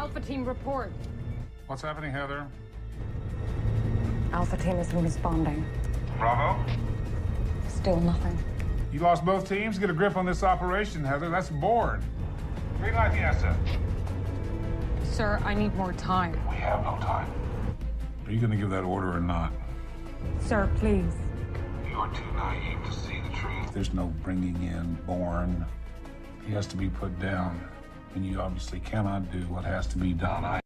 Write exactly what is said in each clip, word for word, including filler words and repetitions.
Alpha Team report. What's happening, Heather? Alpha Team isn't responding. Bravo? Still nothing. You lost both teams? Get a grip on this operation, Heather. That's Bourne. Green light the asset. Sir, I need more time. We have no time. Are you going to give that order or not? Sir, please. You're too naive to see the truth. There's no bringing in Bourne. He has to be put down. And you obviously cannot do what has to be done. I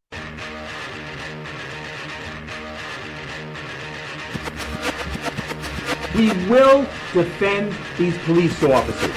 We will defend these police officers.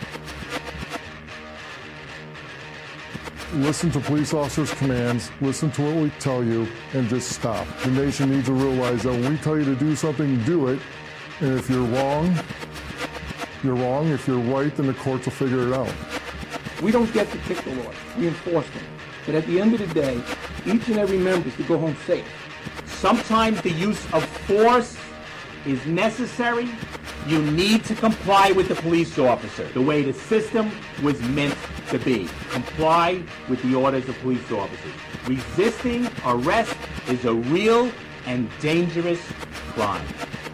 Listen to police officers' commands, listen to what we tell you, and just stop. The nation needs to realize that when we tell you to do something, do it. And if you're wrong, you're wrong. If you're right, then the courts will figure it out. We don't get to pick the laws. We enforce them. But at the end of the day, each and every member is to go home safe. Sometimes the use of force is necessary. You need to comply with the police officer the way the system was meant to be. Comply with the orders of police officers. Resisting arrest is a real and dangerous crime.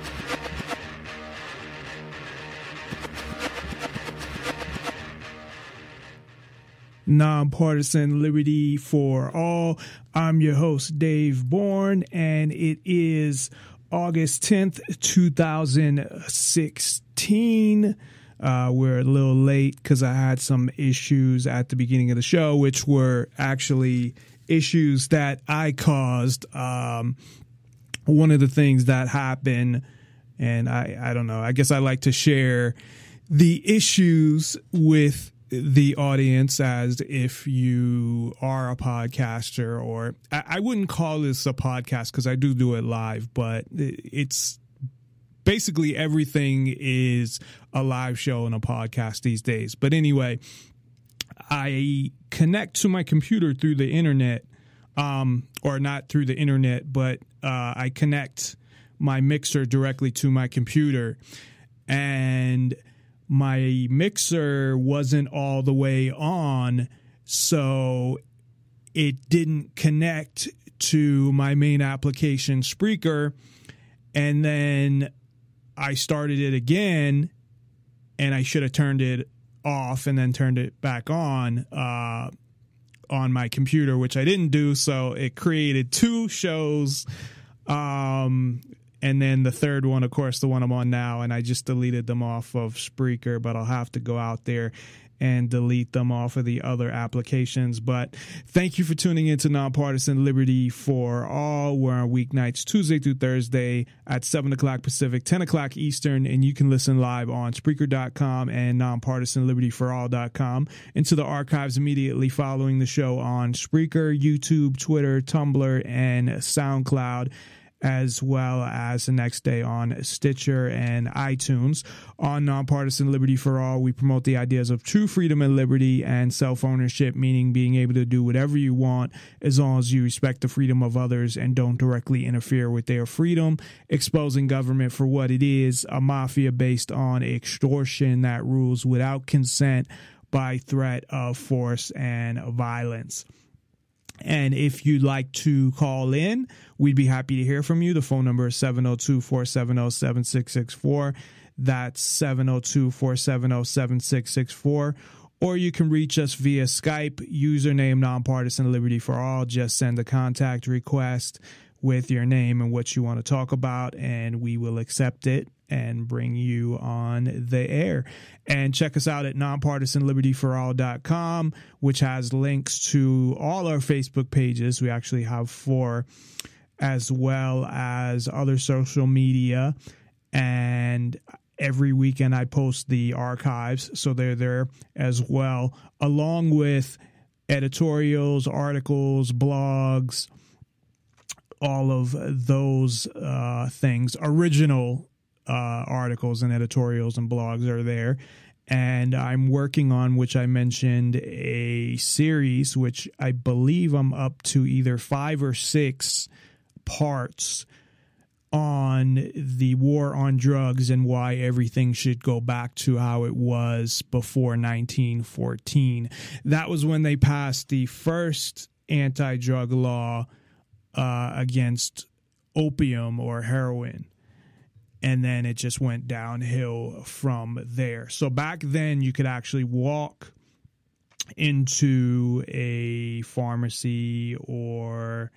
Nonpartisan Liberty for All. I'm your host, Dave Bourne, and it is August tenth, two thousand sixteen. Uh, we're a little late because I had some issues at the beginning of the show, which were actually issues that I caused. Um, one of the things that happened, and I, I don't know, I guess I like to share the issues with the audience as if you are a podcaster, or I, I wouldn't call this a podcast because I do do it live, but it's basically everything is a live show and a podcast these days. But anyway, I connect to my computer through the internet, um, or not through the internet, but uh, I connect my mixer directly to my computer, and my mixer wasn't all the way on, so it didn't connect to my main application, Spreaker. And then I started it again, and I should have turned it off and then turned it back on uh, on my computer, which I didn't do. So it created two shows. Um, And then the third one, of course, the one I'm on now, and I just deleted them off of Spreaker, but I'll have to go out there and delete them off of the other applications. But thank you for tuning in to Nonpartisan Liberty for All. We're on weeknights, Tuesday through Thursday at seven o'clock Pacific, ten o'clock Eastern, and you can listen live on Spreaker dot com and nonpartisan liberty for all dot com. Into the archives immediately following the show on Spreaker, YouTube, Twitter, Tumblr, and SoundCloud, as well as the next day on Stitcher and iTunes. On Nonpartisan Liberty for All, we promote the ideas of true freedom and liberty and self-ownership, meaning being able to do whatever you want as long as you respect the freedom of others and don't directly interfere with their freedom. Exposing government for what it is, a mafia based on extortion that rules without consent by threat of force and violence. And if you'd like to call in, we'd be happy to hear from you. The phone number is seven oh two, four seven oh, seven six six four. That's seven oh two, four seven oh, seven six six four. Or you can reach us via Skype, username Nonpartisan Liberty for All. Just send a contact request with your name and what you want to talk about, and we will accept it and bring you on the air. And check us out at nonpartisan liberty for all dot com, which has links to all our Facebook pages. We actually have four, as well as other social media. And every weekend I post the archives, so they're there as well, along with editorials, articles, blogs, all of those uh, things. Original uh, articles and editorials and blogs are there. And I'm working on, which I mentioned, a series, which I believe I'm up to either five or six parts on the war on drugs and why everything should go back to how it was before nineteen fourteen. That was when they passed the first anti-drug law uh, against opium or heroin. And then it just went downhill from there. So back then you could actually walk into a pharmacy or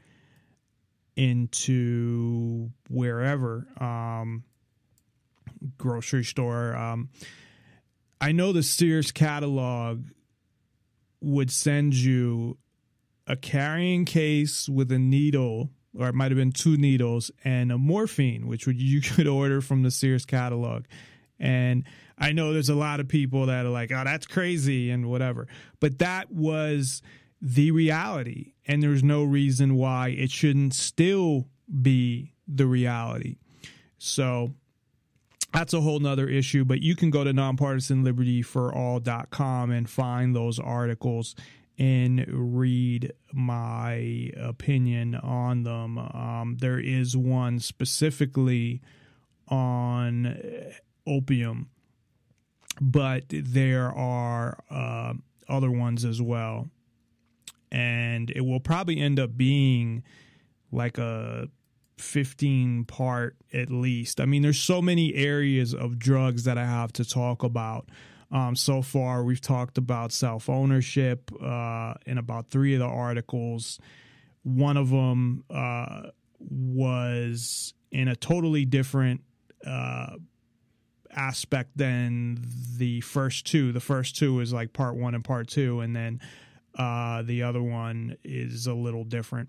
into wherever, um, grocery store. Um, I know the Sears catalog would send you a carrying case with a needle, or it might have been two needles, and a morphine, which would, you could order from the Sears catalog. And I know there's a lot of people that are like, oh, that's crazy and whatever. But that was the reality. And there's no reason why it shouldn't still be the reality. So that's a whole nother issue. But you can go to non partisan liberty for all dot com and find those articles and read my opinion on them. Um, there is one specifically on opium, but there are uh, other ones as well. And it will probably end up being like a fifteen part at least. I mean, there's so many areas of drugs that I have to talk about. Um, so far, we've talked about self-ownership uh, in about three of the articles. One of them uh, was in a totally different uh, aspect than the first two. The first two is like part one and part two, and then uh, the other one is a little different.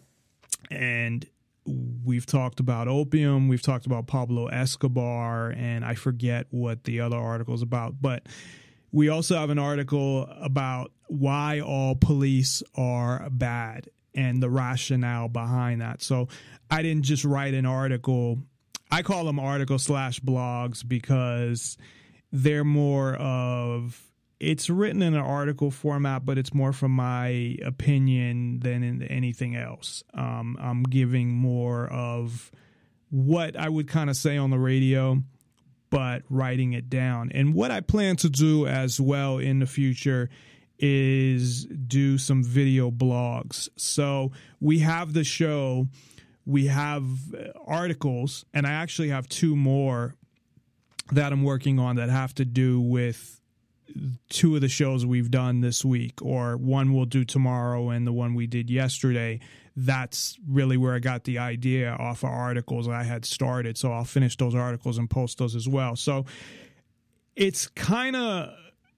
And we've talked about opium, we've talked about Pablo Escobar, and I forget what the other article is about. But we also have an article about why all police are bad and the rationale behind that. So I didn't just write an article. I call them article slash blogs because they're more of, it's written in an article format, but it's more from my opinion than in anything else. Um, I'm giving more of what I would kind of say on the radio, but writing it down. And what I plan to do as well in the future is do some video blogs. So we have the show, we have articles, and I actually have two more that I'm working on that have to do with two of the shows we've done this week, or one we'll do tomorrow and the one we did yesterday. That's really where I got the idea off of articles I had started. So I'll finish those articles and post those as well. So it's kind of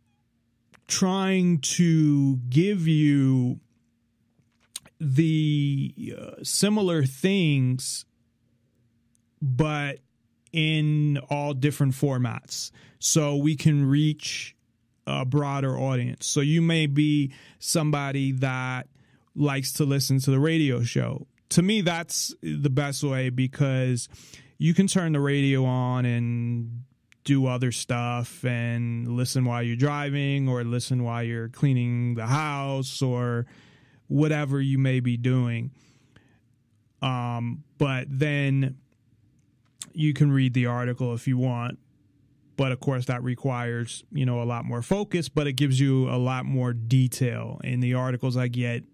trying to give you the uh, similar things, but in all different formats, so we can reach a broader audience. So you may be somebody that likes to listen to the radio show. To me, that's the best way, because you can turn the radio on and do other stuff and listen while you're driving, or listen while you're cleaning the house, or whatever you may be doing. Um, but then you can read the article if you want. But of course, that requires, you know, a lot more focus, but it gives you a lot more detail. In the articles, I get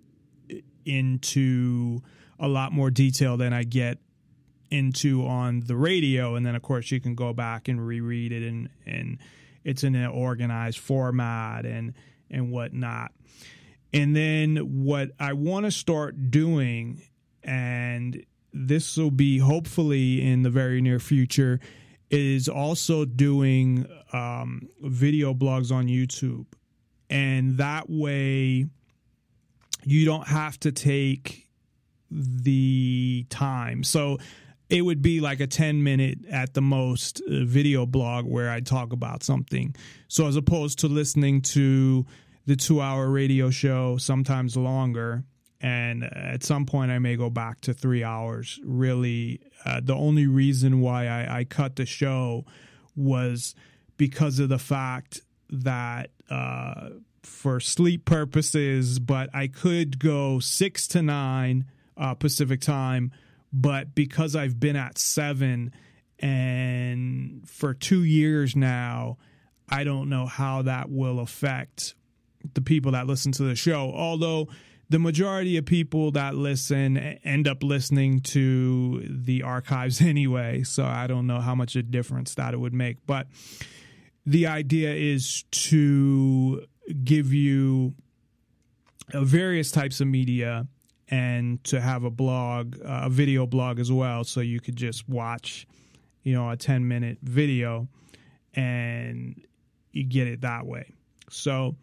into a lot more detail than I get into on the radio. And then, of course, you can go back and reread it, and, and it's in an organized format and, and whatnot. And then what I want to start doing, and this will be hopefully in the very near future, is also doing um, video blogs on YouTube. And that way you don't have to take the time. So it would be like a ten minute at the most uh, video blog where I talk about something. So as opposed to listening to the two hour radio show, sometimes longer, and at some point I may go back to three hours. Really, uh, the only reason why I, I cut the show was because of the fact that uh, for sleep purposes, but I could go six to nine uh, Pacific time, but because I've been at seven and for two years now, I don't know how that will affect the people that listen to the show. Although the majority of people that listen end up listening to the archives anyway, so I don't know how much a difference that it would make. But the idea is to give you uh, various types of media and to have a blog, uh, a video blog as well, so you could just watch, you know, a ten minute video and you get it that way. So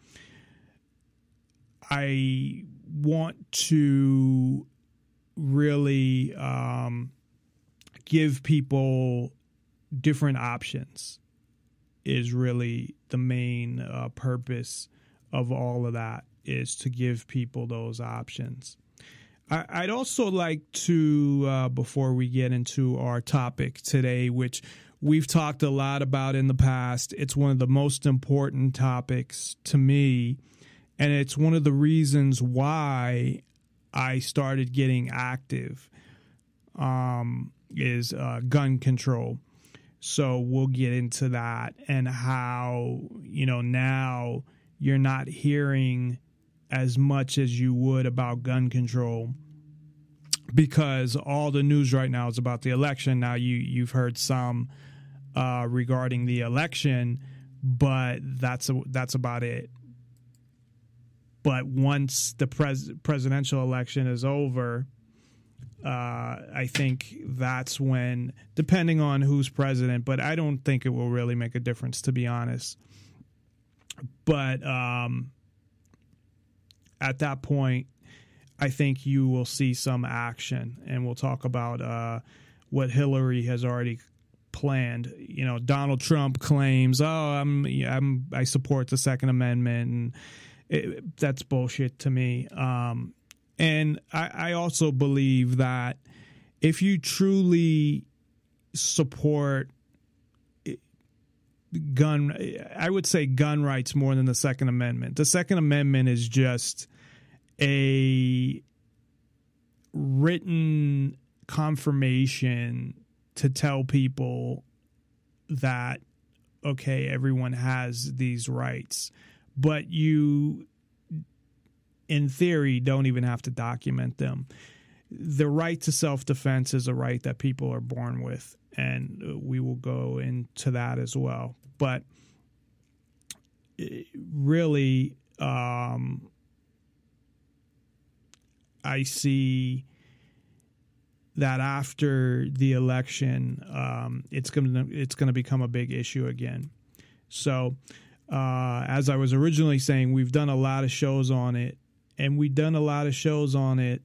I want to really um, give people different options is really the main uh, purpose of all of that, is to give people those options. I, I'd also like to, uh, before we get into our topic today, which we've talked a lot about in the past, it's one of the most important topics to me, and it's one of the reasons why I started getting active, um, is uh, gun control. So we'll get into that and how, you know, now you're not hearing as much as you would about gun control because all the news right now is about the election. Now you, you've heard some uh, regarding the election, but that's a, that's about it. But once the pres- presidential election is over, uh, I think that's when, depending on who's president, but I don't think it will really make a difference, to be honest. But um, at that point, I think you will see some action, and we'll talk about uh, what Hillary has already planned. You know, Donald Trump claims, "Oh, I'm, I'm, I support the Second Amendment," and it, that's bullshit to me. Um, and I, I also believe that if you truly support gun, I would say gun rights more than the Second Amendment. The Second Amendment is just a written confirmation to tell people that, okay, everyone has these rights, but you, in theory, don't even have to document them. The right to self-defense is a right that people are born with, and we will go into that as well. But really, um, I see that after the election, um, it's going to it's going to become a big issue again. So, uh, as I was originally saying, we've done a lot of shows on it, and we've done a lot of shows on it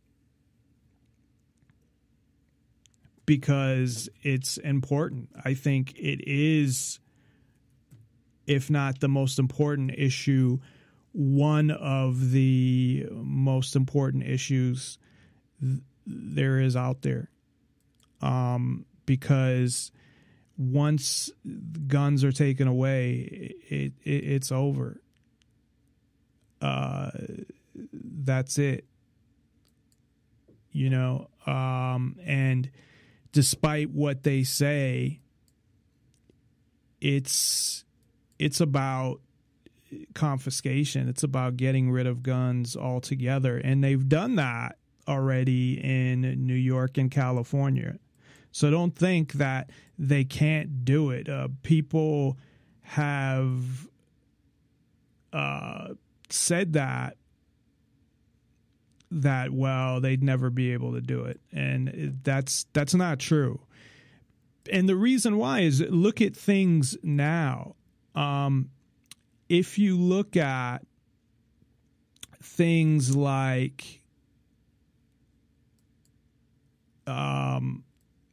because it's important. I think it is, if not the most important issue, one of the most important issues th- there is out there. Um, because once guns are taken away, it, it it's over. Uh, that's it. You know, um, and despite what they say, it's it's about confiscation. It's about getting rid of guns altogether, and they've done that already in New York and California. So don't think that they can't do it. Uh, people have uh, said that that well, they'd never be able to do it, and that's that's not true. And the reason why is, look at things now. Um, if you look at things like um,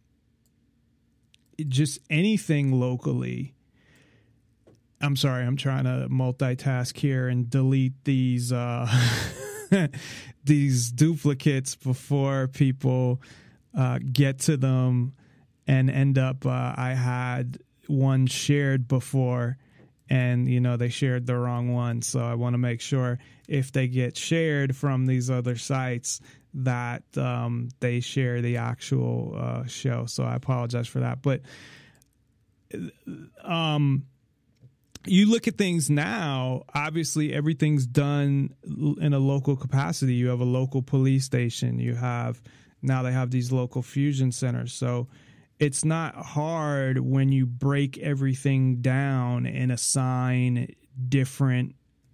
just anything locally, I'm sorry, I'm trying to multitask here and delete these uh, these duplicates before people uh, get to them and end up. Uh, I had one shared before, and you know they shared the wrong one, so I want to make sure if they get shared from these other sites that um, they share the actual uh, show. So I apologize for that, but um, you look at things now, obviously everything's done in a local capacity. You have a local police station. You have, now they have these local fusion centers. So it's not hard when you break everything down and assign different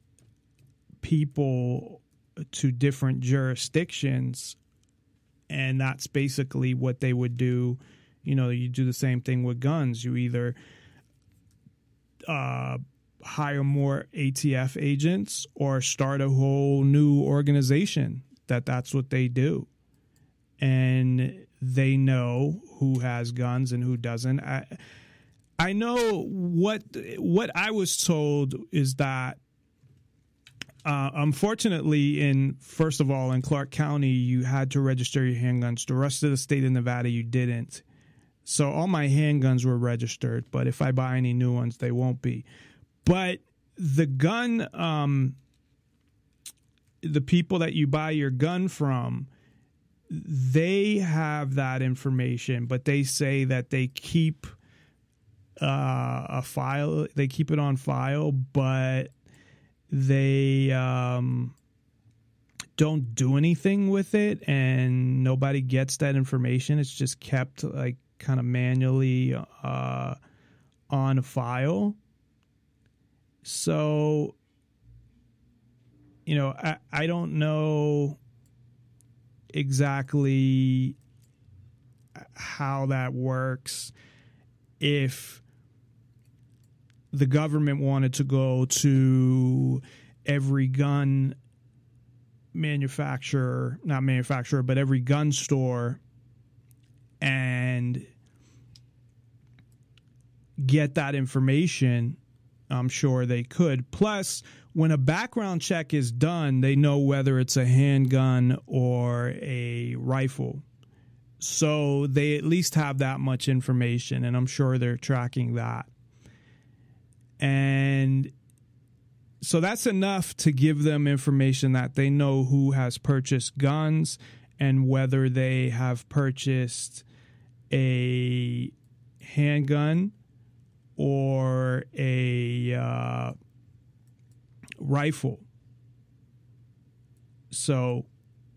people to different jurisdictions. And that's basically what they would do. You know, you do the same thing with guns. You either uh, hire more A T F agents or start a whole new organization that that's what they do. And they know who has guns and who doesn't. I, I know what what I was told is that Uh, unfortunately, in first of all, in Clark County, you had to register your handguns. The rest of the state of Nevada, you didn't. So all my handguns were registered, but if I buy any new ones, they won't be. But the gun, um, the people that you buy your gun from, they have that information, but they say that they keep uh, a file. They keep it on file, but they um, don't do anything with it, and nobody gets that information. It's just kept like kind of manually uh, on a file. So, you know, I, I don't know exactly how that works. If the government wanted to go to every gun manufacturer, not manufacturer, but every gun store and get that information, I'm sure they could. Plus, when a background check is done, they know whether it's a handgun or a rifle. So they at least have that much information, and I'm sure they're tracking that. And so that's enough to give them information that they know who has purchased guns and whether they have purchased a handgun or a uh, rifle. So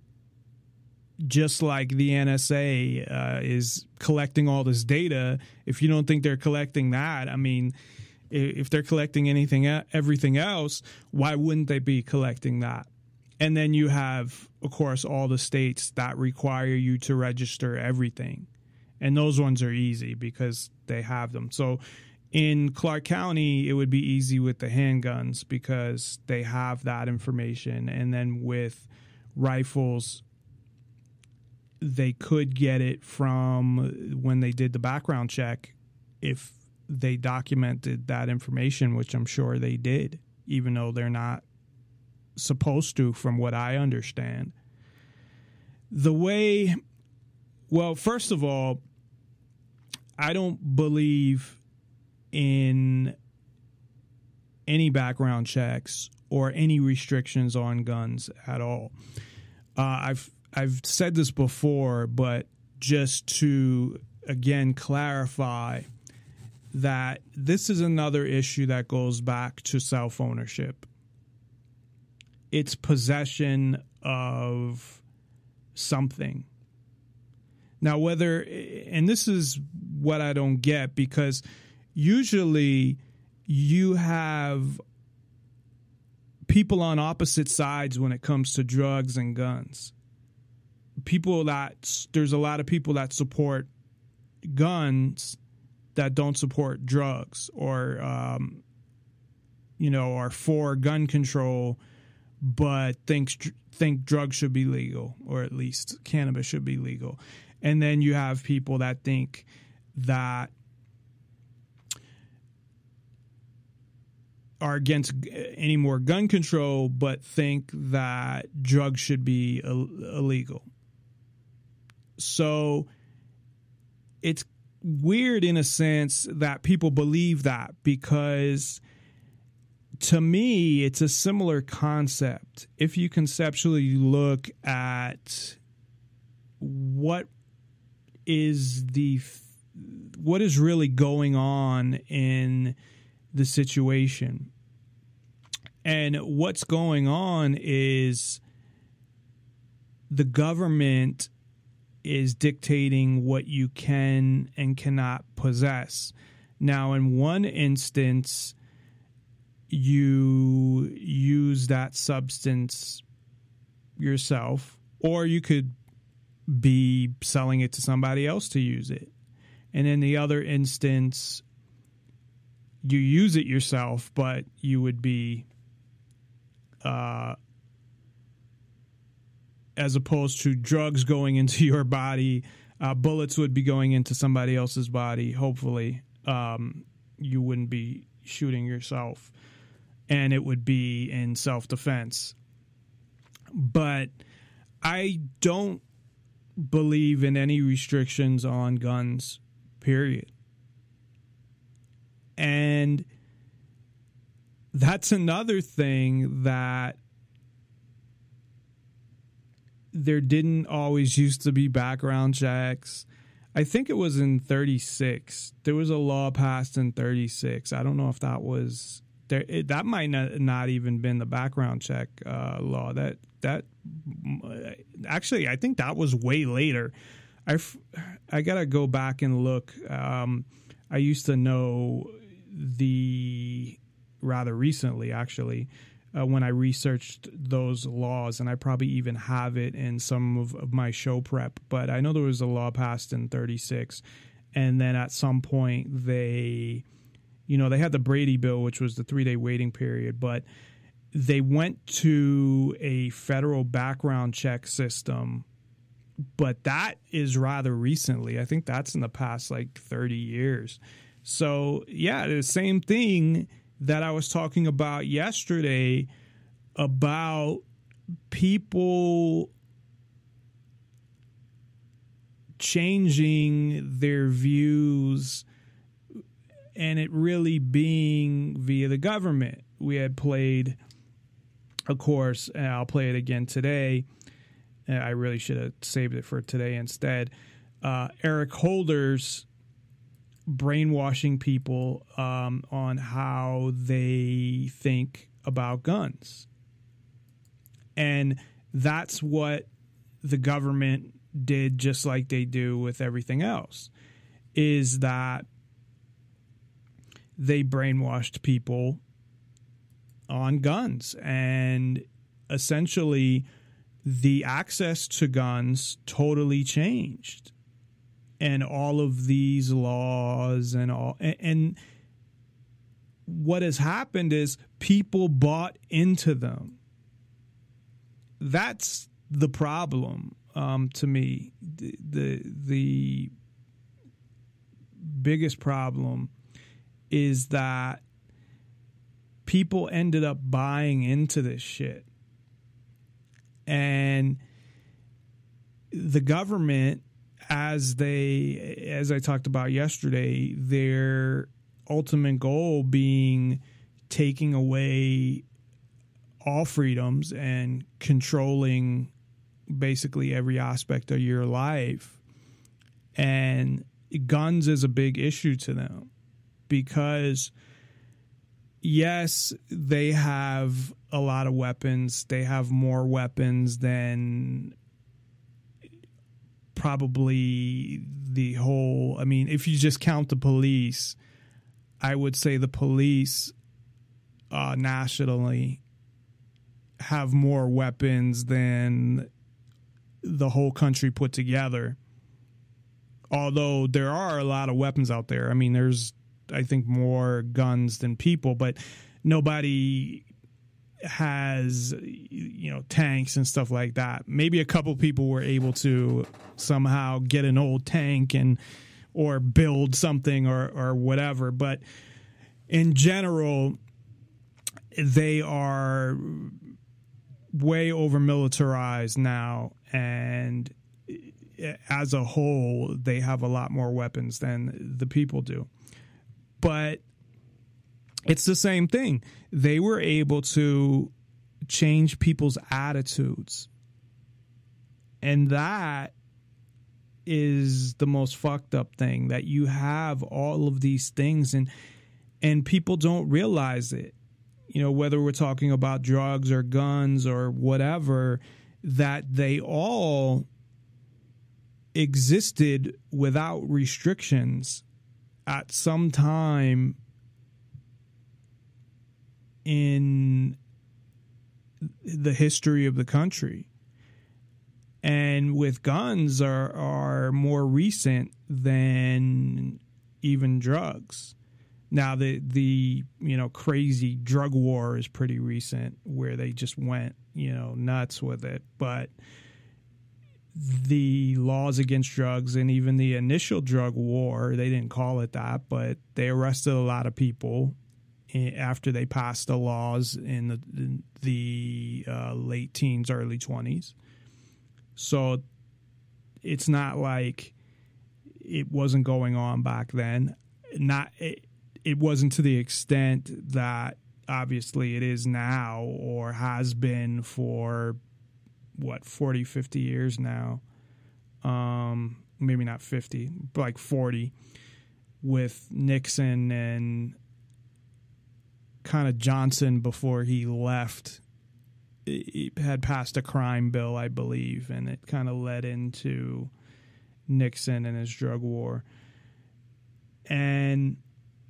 just like the N S A uh, is collecting all this data, if you don't think they're collecting that, I mean, if they're collecting anything, everything else, why wouldn't they be collecting that? And then you have, of course, all the states that require you to register everything. And those ones are easy because they have them. So in Clark County, it would be easy with the handguns because they have that information. And then with rifles, they could get it from when they did the background check if they documented that information, which I'm sure they did, even though they're not supposed to, from what I understand. The way, well, first of all, I don't believe in any background checks or any restrictions on guns at all. Uh, I've I've said this before, but just to, again, clarify that this is another issue that goes back to self-ownership. It's possession of something. Now, whether, and this is what I don't get, because usually you have people on opposite sides when it comes to drugs and guns. People that, there's a lot of people that support guns that don't support drugs, or, um, you know, are for gun control, but thinks think drugs should be legal, or at least cannabis should be legal. And then you have people that think that are against any more gun control, but think that drugs should be illegal. So it's weird in a sense that people believe that, because to me, it's a similar concept. If you conceptually look at what is the what is really going on in the situation. And what's going on is the government is dictating what you can and cannot possess. Now, in one instance, you use that substance yourself, or you could be selling it to somebody else to use it. And in the other instance, you use it yourself, but you would be, uh, as opposed to drugs going into your body, uh, bullets would be going into somebody else's body. Hopefully, um, you wouldn't be shooting yourself, and it would be in self-defense. But I don't believe in any restrictions on guns, period. And that's another thing that there didn't always used to be background checks. I think it was in thirty-six. There was a law passed in thirty-six. I don't know if that was there. It, that might not, not even been the background check uh, law. That that actually, I think that was way later. I I gotta go back and look. Um, I used to know the rather recently, actually, uh, when I researched those laws, and I probably even have it in some of, of my show prep. But I know there was a law passed in thirty-six, and then at some point they, you know, they had the Brady Bill, which was the three-day waiting period, but they went to a federal background check system, but that is rather recently. I think that's in the past like thirty years. So, yeah, the same thing that I was talking about yesterday about people changing their views and it really being via the government. We had played, of course, and I'll play it again today. I really should have saved it for today instead. Uh, Eric Holder's brainwashing people um, on how they think about guns. And that's what the government did, just like they do with everything else, is that they brainwashed people on guns. And essentially, the access to guns totally changed. And all of these laws and all, and, and what has happened is people bought into them. That's the problem, um, to me. The, the the biggest problem is that people ended up buying into this shit, and the government, as they, as I talked about yesterday, their ultimate goal being taking away all freedoms and controlling basically every aspect of your life. And guns is a big issue to them because, yes, they have a lot of weapons. They have more weapons than probably the whole, I mean, if you just count the police, I would say the police uh, nationally have more weapons than the whole country put together. Although there are a lot of weapons out there. I mean, there's, I think, more guns than people, but nobody has, you know, tanks and stuff like that. Maybe a couple people were able to somehow get an old tank and or build something or or whatever, but in general they are way over militarized now, and as a whole they have a lot more weapons than the people do. But it's the same thing. They were able to change people's attitudes. And that is the most fucked up thing, that you have all of these things. And and people don't realize it. You know, whether we're talking about drugs or guns or whatever, that they all existed without restrictions at some time in the history of the country. And with guns are are more recent than even drugs. Now the the you know crazy drug war is pretty recent, where they just went you know nuts with it. But the laws against drugs and even the initial drug war, they didn't call it that, but they arrested a lot of people after they passed the laws in the in the uh, late teens, early twenties. So it's not like it wasn't going on back then. Not it, it wasn't to the extent that obviously it is now or has been for what forty, fifty years now. Um, maybe not fifty, but like forty, with Nixon and kind of Johnson before he left. He had passed a crime bill, I believe, and it kind of led into Nixon and his drug war. And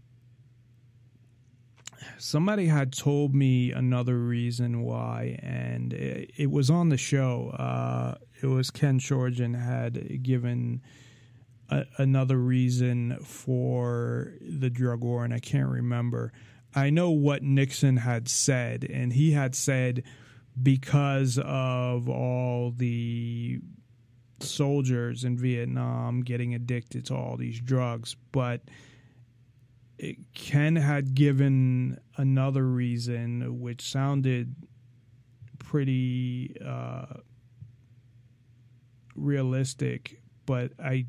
somebody had told me another reason why, and it, it was on the show. Uh, it was Ken Shorgen had given a, another reason for the drug war, and I can't remember. I know what Nixon had said, and he had said because of all the soldiers in Vietnam getting addicted to all these drugs. But it, Ken had given another reason, which sounded pretty uh, realistic, but I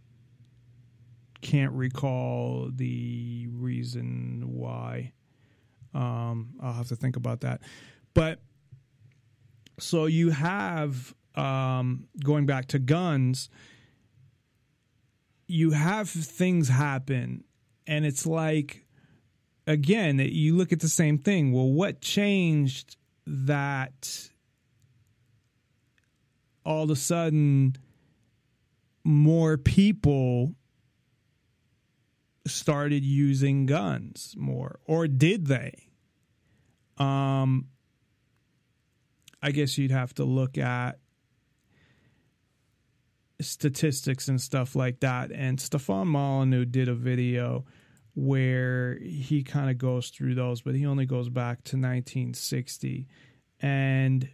can't recall the reason why. Um, I'll have to think about that. But so you have, um, going back to guns, you have things happen, and it's like, again, you look at the same thing. Well, what changed that all of a sudden more people started using guns more, or did they? Um, I guess you'd have to look at statistics and stuff like that. And Stefan Molyneux did a video where he kind of goes through those, but he only goes back to nineteen sixty. And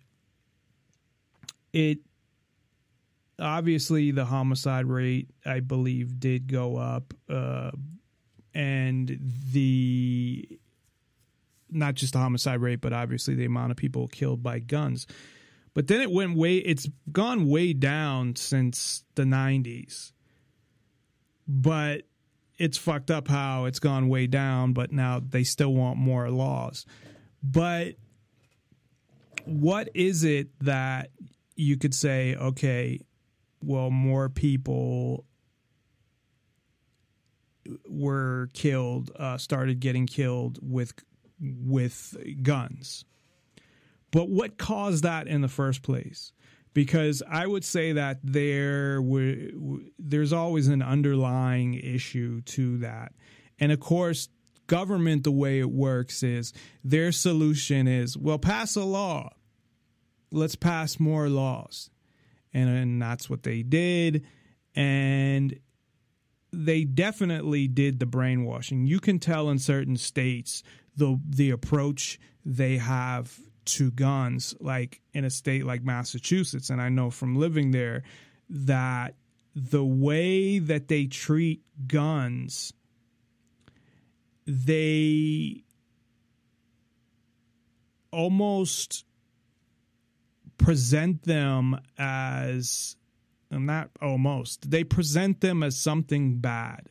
it obviously the homicide rate, I believe, did go up. Uh, and the not just the homicide rate, but obviously the amount of people killed by guns. But then it went way, it's gone way down since the nineties. But it's fucked up how it's gone way down, but now they still want more laws. But what is it that you could say, okay, well, more people were killed, uh, started getting killed with with guns. But what caused that in the first place? Because I would say that there were, there's always an underlying issue to that. And of course, government, the way it works is their solution is, well, pass a law. Let's pass more laws. And, and that's what they did. And they definitely did the brainwashing. You can tell in certain states the the approach they have to guns, like in a state like Massachusetts, and I know from living there that the way that they treat guns, they almost present them as, not almost, they present them as something bad.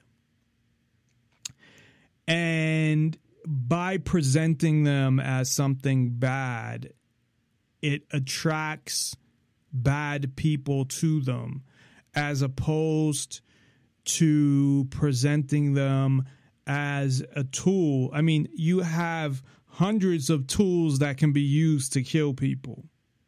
And by presenting them as something bad, it attracts bad people to them, as opposed to presenting them as a tool. I mean, you have hundreds of tools that can be used to kill people,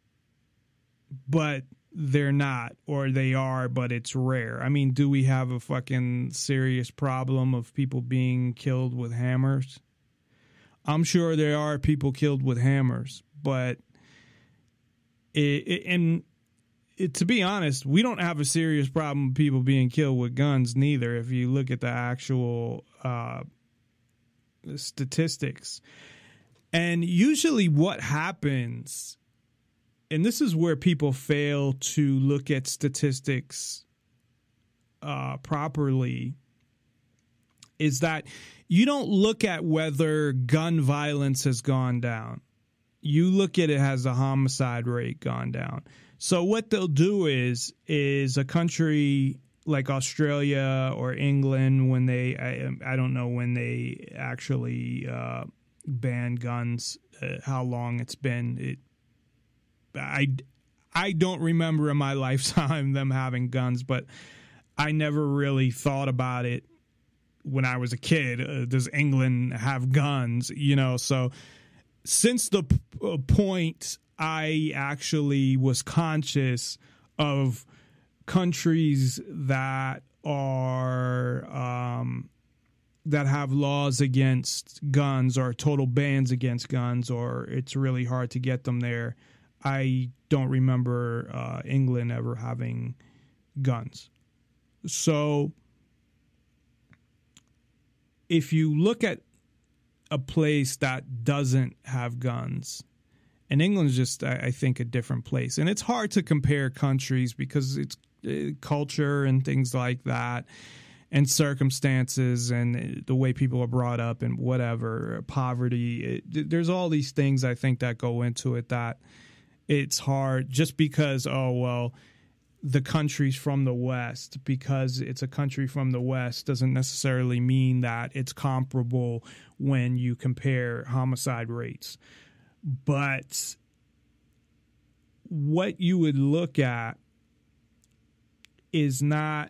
but they're not, or they are, but it's rare. I mean, do we have a fucking serious problem of people being killed with hammers? I'm sure there are people killed with hammers, but it, it, and it, to be honest, we don't have a serious problem with people being killed with guns neither. If you look at the actual uh, statistics, and usually what happens, and this is where people fail to look at statistics uh, properly, is that you don't look at whether gun violence has gone down. You look at it, has the homicide rate gone down? So what they'll do is, is a country like Australia or England, when they, I, I don't know when they actually uh, banned guns, uh, how long it's been. It, I, I don't remember in my lifetime them having guns, but I never really thought about it when I was a kid. Uh, does England have guns? You know, so since the p- point I actually was conscious of countries that are um, that have laws against guns or total bans against guns, or it's really hard to get them there, I don't remember uh, England ever having guns. So if you look at a place that doesn't have guns, and England's just, I think, a different place. And it's hard to compare countries because it's uh, culture and things like that, and circumstances and the way people are brought up and whatever, poverty. It, there's all these things, I think, that go into it that it's hard just because, oh, well, the country's from the West. Because it's a country from the West doesn't necessarily mean that it's comparable when you compare homicide rates. But what you would look at is not,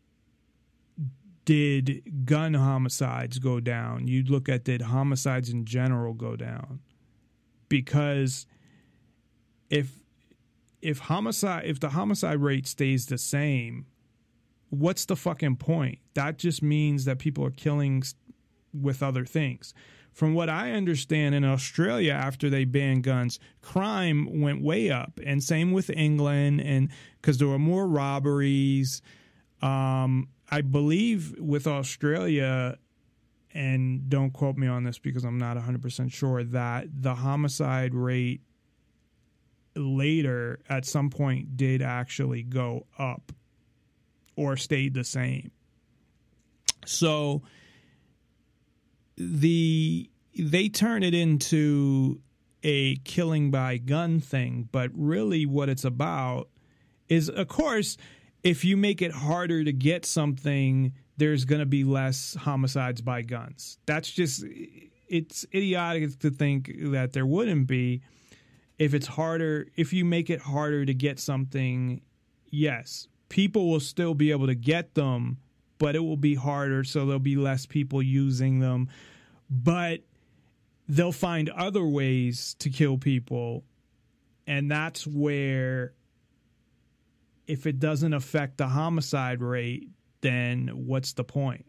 did gun homicides go down? You'd look at, did homicides in general go down? Because if if homicide if the homicide rate stays the same, what's the fucking point? That just means that people are killing with other things. From what I understand, in Australia, after they banned guns, crime went way up, and same with England, and because there were more robberies. Um, I believe with Australia, and don't quote me on this because I'm not one hundred percent sure, that the homicide rate later at some point did actually go up or stayed the same. So the they turn it into a killing by gun thing, but really what it's about is, of course, if you make it harder to get something, there's going to be less homicides by guns. That's just, it's idiotic to think that there wouldn't be. If it's harder, if you make it harder to get something, yes, people will still be able to get them, but it will be harder, so there'll be less people using them. But they'll find other ways to kill people, and that's where, if it doesn't affect the homicide rate, then what's the point?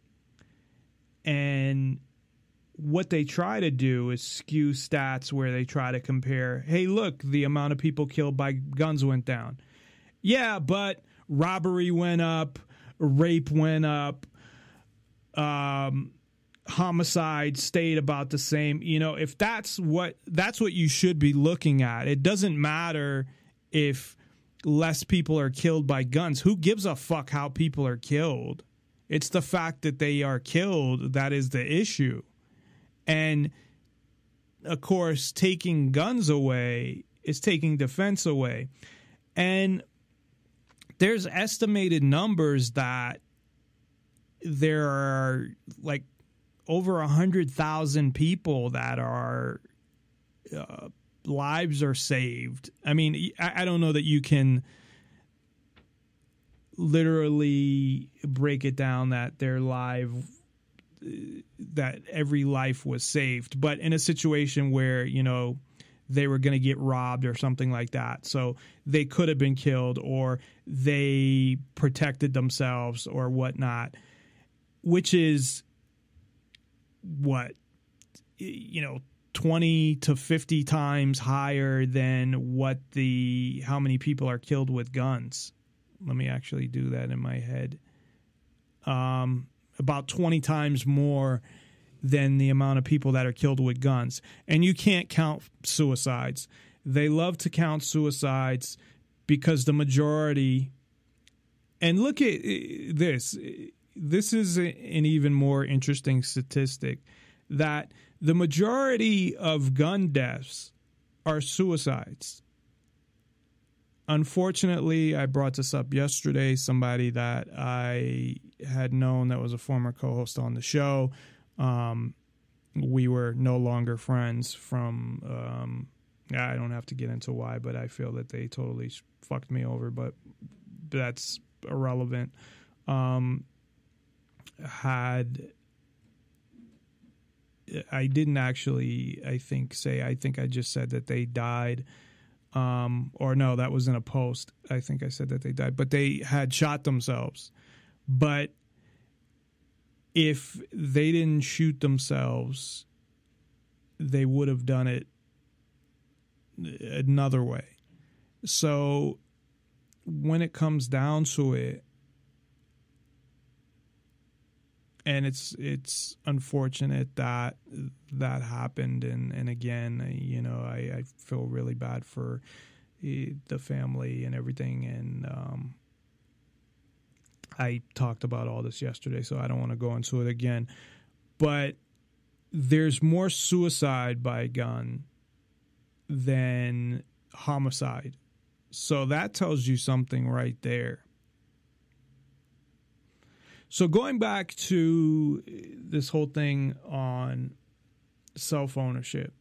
And what they try to do is skew stats where they try to compare, hey, look, the amount of people killed by guns went down. Yeah, but robbery went up, rape went up, um, homicide stayed about the same. You know, if that's what that's what you should be looking at. It doesn't matter if less people are killed by guns. Who gives a fuck how people are killed? It's the fact that they are killed that is the issue. And, of course, taking guns away is taking defense away. And there's estimated numbers that there are, like, over one hundred thousand people that are uh, lives are saved. I mean, I, I don't know that you can literally break it down that their live that every life was saved, but in a situation where, you know, they were going to get robbed or something like that. So they could have been killed, or they protected themselves or whatnot, which is what, you know, twenty to fifty times higher than what the, how many people are killed with guns. Let me actually do that in my head. Um, about twenty times more than the amount of people that are killed with guns. And you can't count suicides. They love to count suicides because the majority, and look at this, this is an even more interesting statistic, that the majority of gun deaths are suicides. Unfortunately, I brought this up yesterday. Somebody that I had known that was a former co-host on the show, um, we were no longer friends from, um, I don't have to get into why, but I feel that they totally fucked me over, but that's irrelevant. Um, had, I didn't actually, I think, say, I think I just said that they died. Um, or no, that was in a post. I think I said that they died, but they had shot themselves. But if they didn't shoot themselves, they would have done it another way. So when it comes down to it, and it's it's unfortunate that that happened, and, and again, you know, I, I feel really bad for the family and everything, and um, I talked about all this yesterday, so I don't want to go into it again. But there's more suicide by gun than homicide. So that tells you something right there. So going back to this whole thing on self-ownership,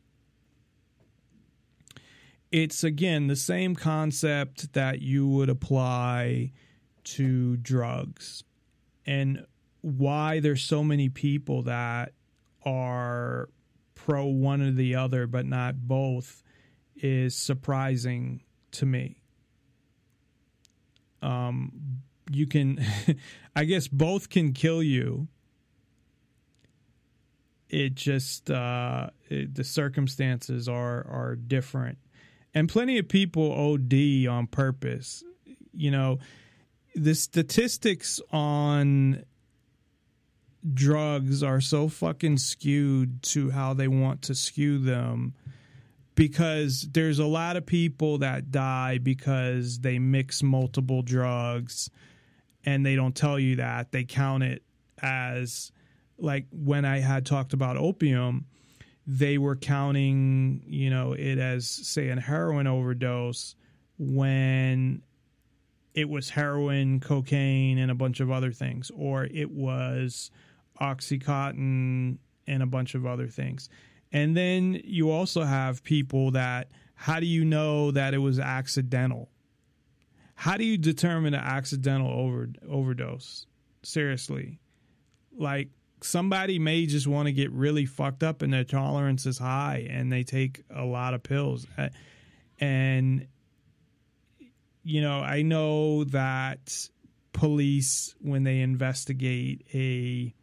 it's, again, the same concept that you would apply to drugs, and why there's so many people that are pro one or the other but not both is surprising to me. Um, you can, I guess both can kill you. It just, uh, it, the circumstances are, are different. And plenty of people O D on purpose. You know, the statistics on drugs are so fucking skewed to how they want to skew them, because there's a lot of people that die because they mix multiple drugs, and they don't tell you that. They count it as, like when I had talked about opium, they were counting, you know, it as, say, a heroin overdose when it was heroin, cocaine, and a bunch of other things, or it was Oxycontin and a bunch of other things. And then you also have people that, how do you know that it was accidental? How do you determine an accidental over, overdose? Seriously. Like, somebody may just want to get really fucked up and their tolerance is high and they take a lot of pills. And, you know, I know that police, when they investigate a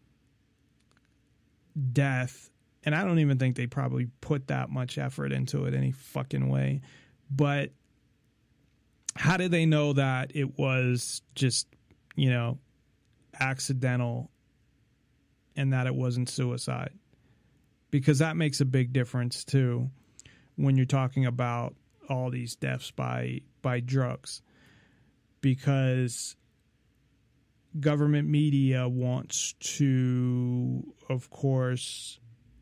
death, and I don't even think they probably put that much effort into it any fucking way, but how do they know that it was just, you know, accidental and that it wasn't suicide? Because that makes a big difference too when you're talking about all these deaths by by drugs, because government media wants to, of course,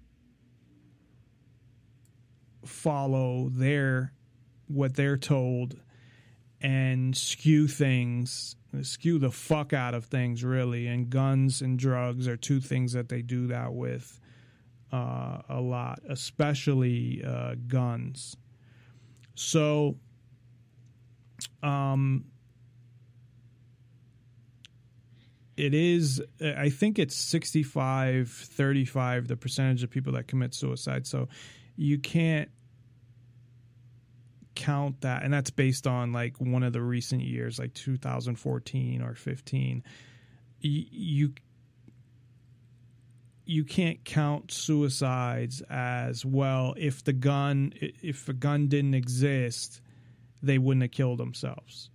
follow their what they're told and skew things, skew the fuck out of things, really. And guns and drugs are two things that they do that with uh, a lot, especially uh, guns. So, um, it is, I think it's sixty-five thirty-five, the percentage of people that commit suicide. So you can't count that. And that's based on like one of the recent years, like two thousand fourteen or fifteen. You, you, you can't count suicides as, well, if the gun, if a gun didn't exist, they wouldn't have killed themselves.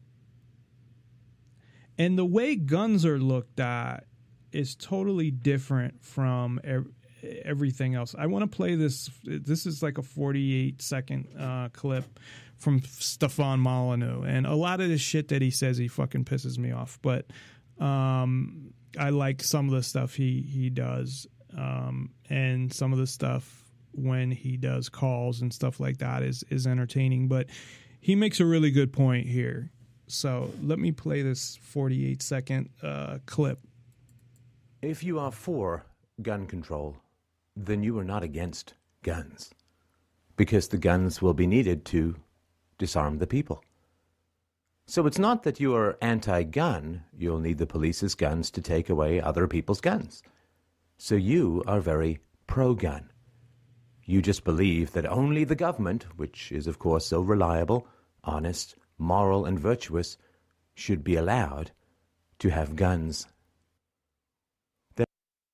And the way guns are looked at is totally different from ev- everything else. I want to play this. This is like a forty-eight second uh, clip from Stefan Molyneux. And a lot of the shit that he says, he fucking pisses me off. But um, I like some of the stuff he, he does. Um, and some of the stuff when he does calls and stuff like that is, is entertaining. But he makes a really good point here. So let me play this forty-eight second uh, clip. If you are for gun control, then you are not against guns, because the guns will be needed to disarm the people. So it's not that you are anti-gun. You'll need the police's guns to take away other people's guns. So you are very pro-gun. You just believe that only the government, which is of course so reliable, honest, moral, and virtuous, should be allowed to have guns. That-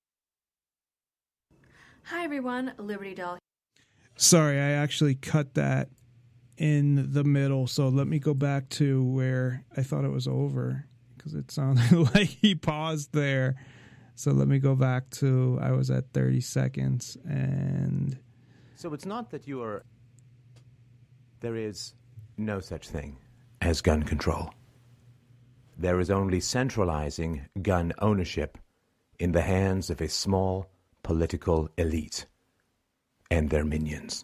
Hi everyone, Liberty Doll. Sorry, I actually cut that in the middle, so let me go back to where I thought it was over, because it sounded like he paused there. So let me go back to, I was at thirty seconds, and... So it's not that you are... There is no such thing as gun control. There is only centralizing gun ownership in the hands of a small political elite and their minions.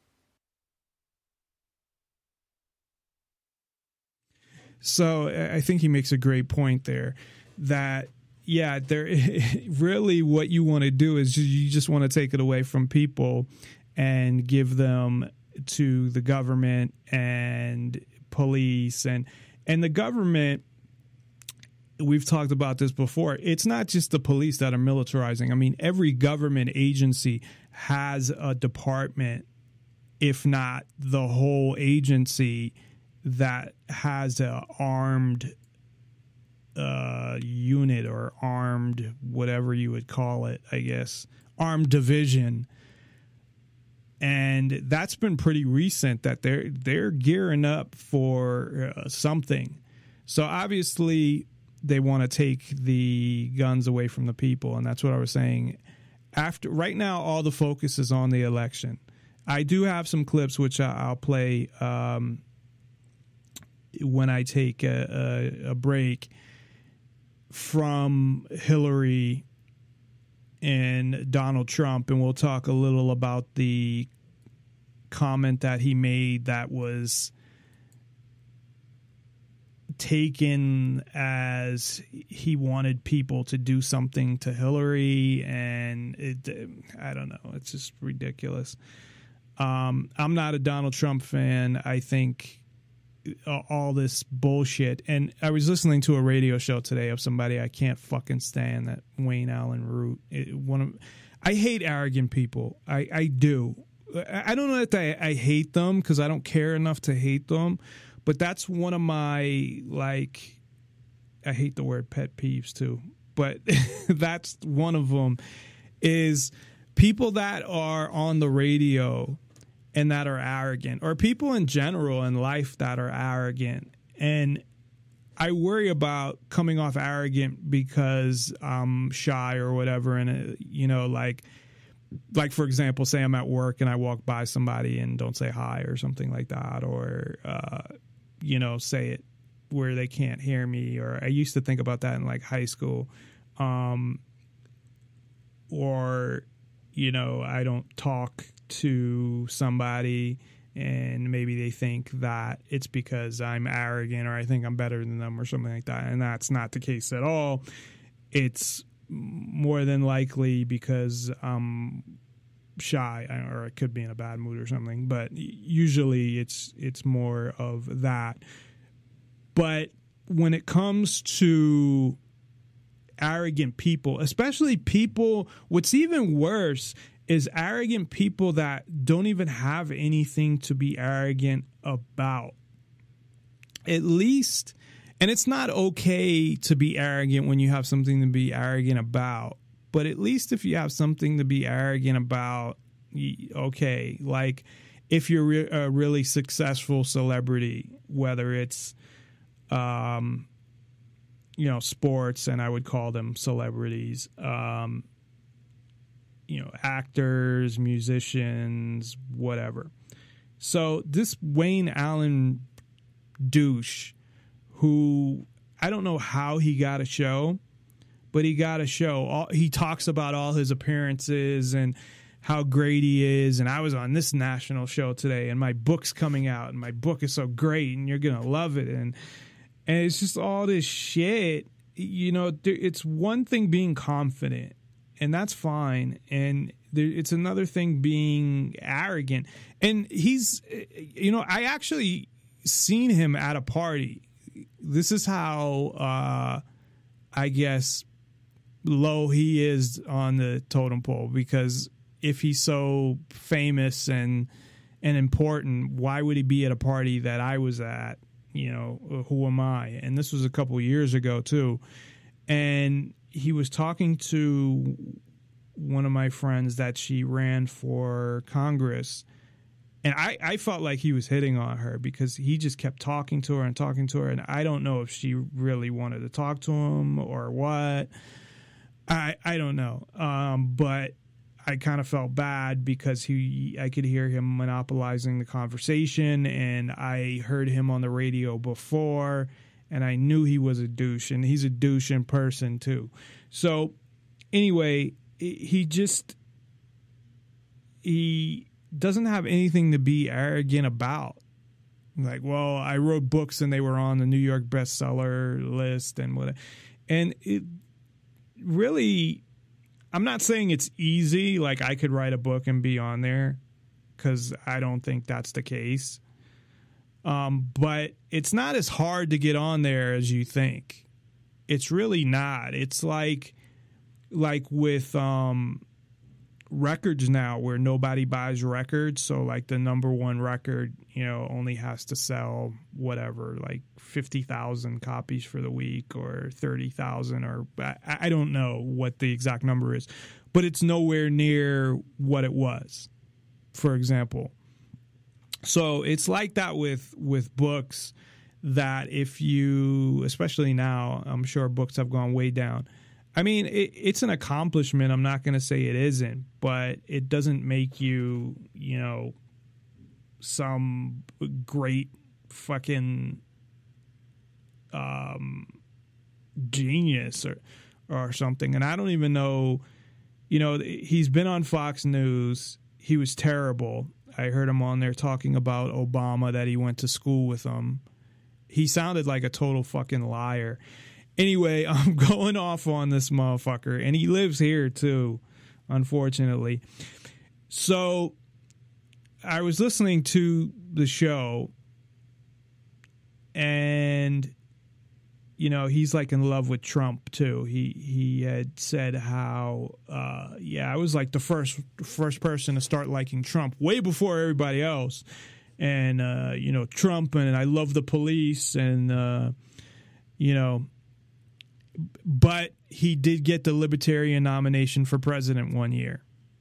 So I think he makes a great point there that, yeah, there really what you want to do is you just want to take it away from people and give them to the government and police. And, and the government, we've talked about this before, it's not just the police that are militarizing. I mean, every government agency has a department, if not the whole agency, that has a armed uh, unit or armed, whatever you would call it, I guess, armed division. And that's been pretty recent that they're they're gearing up for uh, something. So obviously they want to take the guns away from the people, and that's what I was saying. After right now, all the focus is on the election. I do have some clips which I'll play um, when I take a, a, a break from Hillary and Donald Trump, and we'll talk a little about the comment that he made that was taken as he wanted people to do something to Hillary, and it, I don't know, it's just ridiculous. Um, I'm not a Donald Trump fan. I think all this bullshit, and I was listening to a radio show today of somebody I can't fucking stand, that Wayne Allen Root. It, one of, I hate arrogant people. I, I do. I don't know that I, I hate them because I don't care enough to hate them, but that's one of my, like, I hate the word pet peeves too, but that's one of them, is people that are on the radio and that are arrogant, or people in general in life that are arrogant. And I worry about coming off arrogant because I'm shy or whatever. And, uh, you know, like, like, for example, say I'm at work and I walk by somebody and don't say hi or something like that, or, uh, you know, say it where they can't hear me. Or I used to think about that in like high school. Um, or, you know, I don't talk to somebody and maybe they think that it's because I'm arrogant or I think I'm better than them or something like that. And that's not the case at all. It's more than likely because I'm shy, or I could be in a bad mood or something, but usually it's it's more of that. But when it comes to arrogant people, especially people. What's even worse is arrogant people that don't even have anything to be arrogant about. At least, and it's not okay to be arrogant when you have something to be arrogant about, but at least if you have something to be arrogant about, okay, like if you're re- a really successful celebrity, whether it's, um, you know, sports, and I would call them celebrities, um, you know, actors, musicians, whatever. So this Wayne Allen douche, who I don't know how he got a show, but he got a show. All, he talks about all his appearances and how great he is. And I was on this national show today, and my book's coming out, and my book is so great, and you're going to love it. And and it's just all this shit. You know, it's one thing being confident, and that's fine. And there, it's another thing being arrogant. And he's, you know, I actually seen him at a party. This is how, uh, I guess, low he is on the totem pole, because if he's so famous and and important, why would he be at a party that I was at? You know, who am I? And this was a couple of years ago too. And he was talking to one of my friends that she ran for Congress. And I, I felt like he was hitting on her, because he just kept talking to her and talking to her. And I don't know if she really wanted to talk to him or what. I I don't know. Um, but I kind of felt bad, because he I could hear him monopolizing the conversation, and I heard him on the radio before, and I knew he was a douche, and he's a douche in person too. So anyway, he just he doesn't have anything to be arrogant about. Like, well, I wrote books and they were on the New York bestseller list and whatever. And it really, I'm not saying it's easy. Like, I could write a book and be on there, because I don't think that's the case. Um, but it's not as hard to get on there as you think. It's really not. It's like, like with um, records now, where nobody buys records. So like the number one record, you know, only has to sell whatever, like fifty thousand copies for the week, or thirty thousand, or I, I don't know what the exact number is, but it's nowhere near what it was, for example. So it's like that with, with books, that if you, especially now, I'm sure books have gone way down. I mean, it, it's an accomplishment. I'm not going to say it isn't, but it doesn't make you, you know, some great fucking um, genius or or something. And I don't even know, you know, he's been on Fox News. He was terrible. I heard him on there talking about Obama, that he went to school with him. He sounded like a total fucking liar. Anyway, I'm going off on this motherfucker, and he lives here too, unfortunately. So I was listening to the show, and, you know, he's like in love with Trump too. He he had said how, uh, yeah, I was like the first first person to start liking Trump way before everybody else. And, uh, you know, Trump, and I love the police, and, uh, you know, but he did get the Libertarian nomination for president one year.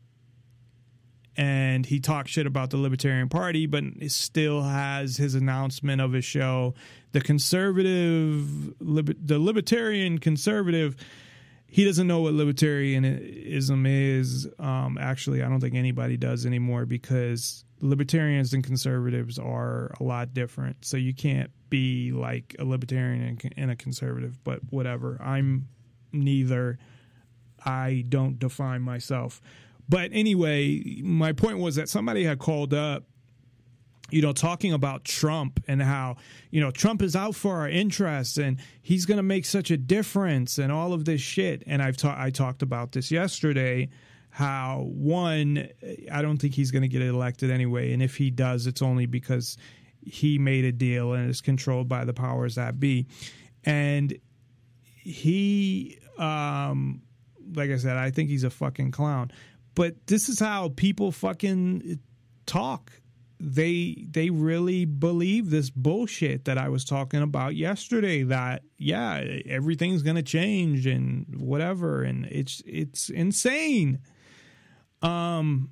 And he talked shit about the Libertarian Party, but it still has his announcement of his show. The conservative, the Libertarian conservative, he doesn't know what libertarianism is. Um, actually, I don't think anybody does anymore, because libertarians and conservatives are a lot different. So you can't be like a libertarian and a conservative, but whatever. I'm neither. I don't define myself. But anyway, my point was that somebody had called up, you know, talking about Trump and how, you know, Trump is out for our interests and he's going to make such a difference and all of this shit. And I've ta- I talked about this yesterday, how, one, I don't think he's going to get elected anyway. And if he does, it's only because he made a deal and is controlled by the powers that be. And he um, like I said, I think he's a fucking clown. But this is how people fucking talk. They they really believe this bullshit that I was talking about yesterday, that yeah, everything's gonna change and whatever, and it's it's insane. Um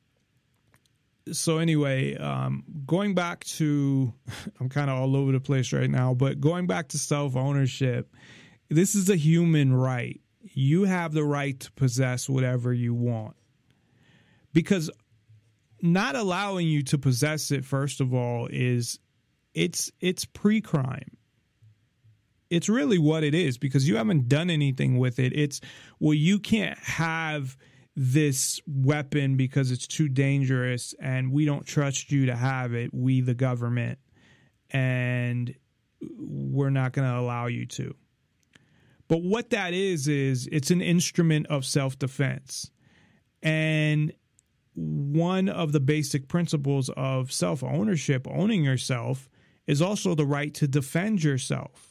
so anyway, um going back to I'm kind of all over the place right now, but going back to self-ownership, this is a human right. You have the right to possess whatever you want. Because not allowing you to possess it, first of all, is it's it's pre-crime. It's really what it is, because you haven't done anything with it. It's, well, you can't have this weapon because it's too dangerous and we don't trust you to have it, we the government, and we're not going to allow you to. But what that is, is it's an instrument of self-defense. And one of the basic principles of self-ownership, owning yourself, is also the right to defend yourself.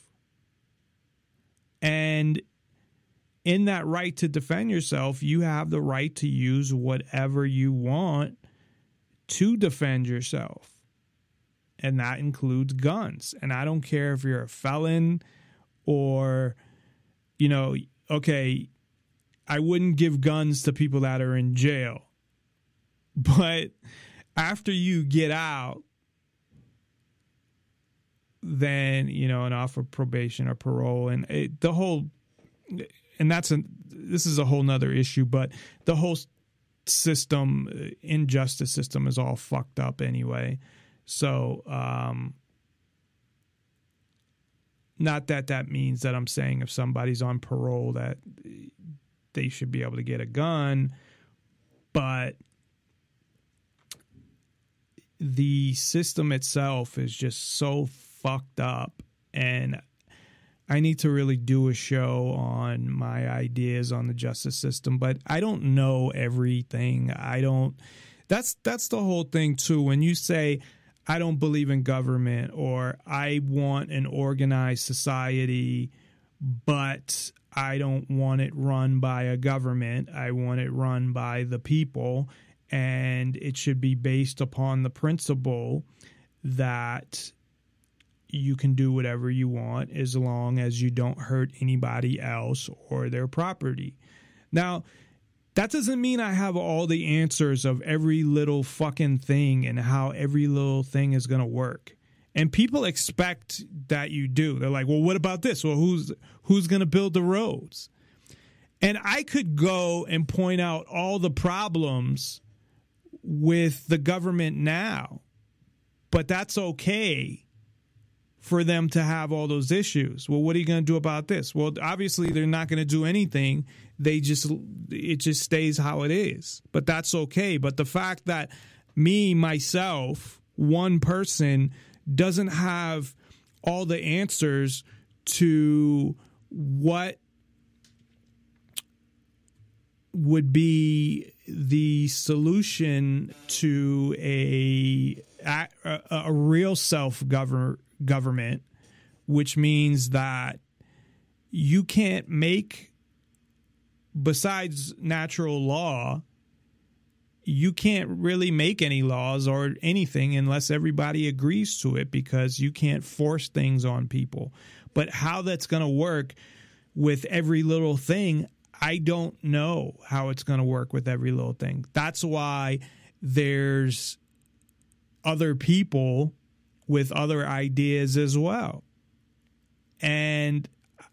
And in that right to defend yourself, you have the right to use whatever you want to defend yourself. And that includes guns. And I don't care if you're a felon or, you know, okay, I wouldn't give guns to people that are in jail. But after you get out, then, you know, and off of probation or parole, and it, the whole, and that's a, this is a whole nother issue, but the whole system, injustice system, is all fucked up anyway. So, um, not that that means that I'm saying if somebody's on parole that they should be able to get a gun, but the system itself is just so fucked up, and I need to really do a show on my ideas on the justice system, but I don't know everything. I don't, that's, that's the whole thing too. When you say, I don't believe in government, or I want an organized society, but I don't want it run by a government. I want it run by the people. And it should be based upon the principle that you can do whatever you want as long as you don't hurt anybody else or their property. Now, that doesn't mean I have all the answers of every little fucking thing and how every little thing is going to work. And people expect that you do. They're like, well, what about this? Well, who's who's going to build the roads? And I could go and point out all the problems with the government now, but that's okay for them to have all those issues. Well, what are you going to do about this? Well, obviously they're not going to do anything. They just, it just stays how it is, but that's okay. But the fact that me, myself, one person doesn't have all the answers to what would be the solution to a a, a real self-govern government, which means that you can't make, besides natural law, you can't really make any laws or anything unless everybody agrees to it, because you can't force things on people. But how that's going to work with every little thing, I don't know how it's going to work with every little thing. That's why there's other people with other ideas as well. And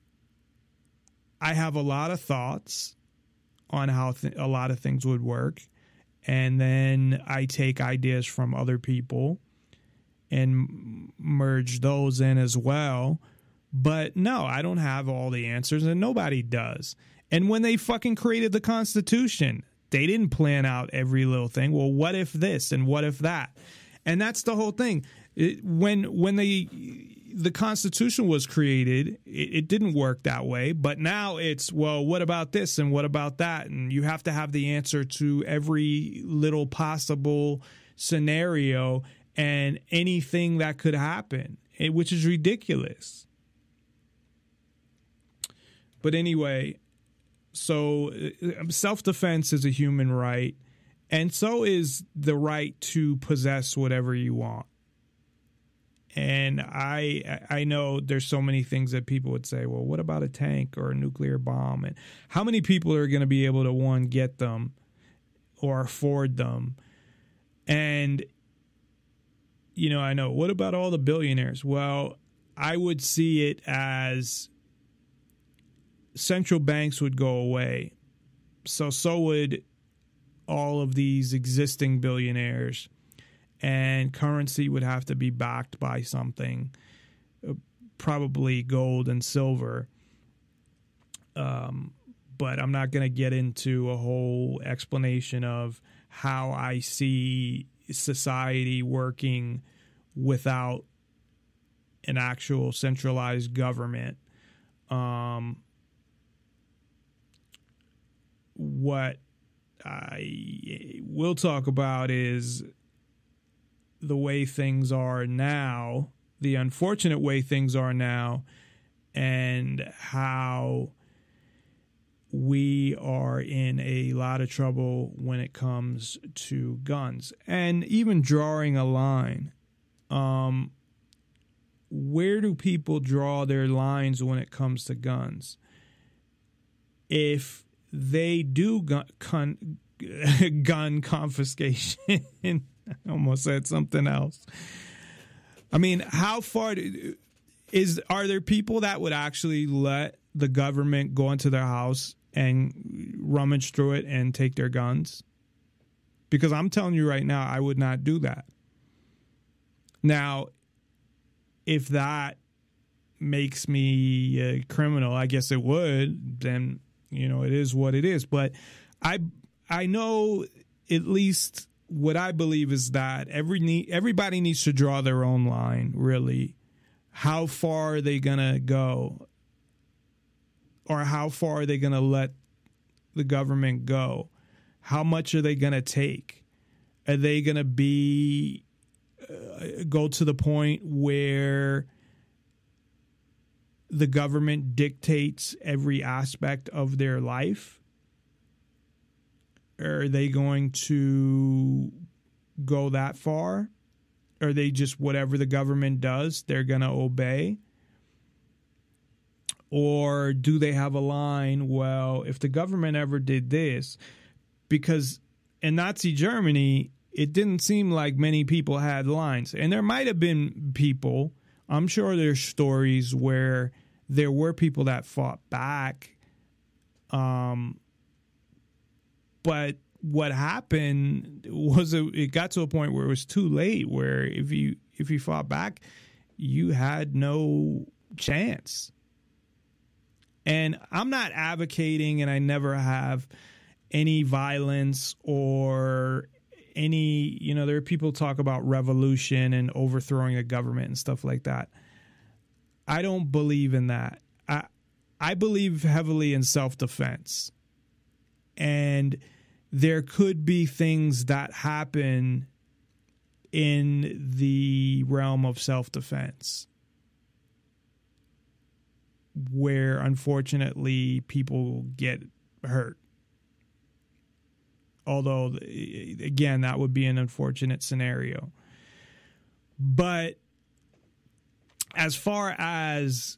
I have a lot of thoughts on how th- a lot of things would work. And then I take ideas from other people and merge those in as well. But no, I don't have all the answers, and nobody does. And when they fucking created the Constitution, they didn't plan out every little thing. Well, what if this and what if that? And that's the whole thing. It, when when they, the Constitution was created, it, it didn't work that way. But now it's, well, what about this and what about that? And you have to have the answer to every little possible scenario and anything that could happen, which is ridiculous. But anyway, so self-defense is a human right, and so is the right to possess whatever you want. And I I know there's so many things that people would say, well, what about a tank or a nuclear bomb? And how many people are going to be able to, one, get them or afford them? And, you know, I know, what about all the billionaires? Well, I would see it as central banks would go away. So, so would all of these existing billionaires. And currency would have to be backed by something, probably gold and silver. Um, but I'm not going to get into a whole explanation of how I see society working without an actual centralized government. Um, what I will talk about is the way things are now, the unfortunate way things are now, and how we are in a lot of trouble when it comes to guns. And even drawing a line. Um, where do people draw their lines when it comes to guns? If they do gun, con, gun confiscation, I almost said something else. I mean, how far do, is are there people that would actually let the government go into their house and rummage through it and take their guns? Because I'm telling you right now, I would not do that. Now, if that makes me a criminal, I guess it would, then, you know, it is what it is. But I I know at least what I believe is that every need, everybody needs to draw their own line, really. How far are they going to go? Or how far are they going to let the government go? How much are they going to take? Are they going to be uh, go to the point where the government dictates every aspect of their life? Are they going to go that far? Are they just whatever the government does, they're going to obey? Or do they have a line, well, if the government ever did this, because in Nazi Germany, it didn't seem like many people had lines. And there might have been people, I'm sure there's stories where there were people that fought back. Um, but what happened was it, it got to a point where it was too late, where if you if you fought back, you had no chance. And I'm not advocating, and I never have, any violence or any, you know, there are people talk about revolution and overthrowing a government and stuff like that. I don't believe in that. I I believe heavily in self-defense. And there could be things that happen in the realm of self-defense where, unfortunately, people get hurt. Although, again, that would be an unfortunate scenario. But as far as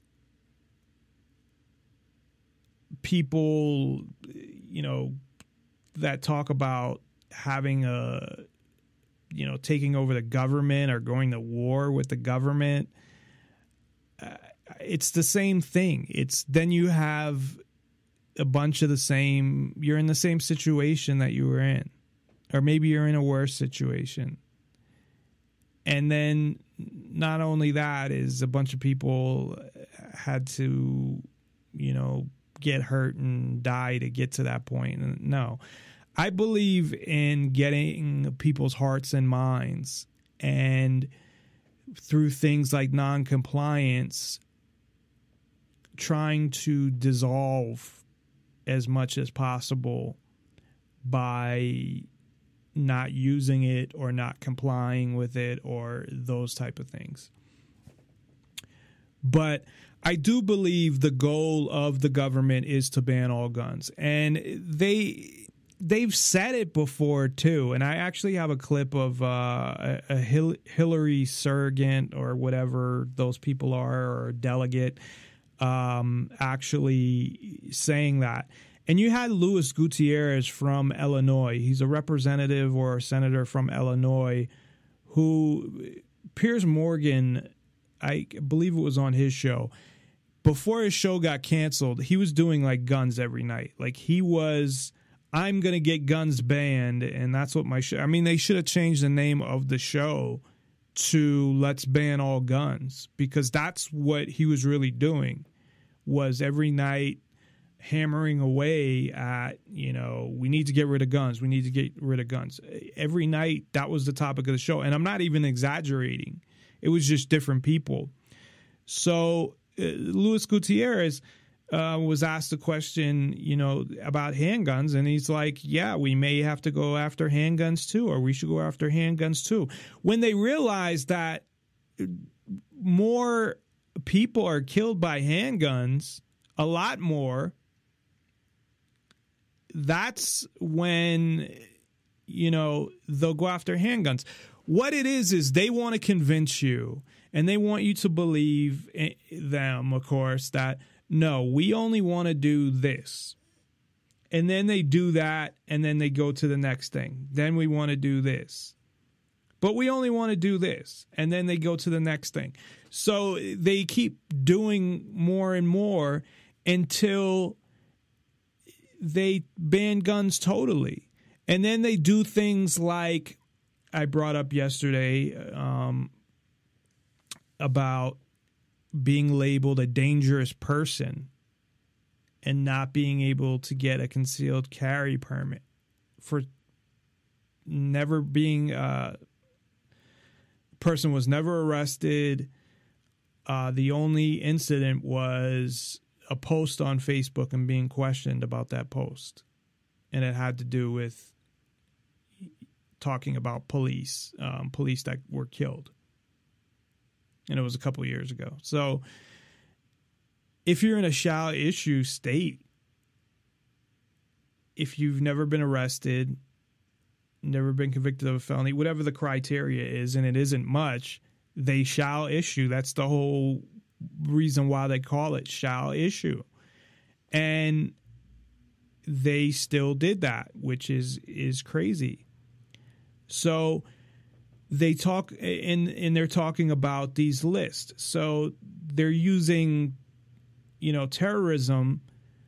people, you know, that talk about having a, you know, taking over the government or going to war with the government, uh, it's the same thing. It's then you have a bunch of the same, you're in the same situation that you were in, or maybe you're in a worse situation. And then not only that is a bunch of people had to, you know, get hurt and die to get to that point. No, I believe in getting people's hearts and minds, and through things like non-compliance, trying to dissolve as much as possible by not using it or not complying with it or those type of things. But I do believe the goal of the government is to ban all guns. And they, they've said it before, too. And I actually have a clip of uh, a, a Hil- Hillary surrogate or whatever those people are, or a delegate, um, actually saying that. And you had Luis Gutierrez from Illinois. He's a representative or a senator from Illinois who Piers Morgan, I believe it was on his show. Before his show got canceled, he was doing like guns every night. Like he was, I'm going to get guns banned. And that's what my show, I mean, they should have changed the name of the show to Let's Ban All Guns, because that's what he was really doing, was every night hammering away at, you know, we need to get rid of guns. We need to get rid of guns. Every night, that was the topic of the show. And I'm not even exaggerating. It was just different people. So uh, Luis Gutierrez uh, was asked a question, you know, about handguns. And he's like, yeah, we may have to go after handguns too, or we should go after handguns too. When they realized that more people are killed by handguns, a lot more, that's when, you know, they'll go after handguns. What it is, is they want to convince you, and they want you to believe them, of course, that, no, we only want to do this. And then they do that, and then they go to the next thing. Then we want to do this. But we only want to do this. And then they go to the next thing. So they keep doing more and more until they ban guns totally. And then they do things like I brought up yesterday um, about being labeled a dangerous person and not being able to get a concealed carry permit for never being uh, person was never arrested. Uh, the only incident was a post on Facebook and being questioned about that post. And it had to do with talking about police, um, police that were killed. And it was a couple of years ago. So if you're in a shall issue state, if you've never been arrested, never been convicted of a felony, whatever the criteria is, and it isn't much, they shall issue. That's the whole reason why they call it shall issue. And they still did that, which is is crazy. So they talk, and, and they're talking about these lists. So they're using, you know, terrorism.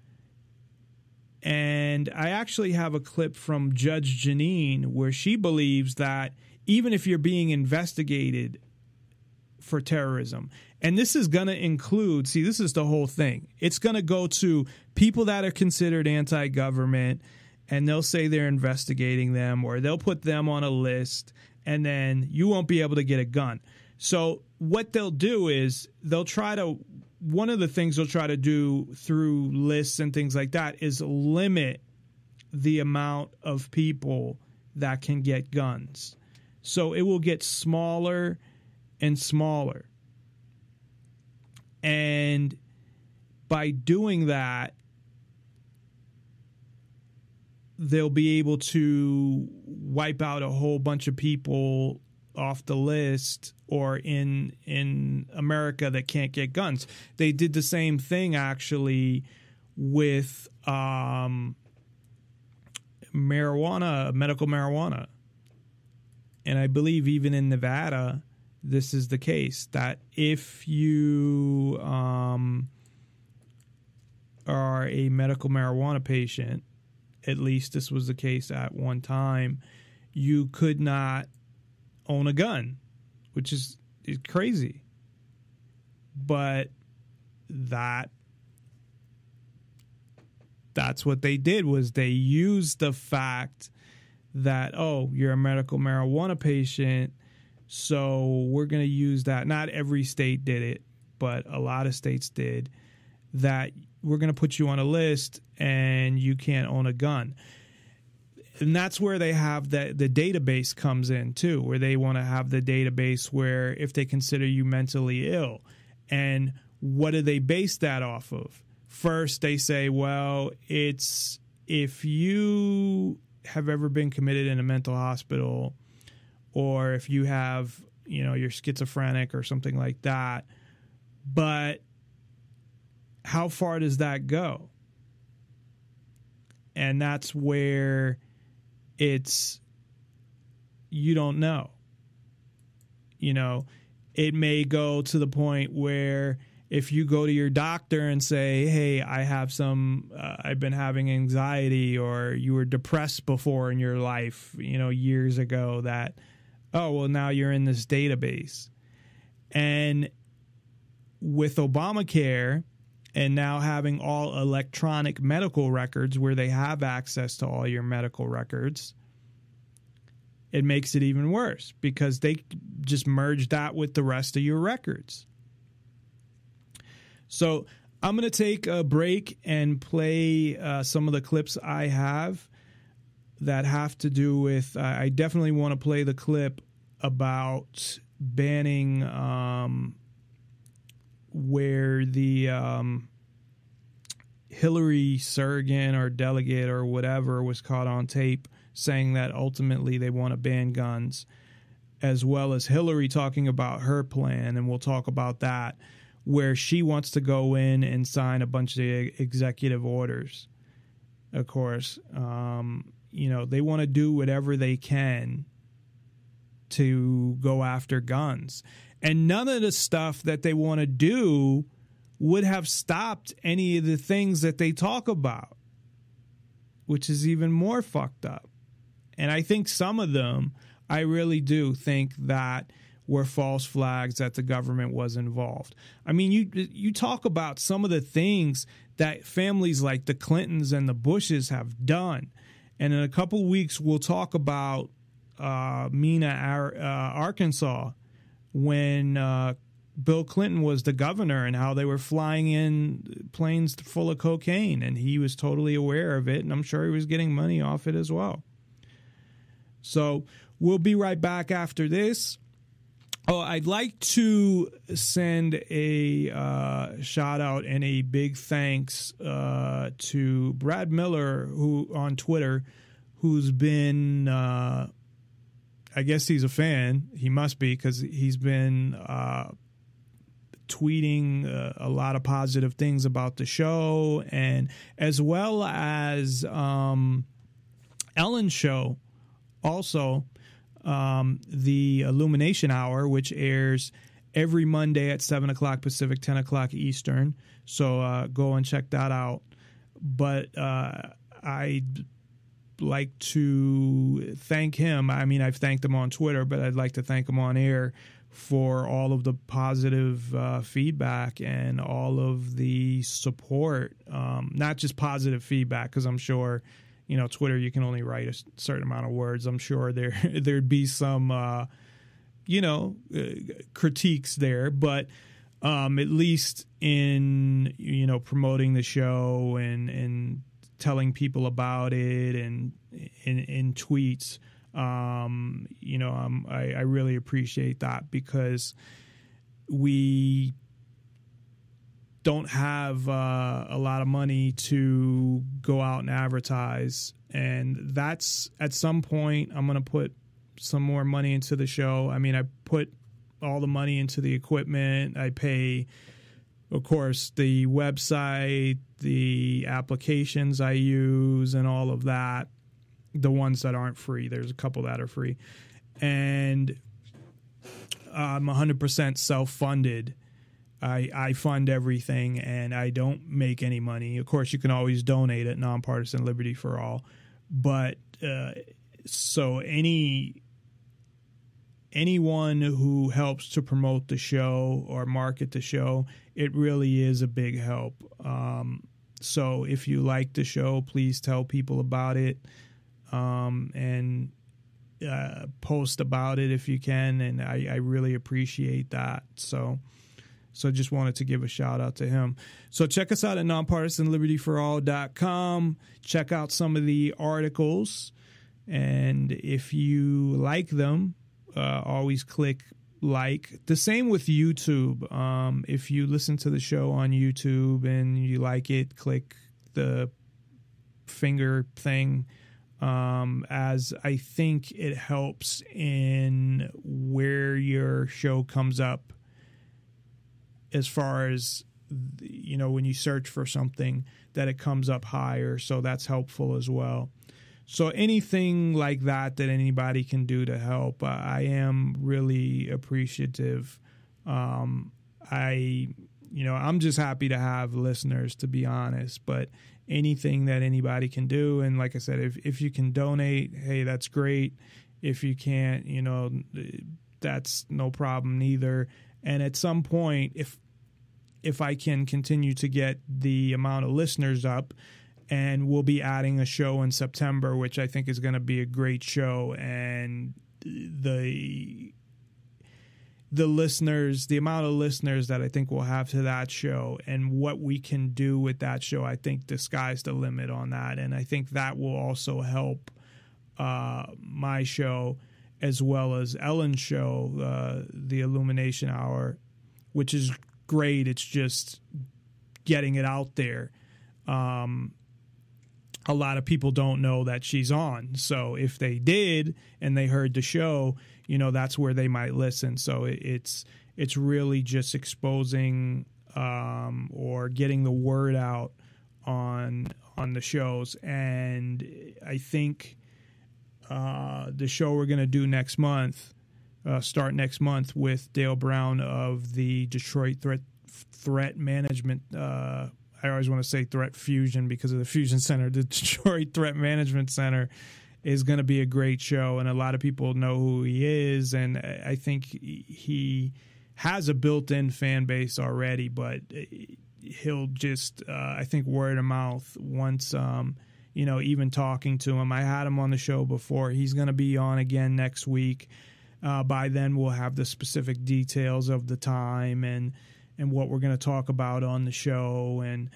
And I actually have a clip from Judge Janine where she believes that even if you're being investigated for terrorism, and this is going to include, see, this is the whole thing. It's going to go to people that are considered anti-government, and they'll say they're investigating them, or they'll put them on a list, and then you won't be able to get a gun. So what they'll do is they'll try to, one of the things they'll try to do through lists and things like that is limit the amount of people that can get guns. So it will get smaller and smaller. And by doing that, they'll be able to wipe out a whole bunch of people off the list, or in in America that can't get guns. They did the same thing actually with um, marijuana, medical marijuana. And I believe even in Nevada, this is the case, that if you um, are a medical marijuana patient, at least this was the case at one time, you could not own a gun, which is, is crazy. But that that's what they did, was they used the fact that, oh, you're a medical marijuana patient, so we're going to use that. Not every state did it, but a lot of states did, that we're going to put you on a list and you can't own a gun. And that's where they have the, the database comes in too, where they want to have the database where if they consider you mentally ill. And what do they base that off of? First, they say, well, it's if you have ever been committed in a mental hospital, or if you have, you know, you're schizophrenic or something like that. But how far does that go? And that's where it's, you don't know. You know, it may go to the point where if you go to your doctor and say, hey, I have some, uh, I've been having anxiety, or you were depressed before in your life, you know, years ago, that, oh, well, now you're in this database. And with Obamacare and now having all electronic medical records where they have access to all your medical records, it makes it even worse because they just merge that with the rest of your records. So I'm going to take a break and play uh, some of the clips I have that have to do with, uh, I definitely want to play the clip about banning um, where the um, Hillary surrogate or delegate or whatever was caught on tape saying that ultimately they want to ban guns, as well as Hillary talking about her plan, and we'll talk about that, where she wants to go in and sign a bunch of executive orders. Of course, um, you know, they want to do whatever they can to go after guns. And none of the stuff that they want to do would have stopped any of the things that they talk about, which is even more fucked up. And I think some of them, I really do think that were false flags that the government was involved. I mean, you you talk about some of the things that families like the Clintons and the Bushes have done. And in a couple of weeks, we'll talk about uh, Mena, uh, Arkansas, when uh, Bill Clinton was the governor, and how they were flying in planes full of cocaine. And he was totally aware of it, and I'm sure he was getting money off it as well. So we'll be right back after this. Oh, I'd like to send a uh, shout out and a big thanks uh, to Brad Miller, who on Twitter, who's been, uh, I guess he's a fan. He must be, because he's been uh, tweeting uh, a lot of positive things about the show, and as well as um, Ellen's show also. Um, the Illumination Hour, which airs every Monday at seven o'clock Pacific, ten o'clock Eastern. So uh, go and check that out. But uh, I'd like to thank him. I mean, I've thanked him on Twitter, but I'd like to thank him on air for all of the positive uh, feedback and all of the support. Um, not just positive feedback, because I'm sure, you know, Twitter, you can only write a certain amount of words. I'm sure there there'd be some, uh, you know, uh, critiques there, but um, at least in, you know, promoting the show and and telling people about it and in, in tweets, um, you know, um, I, I really appreciate that, because we don't have uh, a lot of money to go out and advertise. And that's, at some point, I'm going to put some more money into the show. I mean, I put all the money into the equipment. I pay, of course, the website, the applications I use, and all of that. The ones that aren't free. There's a couple that are free. And I'm one hundred percent self-funded. I, I fund everything, and I don't make any money. Of course, you can always donate at Nonpartisan Liberty for All. But uh, so any anyone who helps to promote the show or market the show, it really is a big help. Um, so if you like the show, please tell people about it, um, and uh, post about it if you can. And I, I really appreciate that. So. So just wanted to give a shout out to him. So check us out at non partisan liberty for all dot com. Check out some of the articles. And if you like them, uh, always click like. The same with YouTube. Um, if you listen to the show on YouTube and you like it, click the finger thing, um, as I think it helps in where your show comes up as far as, you know, when you search for something, that it comes up higher. So that's helpful as well. So anything like that that anybody can do to help, uh, I am really appreciative. Um, I, you know, I'm just happy to have listeners, to be honest, but anything that anybody can do. And like I said, if, if you can donate, hey, that's great. If you can't, you know, that's no problem either. And at some point, if, if I can continue to get the amount of listeners up, and we'll be adding a show in September, which I think is going to be a great show. And the the listeners, the amount of listeners that I think we'll have to that show and what we can do with that show, I think the sky's the limit on that. And I think that will also help uh, my show as well as Ellen's show, uh, the Illumination Hour, which is great. It's just getting it out there. Um, a lot of people don't know that she's on. So if they did and they heard the show, you know, that's where they might listen. So it, it's it's really just exposing um, or getting the word out on on the shows. And I think uh, the show we're going to do next month, uh, start next month with Dale Brown of the Detroit Threat Threat Management uh I always want to say Threat Fusion because of the Fusion Center. The Detroit Threat Management Center is going to be a great show, and a lot of people know who he is, and I think he has a built-in fan base already, but he'll just, uh, I think, word of mouth once, um, you know, even talking to him. I had him on the show before. He's going to be on again next week. Uh, by then, we'll have the specific details of the time and and what we're going to talk about on the show, and,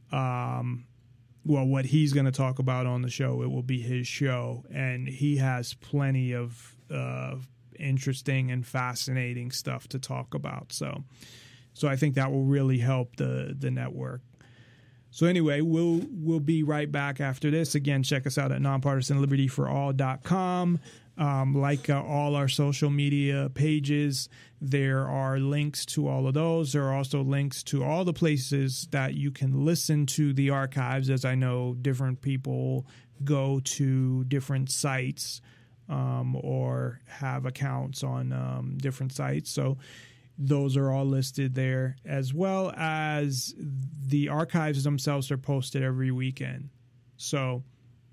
um, well, what he's going to talk about on the show. It will be his show, and he has plenty of uh, interesting and fascinating stuff to talk about. So, so I think that will really help the the network. So anyway, we'll we'll be right back after this. Again, check us out at non partisan liberty for all dot com. Um, like uh, all our social media pages, there are links to all of those. There are also links to all the places that you can listen to the archives, as I know different people go to different sites um, or have accounts on um, different sites. So those are all listed there, as well as the archives themselves are posted every weekend. So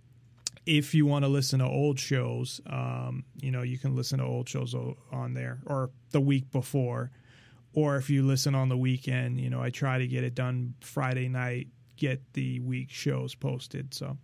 if you want to listen to old shows, um, you know, you can listen to old shows on there, or the week before. Or if you listen on the weekend, you know, I try to get it done Friday night, get the week shows posted. So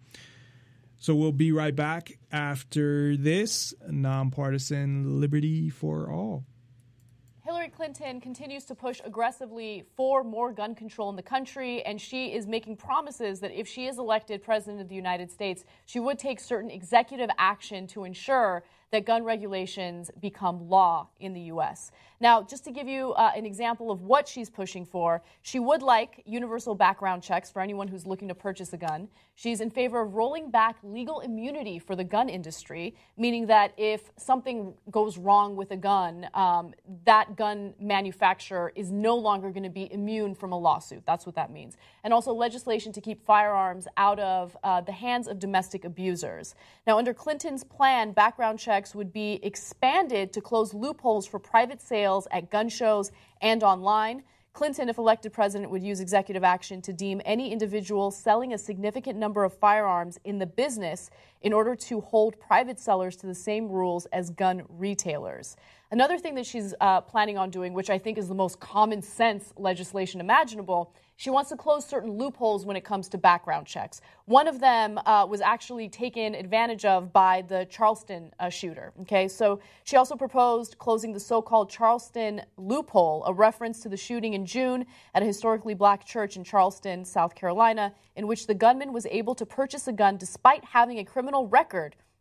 so we'll be right back after this. Nonpartisan Liberty for All. Hillary Clinton continues to push aggressively for more gun control in the country, and she is making promises that if she is elected president of the United States, she would take certain executive action to ensure that gun regulations become law in the U S. Now, just to give you uh, an example of what she's pushing for, she would like universal background checks for anyone who's looking to purchase a gun. She's in favor of rolling back legal immunity for the gun industry, meaning that if something goes wrong with a gun, um, that gun manufacturer is no longer going to be immune from a lawsuit. That's what that means. And also legislation to keep firearms out of uh, the hands of domestic abusers. Now, under Clinton's plan, background checks would be expanded to close loopholes for private sales at gun shows and online. Clinton, if elected president, would use executive action to deem any individual selling a significant number of firearms in the business in order to hold private sellers to the same rules as gun retailers. Another thing that she's uh, planning on doing, which I think is the most common sense legislation imaginable, she wants to close certain loopholes when it comes to background checks. One of them uh, was actually taken advantage of by the Charleston uh, shooter. Okay, so she also proposed closing the so-called Charleston loophole, a reference to the shooting in June at a historically black church in Charleston, South Carolina, in which the gunman was able to purchase a gun despite having a criminal record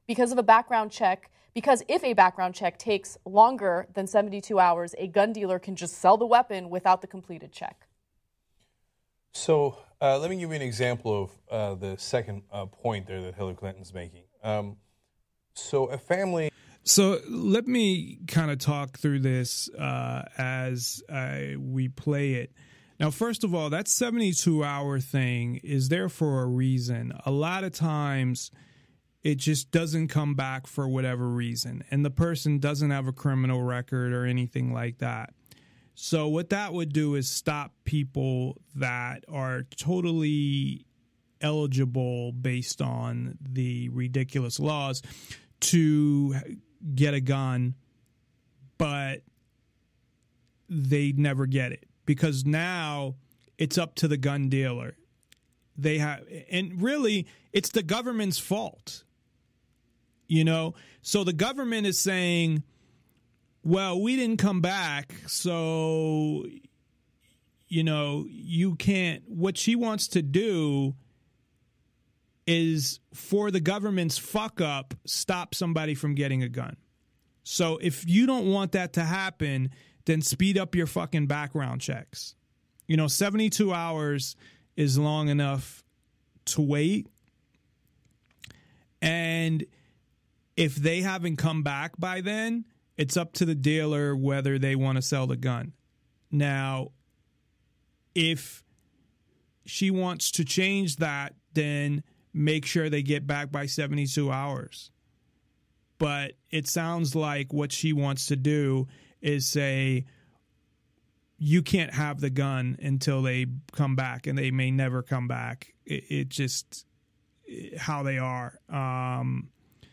because of a background check, because if a background check takes longer than seventy-two hours, a gun dealer can just sell the weapon without the completed check. So uh, let me give you an example of uh, the second uh, point there that Hillary Clinton's making. Um, so a family... So let me kind of talk through this uh, as uh, we play it. Now, first of all, that seventy-two hour thing is there for a reason. A lot of times it just doesn't come back for whatever reason, and the person doesn't have a criminal record or anything like that. So what that would do is stop people that are totally eligible based on the ridiculous laws to get a gun, but they never get it because now it's up to the gun dealer. They have, and really it's the government's fault, you know? So the government is saying, well, we didn't come back, so, you know, you can't, what she wants to do is for the government's fuck up, stop somebody from getting a gun. So if you don't want that to happen, then speed up your fucking background checks. You know, seventy-two hours is long enough to wait. And if they haven't come back by then, it's up to the dealer whether they want to sell the gun. Now, if she wants to change that, then make sure they get back by seventy-two hours. But it sounds like what she wants to do is say, you can't have the gun until they come back, and they may never come back. It, it just how they are. Um,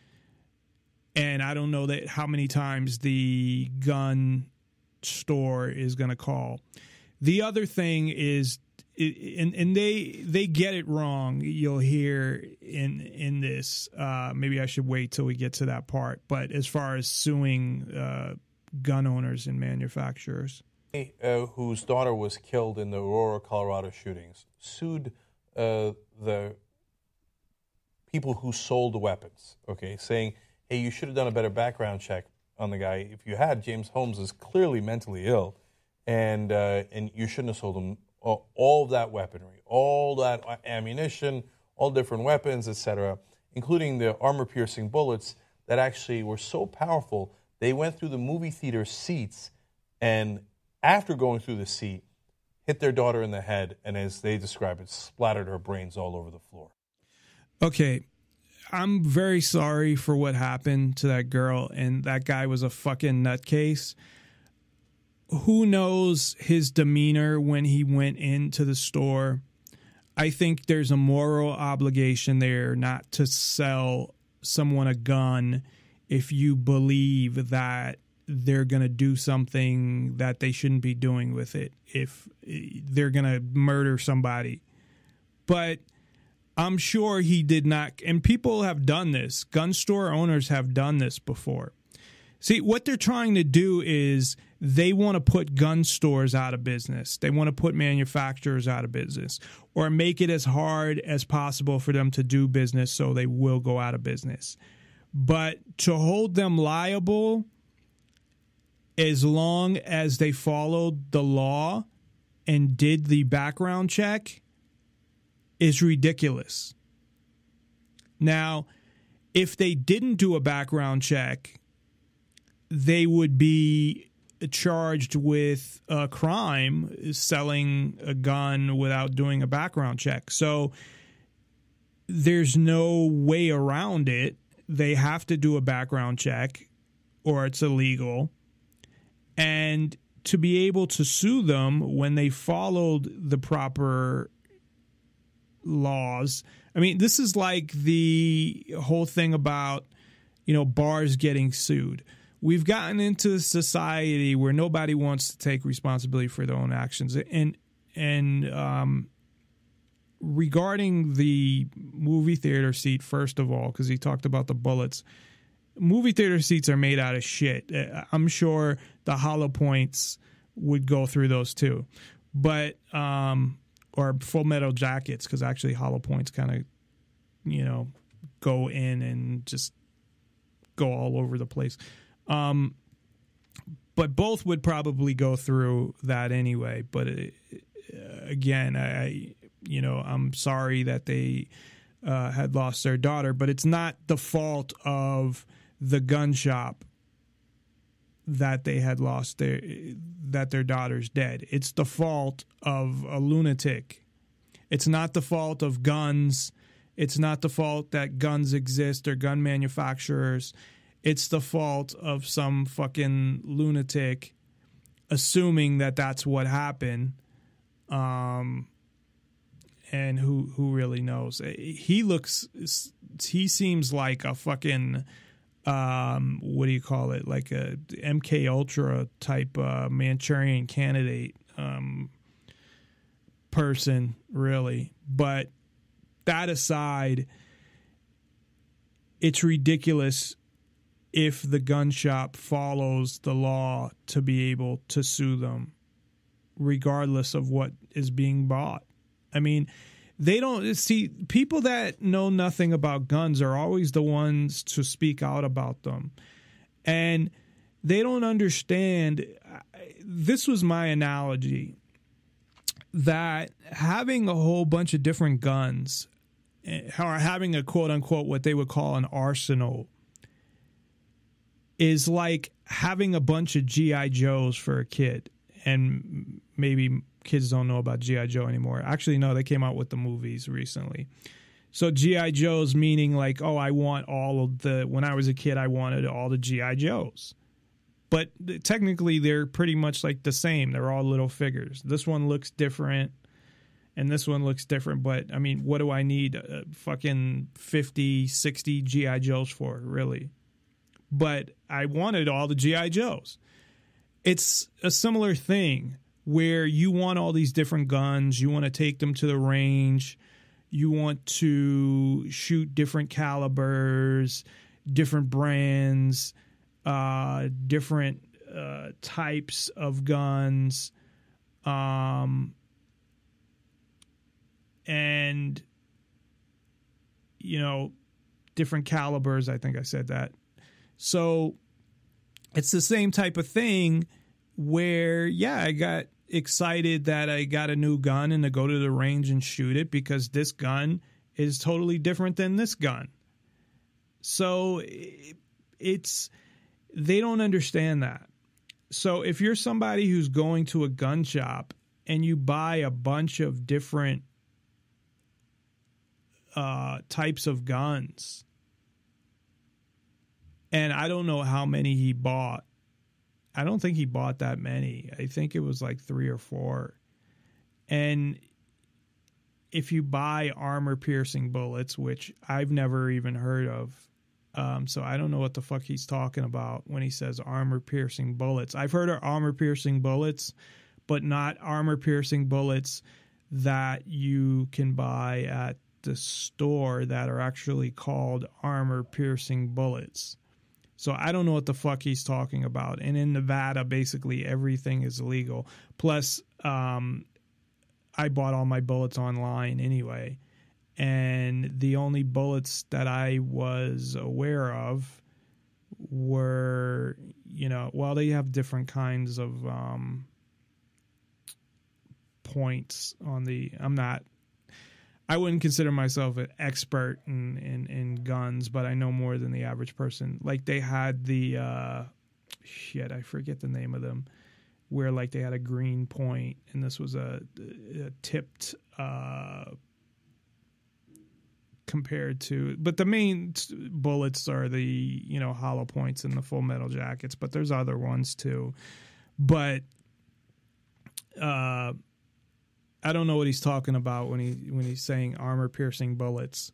and I don't know that how many times the gun store is going to call. The other thing is, and and they they get it wrong. You'll hear in in this. Uh, maybe I should wait till we get to that part. But as far as suing uh, gun owners and manufacturers, uh, whose daughter was killed in the Aurora, Colorado shootings, sued uh, the people who sold the weapons. Okay, saying, "Hey, you should have done a better background check on the guy. If you had, James Holmes is clearly mentally ill, and uh, and you shouldn't have sold him." All of that weaponry, all that ammunition, all different weapons, et cetera, including the armor-piercing bullets that actually were so powerful, they went through the movie theater seats and, after going through the seat, hit their daughter in the head and, as they describe it, splattered her brains all over the floor. Okay, I'm very sorry for what happened to that girl, and that guy was a fucking nutcase. Who knows his demeanor when he went into the store? I think there's a moral obligation there not to sell someone a gun if you believe that they're going to do something that they shouldn't be doing with it, if they're going to murder somebody. But I'm sure he did not, and people have done this. Gun store owners have done this before. See, what they're trying to do is they want to put gun stores out of business. They want to put manufacturers out of business, or make it as hard as possible for them to do business so they will go out of business. But to hold them liable, as long as they followed the law and did the background check, is ridiculous. Now, if they didn't do a background check, they would be charged with a crime, selling a gun without doing a background check. So there's no way around it. They have to do a background check or it's illegal. And to be able to sue them when they followed the proper laws. I mean, this is like the whole thing about, you know, bars getting sued. We've gotten into a society where nobody wants to take responsibility for their own actions. And and um, regarding the movie theater seat, first of all, because he talked about the bullets, movie theater seats are made out of shit. I'm sure the hollow points would go through those too. But, um, or full metal jackets, because actually hollow points kind of, you know, go in and just go all over the place. Um, but both would probably go through that anyway. But it, again, I, you know, I'm sorry that they uh, had lost their daughter, but it's not the fault of the gun shop that they had lost their, that their daughter's dead. It's the fault of a lunatic. It's not the fault of guns. It's not the fault that guns exist or gun manufacturers. It's the fault of some fucking lunatic assuming that that's what happened. Um, and who who really knows? He looks, he seems like a fucking, um, what do you call it? Like a M K Ultra type uh, Manchurian candidate um, person, really. But that aside, it's ridiculous if the gun shop follows the law to be able to sue them, regardless of what is being bought. I mean, they don't see, people that know nothing about guns are always the ones to speak out about them. And they don't understand. This was my analogy, that having a whole bunch of different guns, or having a quote unquote what they would call an arsenal, is like having a bunch of G I Joes for a kid. And maybe kids don't know about G I Joe anymore. Actually, no, they came out with the movies recently. So G I Joes meaning like, oh, I want all of the, when I was a kid, I wanted all the G I Joes. But technically, they're pretty much like the same. They're all little figures. This one looks different, and this one looks different. But, I mean, what do I need uh, fucking fifty, sixty G I Joes for, really? But I wanted all the G I Joes. It's a similar thing where you want all these different guns. You want to take them to the range. You want to shoot different calibers, different brands, uh, different uh, types of guns. Um, and, you know, different calibers. I think I said that. So it's the same type of thing where, yeah, I got excited that I got a new gun and to go to the range and shoot it because this gun is totally different than this gun. So it's, they don't understand that. So if you're somebody who's going to a gun shop and you buy a bunch of different uh, types of guns, and I don't know how many he bought. I don't think he bought that many. I think it was like three or four. And if you buy armor-piercing bullets, which I've never even heard of, um, so I don't know what the fuck he's talking about when he says armor-piercing bullets. I've heard of armor-piercing bullets, but not armor-piercing bullets that you can buy at the store that are actually called armor-piercing bullets. So I don't know what the fuck he's talking about. And in Nevada, basically everything is legal. Plus, um, I bought all my bullets online anyway. And the only bullets that I was aware of were, you know, well, they have different kinds of um, points on the, I'm not, I wouldn't consider myself an expert in, in, in guns, but I know more than the average person. Like they had the, uh, shit, I forget the name of them, where like they had a green point and this was a, a tipped uh, compared to, but the main bullets are the, you know, hollow points and the full metal jackets, but there's other ones too. But, uh, I don't know what he's talking about when he when he's saying armor-piercing bullets.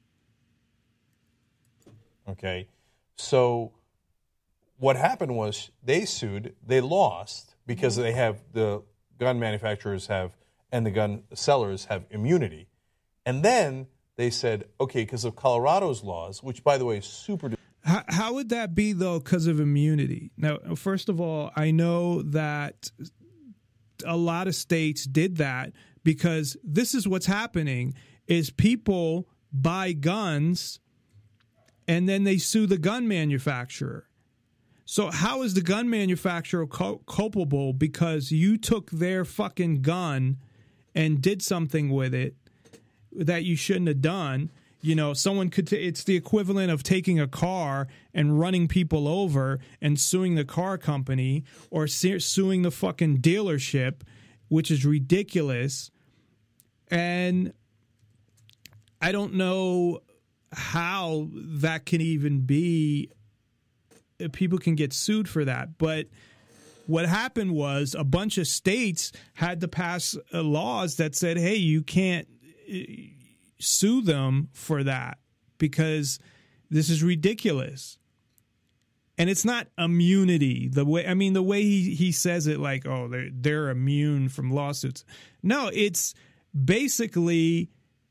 Okay. So what happened was they sued, they lost because they have, the gun manufacturers have, and the gun sellers have immunity. And then they said, okay, because of Colorado's laws, which, by the way, is super... How, how would that be, though, because of immunity? Now, first of all, I know that a lot of states did that, because this is what's happening is people buy guns and then they sue the gun manufacturer. So how is the gun manufacturer cul- culpable because you took their fucking gun and did something with it that you shouldn't have done? You know, someone could, t- it's the equivalent of taking a car and running people over and suing the car company or su- suing the fucking dealership, which is ridiculous. And I don't know how that can even be, people can get sued for that. But what happened was a bunch of states had to pass uh, laws that said, hey, you can't uh, sue them for that because this is ridiculous. And it's not immunity. The way I mean, the way he, he says it, like, oh, they're, they're immune from lawsuits. No, it's basically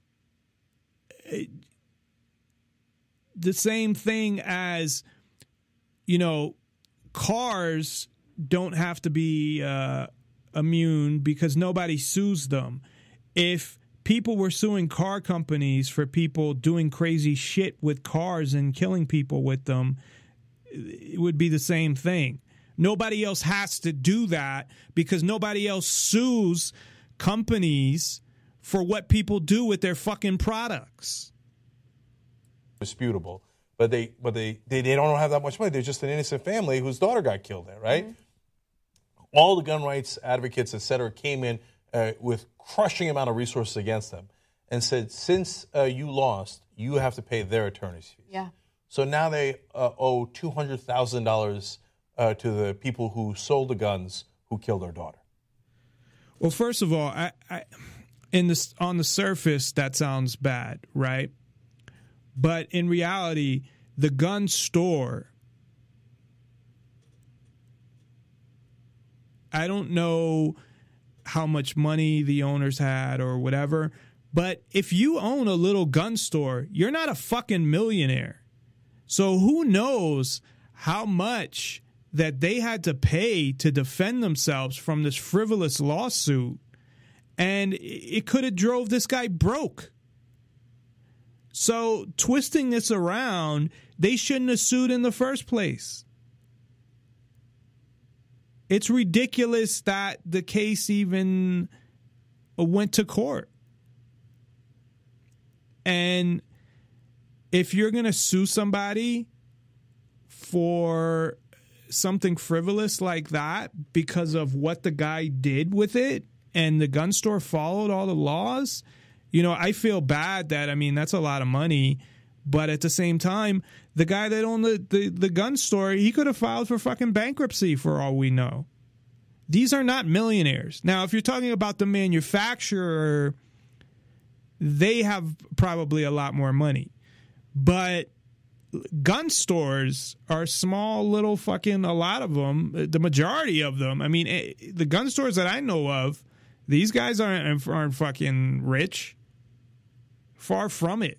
the same thing as, you know, cars don't have to be uh, immune because nobody sues them. If people were suing car companies for people doing crazy shit with cars and killing people with them, it would be the same thing. Nobody else has to do that because nobody else sues companies for what people do with their fucking products. Disputable, but they but they, they they don't have that much money. They're just an innocent family whose daughter got killed there, right? Mm-hmm. All the gun rights advocates, et cetera, came in uh, with crushing amount of resources against them and said, since uh, you lost, you have to pay their attorney's fees. Yeah. So now they uh, owe two hundred thousand dollars uh, to the people who sold the guns who killed their daughter. Well, first of all, I, I in this on the surface that sounds bad, right? But in reality, the gun store, I don't know how much money the owners had or whatever, but if you own a little gun store, you're not a fucking millionaire. So who knows how much that they had to pay to defend themselves from this frivolous lawsuit, and it could have drove this guy broke. So twisting this around, they shouldn't have sued in the first place. It's ridiculous that the case even went to court. And if you're going to sue somebody for something frivolous like that because of what the guy did with it and the gun store followed all the laws, you know, I feel bad that, I mean, that's a lot of money. But at the same time, the guy that owned the, the, the gun store, he could have filed for fucking bankruptcy for all we know. These are not millionaires. Now, if you're talking about the manufacturer, they have probably a lot more money. But gun stores are small little fucking, a lot of them, the majority of them. I mean, the gun stores that I know of, these guys aren't, aren't fucking rich. Far from it.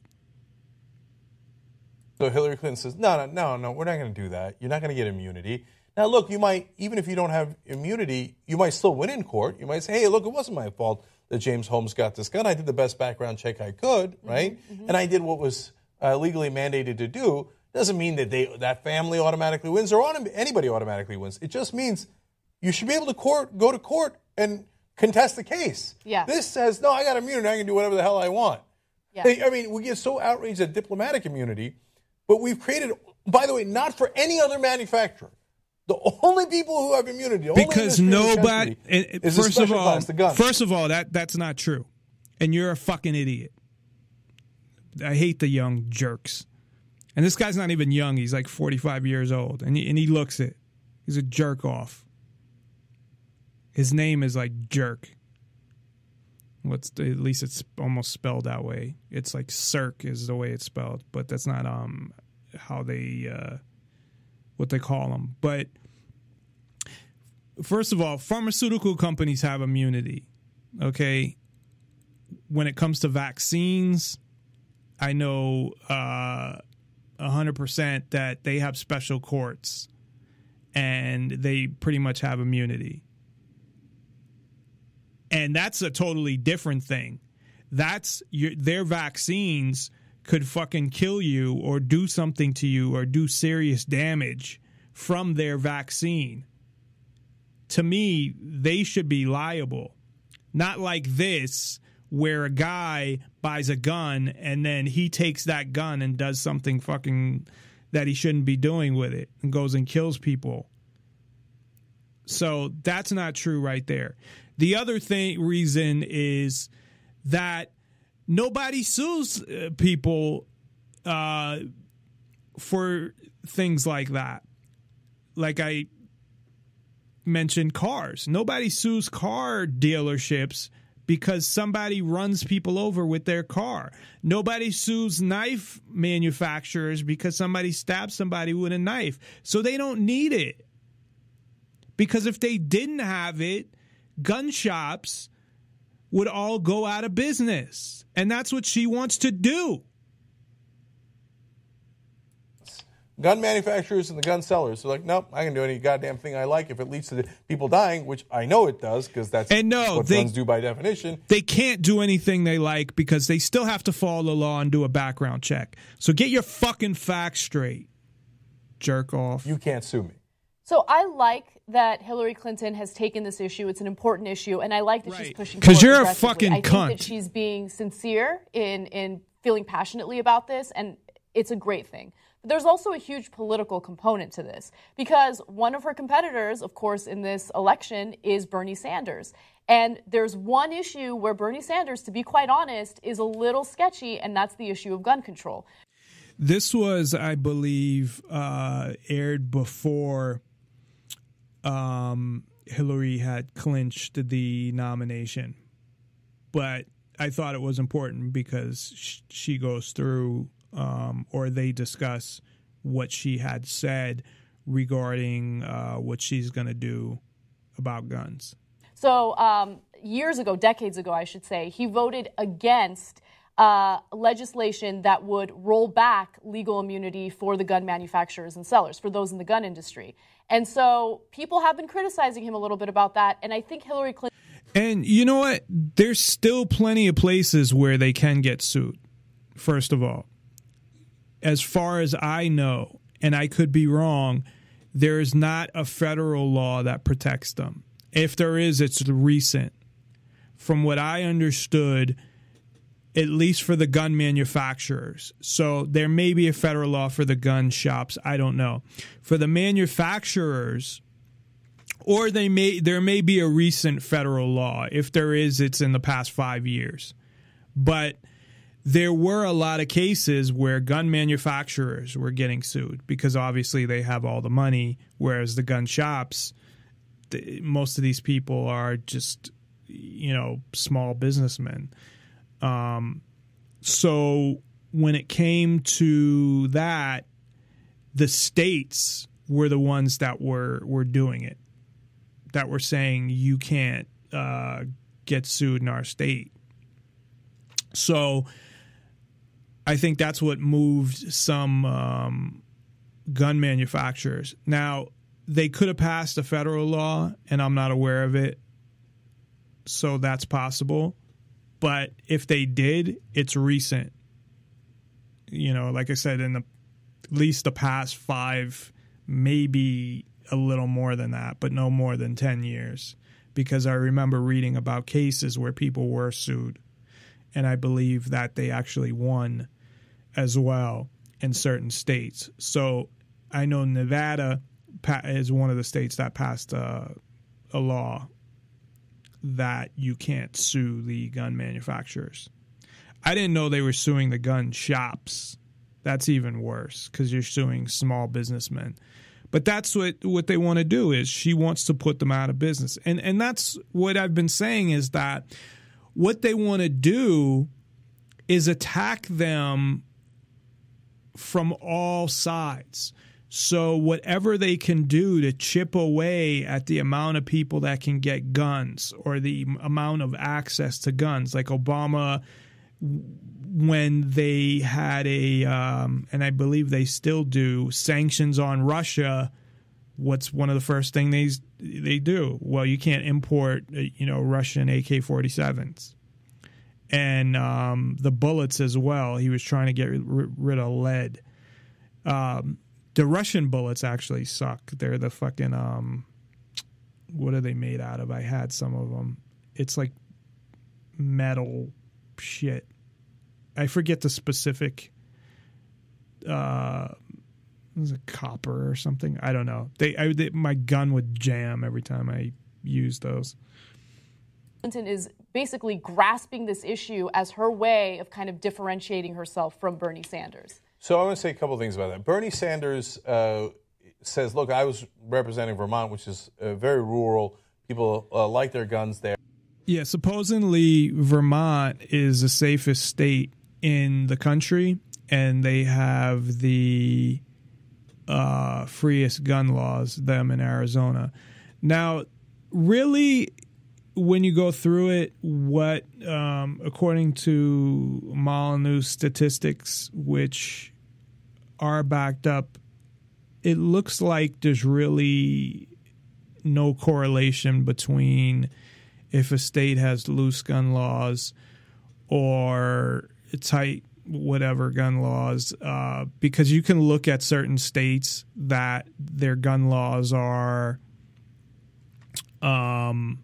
So Hillary Clinton says, no, no, no, no, we're not going to do that. You're not going to get immunity. Now, look, you might, even if you don't have immunity, you might still win in court. You might say, hey, look, it wasn't my fault that James Holmes got this gun. I did the best background check I could, right? Mm-hmm, mm-hmm. And I did what was uh, legally mandated to do. Doesn't mean that they that family automatically wins or anybody automatically wins. It just means you should be able to court, go to court and contest the case. Yeah. This says, no, I got immunity. I can do whatever the hell I want. Yeah. I mean, we get so outraged at diplomatic immunity, but we've created, by the way, not for any other manufacturer. The only people who have immunity, the because only nobody. It, is first of all, class, the gun. first of all, that that's not true, and you're a fucking idiot. I hate the young jerks, and this guy's not even young. He's like forty-five years old, and he, and he looks it. He's a jerk off. His name is like Jerk. What's the, at least it's almost spelled that way. It's like Cirque is the way it's spelled, but that's not um how they uh, what they call them. But first of all, pharmaceutical companies have immunity. Okay, when it comes to vaccines, I know uh, one hundred percent that they have special courts, and they pretty much have immunity. And that's a totally different thing. That's your, their vaccines could fucking kill you or do something to you or do serious damage from their vaccine. To me, they should be liable. Not like this, where a guy buys a gun and then he takes that gun and does something fucking that he shouldn't be doing with it and goes and kills people. So that's not true right there. The other thing reason is that nobody sues uh, people uh, for things like that. Like I mentioned cars. Nobody sues car dealerships because somebody runs people over with their car. Nobody sues knife manufacturers because somebody stabs somebody with a knife. So they don't need it. Because if they didn't have it, gun shops would all go out of business. And that's what she wants to do. Gun manufacturers and the gun sellers are like, nope, I can do any goddamn thing I like if it leads to people dying, which I know it does because that's and no, what they, guns do by definition. They can't do anything they like because they still have to follow the law and do a background check. So get your fucking facts straight, jerk off. You can't sue me. So I like that Hillary Clinton has taken this issue. It's an important issue, and I like that right. she's pushing because you're a aggressively. fucking I cunt. think that she's being sincere in, in feeling passionately about this, and it's a great thing. But there's also a huge political component to this because one of her competitors, of course, in this election is Bernie Sanders. And there's one issue where Bernie Sanders, to be quite honest, is a little sketchy, and that's the issue of gun control. This was, I believe, uh, aired before um, Hillary had clinched the nomination. But I thought it was important because sh- she goes through um, or they discuss what she had said regarding uh, what she's going to do about guns. So um, years ago, decades ago, I should say, he voted against uh, legislation that would roll back legal immunity for the gun manufacturers and sellers, for those in the gun industry. And so people have been criticizing him a little bit about that. And I think Hillary Clinton... And you know what? There's still plenty of places where they can get sued, first of all. As far as I know, and I could be wrong, there is not a federal law that protects them. If there is, it's recent. From what I understood, at least for the gun manufacturers. So there may be a federal law for the gun shops. I don't know. For the manufacturers, or they may there may be a recent federal law. If there is, it's in the past five years. But there were a lot of cases where gun manufacturers were getting sued because obviously they have all the money, whereas the gun shops, the, most of these people are just, you know, small businessmen. Um, so when it came to that, the states were the ones that were, were doing it, that were saying you can't uh, get sued in our state. So I think that's what moved some um, gun manufacturers. Now, they could have passed a federal law, and I'm not aware of it, so that's possible. But if they did, it's recent. You know, like I said, in the at least the past five, maybe a little more than that, but no more than ten years. Because I remember reading about cases where people were sued. And I believe that they actually won as well in certain states. So I know Nevada is one of the states that passed a, a law that you can't sue the gun manufacturers. I didn't know they were suing the gun shops. That's even worse because you're suing small businessmen. But that's what, what they want to do is she wants to put them out of business. And and that's what I've been saying is that what they want to do is attack them from all sides. So whatever they can do to chip away at the amount of people that can get guns or the amount of access to guns, like Obama, when they had a, um, and I believe they still do, sanctions on Russia, what's one of the first things they they do? Well, you can't import, you know, Russian A K forty-sevens. and um, the bullets as well. He was trying to get r- rid of lead. Um, the Russian bullets actually suck. They're the fucking, um, what are they made out of? I had some of them. It's like metal shit. I forget the specific, uh, was it copper or something? I don't know. They, I, they, my gun would jam every time I used those. Clinton is basically grasping this issue as her way of kind of differentiating herself from Bernie Sanders. So I want to say a couple of things about that. Bernie Sanders uh, says, look, I was representing Vermont, which is uh, very rural. People uh, like their guns there. Yeah, supposedly Vermont is the safest state in the country, and they have the uh, freest gun laws, them in Arizona. Now, really, when you go through it, what, um, according to Molyneux statistics, which are backed up, it looks like there's really no correlation between if a state has loose gun laws or tight whatever gun laws, uh, because you can look at certain states that their gun laws are, um,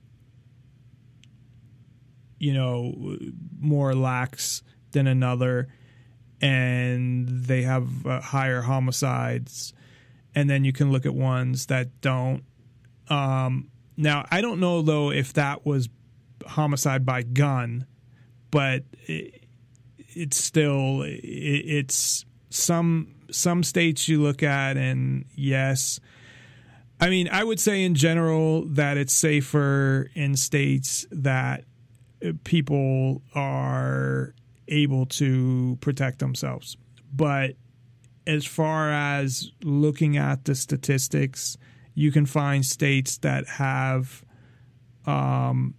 you know, more lax than another, and they have uh, higher homicides, and then you can look at ones that don't. Um, now, I don't know, though, if that was homicide by gun, but it, it's still, it, it's some some states you look at, and yes, I mean, I would say in general that it's safer in states that people are able to protect themselves. But as far as looking at the statistics, you can find states that have um,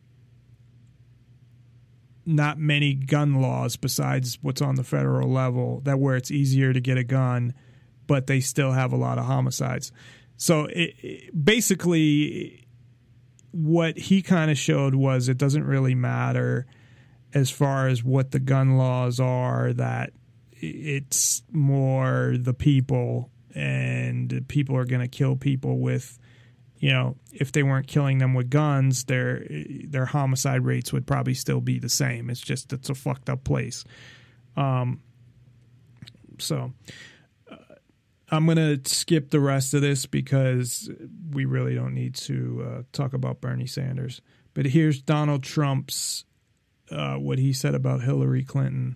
not many gun laws besides what's on the federal level, that where it's easier to get a gun, but they still have a lot of homicides. So it, it, basically, what he kind of showed was it doesn't really matter as far as what the gun laws are, that it's more the people, and people are going to kill people with, you know, if they weren't killing them with guns, their their homicide rates would probably still be the same. It's just, it's a fucked up place. Um, so uh, I'm going to skip the rest of this because we really don't need to uh, talk about Bernie Sanders. But here's Donald Trump's, uh, what he said about Hillary Clinton.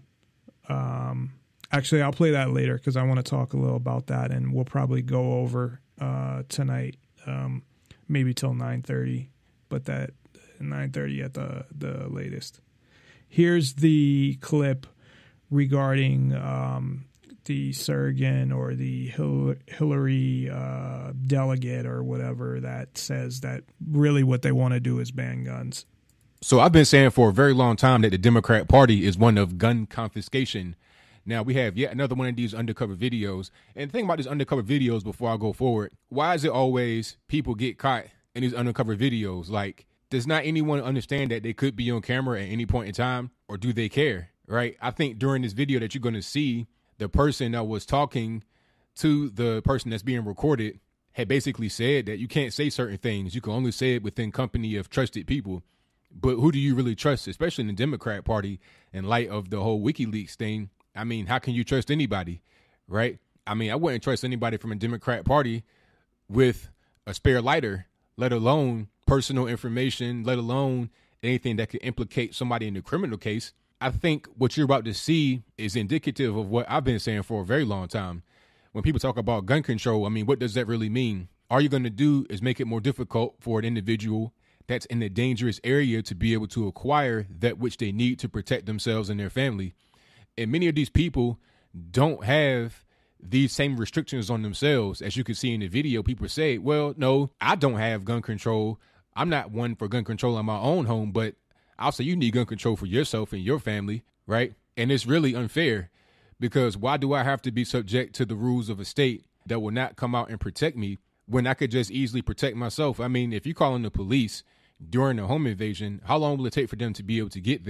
Um, actually, I'll play that later because I want to talk a little about that, and we'll probably go over uh, tonight, um, maybe till nine thirty, but that nine thirty at the, the latest. Here's the clip regarding um, the Surgeon or the Hil- Hillary uh, delegate or whatever that says that really what they want to do is ban guns. So I've been saying for a very long time that the Democrat Party is one of gun confiscation. Now we have yet another one of these undercover videos. And the thing about these undercover videos, before I go forward, why is it always people get caught in these undercover videos? Like, does not anyone understand that they could be on camera at any point in time, or do they care? Right? I think during this video that you're going to see, the person that was talking to the person that's being recorded had basically said that you can't say certain things. You can only say it within company of trusted people. But who do you really trust, especially in the Democrat Party, in light of the whole WikiLeaks thing? I mean, how can you trust anybody, right? I mean, I wouldn't trust anybody from a Democrat Party with a spare lighter, let alone personal information, let alone anything that could implicate somebody in a criminal case. I think what you're about to see is indicative of what I've been saying for a very long time. When people talk about gun control, I mean, what does that really mean? All you're going to do is make it more difficult for an individual that's in a dangerous area to be able to acquire that which they need to protect themselves and their family. And many of these people don't have these same restrictions on themselves. As you can see in the video, people say, well, no, I don't have gun control. I'm not one for gun control in my own home, but I'll say you need gun control for yourself and your family, right? And it's really unfair, because why do I have to be subject to the rules of a state that will not come out and protect me when I could just easily protect myself? I mean, if you call in the police during a home invasion, how long will it take for them to be able to get there?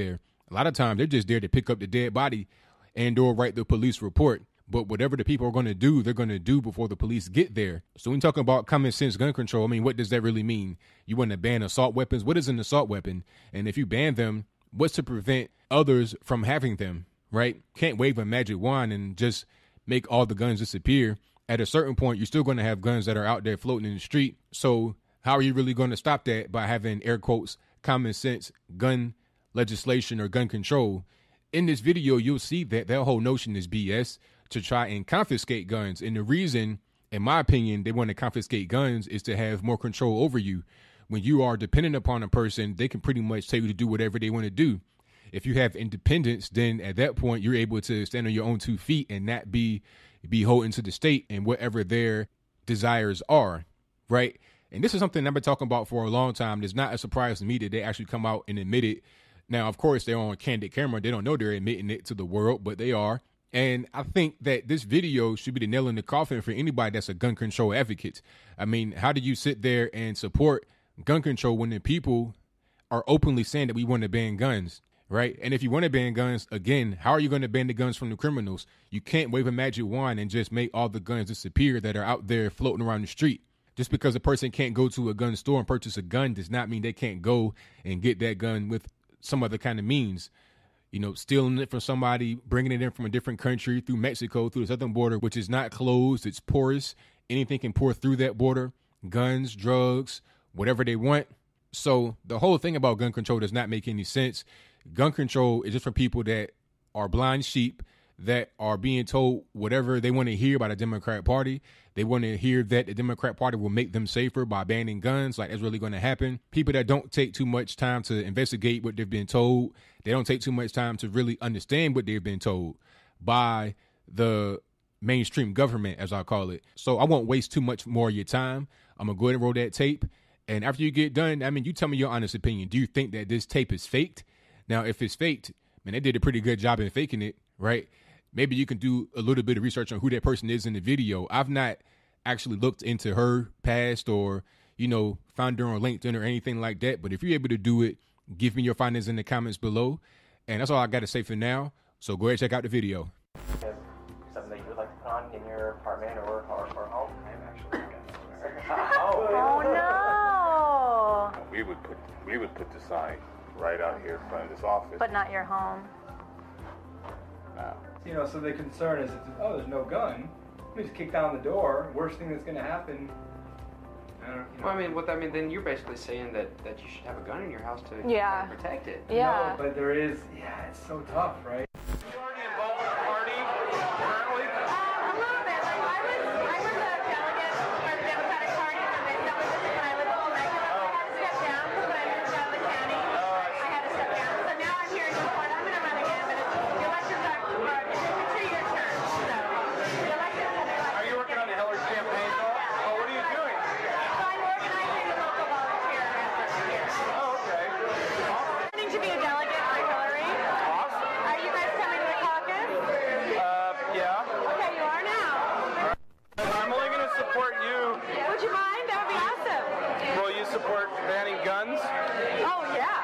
A lot of times they're just there to pick up the dead body and or write the police report. But whatever the people are going to do, they're going to do before the police get there. So when talking about common sense gun control, I mean, what does that really mean? You want to ban assault weapons? What is an assault weapon? And if you ban them, what's to prevent others from having them, right? Can't wave a magic wand and just make all the guns disappear. At a certain point, you're still going to have guns that are out there floating in the street. So how are you really going to stop that? By having, air quotes, common sense gun legislation or gun control. In this video, you'll see that that whole notion is B S to try and confiscate guns. And the reason, in my opinion, they want to confiscate guns is to have more control over you. When you are dependent upon a person, they can pretty much tell you to do whatever they want to do. If you have independence, then at that point, you're able to stand on your own two feet and not be beholden to the state and whatever their desires are, right? And this is something I've been talking about for a long time. It's not a surprise to me that they actually come out and admit it. Now, of course, they're on candid camera. They don't know they're admitting it to the world, but they are. And I think that this video should be the nail in the coffin for anybody that's a gun control advocate. I mean, how do you sit there and support gun control when the people are openly saying that we want to ban guns, right? And if you want to ban guns, again, how are you going to ban the guns from the criminals? You can't wave a magic wand and just make all the guns disappear that are out there floating around the street. Just because a person can't go to a gun store and purchase a gun does not mean they can't go and get that gun with some other kind of means. You know, stealing it from somebody, bringing it in from a different country through Mexico, through the southern border, which is not closed. It's porous. Anything can pour through that border. Guns, drugs, whatever they want. So the whole thing about gun control does not make any sense. Gun control is just for people that are blind sheep, that are being told whatever they want to hear by the Democrat Party. They want to hear that the Democrat Party will make them safer by banning guns. Like, that's really going to happen. People that don't take too much time to investigate what they've been told. They don't take too much time to really understand what they've been told by the mainstream government, as I call it. So I won't waste too much more of your time. I'm going to go ahead and roll that tape. And after you get done, I mean, you tell me your honest opinion. Do you think that this tape is faked? Now, if it's faked, man, they did a pretty good job in faking it, right? Maybe you can do a little bit of research on who that person is in the video. I've not actually looked into her past or, you know, found her on LinkedIn or anything like that. But if you're able to do it, give me your findings in the comments below. And that's all I got to say for now. So go ahead and check out the video. Something that you would like to put on in your apartment or, or, or home? I'm actually going oh. oh no! We would put we would put the sign right out here in front of this office. But not your home. No. You know, so the concern is, if, oh, there's no gun, we just kick down the door. Worst thing that's going to happen. I don't, you know. Well, I mean, what I mean, then you're basically saying that, that you should have a gun in your house to yeah. protect it. Yeah. No, but there is, yeah, it's so tough, right? Majority involved with the party currently? Uh, a little bit. Like, I was, I was a delegate for the Democratic Party when they that was when I lived in Temecula. Oh. I had to step down because when I moved out of the county, oh, I, I had to step down. So now I'm here in Newport. I'm going to run again, but it's, the elections are, are it's a two-year term. So the elections will be like. Are you working on the Hillary campaign, though? Yeah. Oh, what are you doing? So I'm organizing a local volunteer effort here. Oh, okay. Awesome. Planning to be a delegate for Hillary. Awesome. Are you guys coming to the caucus? Uh, yeah. Okay, you are now. I'm only going to support you. Would you mind? That would be awesome. Will you support banning guns? Oh, yeah.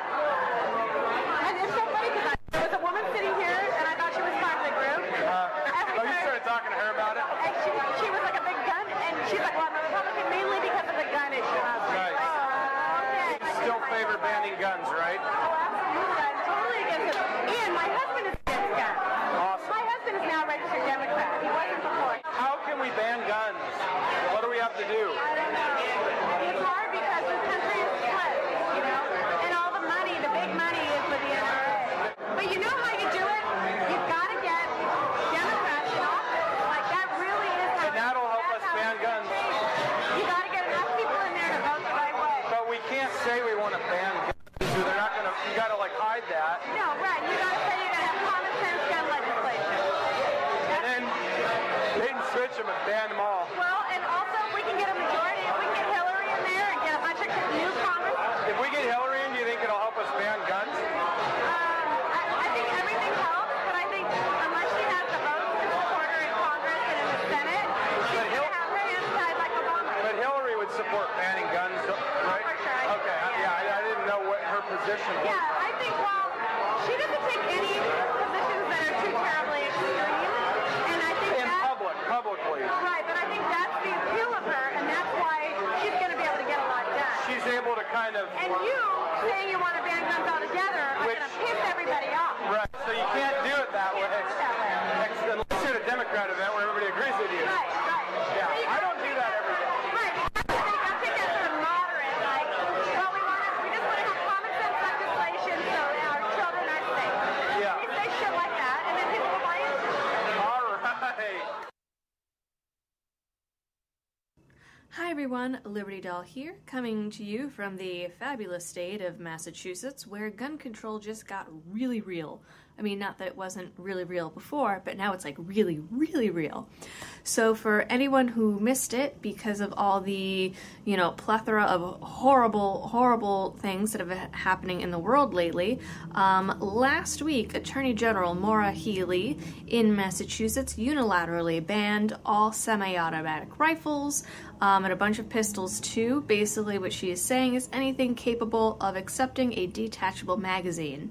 And it's so funny because there was a woman sitting here, and I thought she was part of the group. Uh, oh, you started talking to her about it? And she, she was like a big gun, and she's like, well, I'm a Republican mainly because of the gun issue. I was like, Nice. oh, okay. Still favor banning guns, right? Oh, absolutely. I'm totally against it. Ian, my husband is against guns. Awesome. My husband is now a registered Democrat. He wasn't before. How can we ban guns? What do we have to do? I don't know. It's hard because this country is split, you know, and all the money, the big money is with the N R A. But you know how you do it? You've got to get Democrats in office. Like, that really is how And that'll help us ban guns. You got to get enough people in there to vote the right way. But we can't say we want to ban guns. So they're not going to, you got to like hide that. No, right. You got to say you're going to have common sense gun legislation. And then bait and switch them and ban them all. Well, and also if we can get a majority, if we can get Hillary in there and get a bunch of new Congress. If we get Hillary in, do you think it'll help us ban guns? Um, I, I think everything helps, but I think unless she has the votes to support her in Congress and in the Senate, she's going to have her hands tied like Obama. But Hillary would support banning guns, right? For sure. I Okay, think, yeah, I, I didn't know what her position was. Yeah, I think, well, she doesn't take everyone, Liberty Doll here, coming to you from the fabulous state of Massachusetts, where gun control just got really real. I mean, not that it wasn't really real before, but now it's like really, really real. So for anyone who missed it because of all the, you know, plethora of horrible, horrible things that have been happening in the world lately, um, last week, Attorney General Maura Healey in Massachusetts unilaterally banned all semi-automatic rifles, um, and a bunch of pistols too. Basically what she is saying is anything capable of accepting a detachable magazine.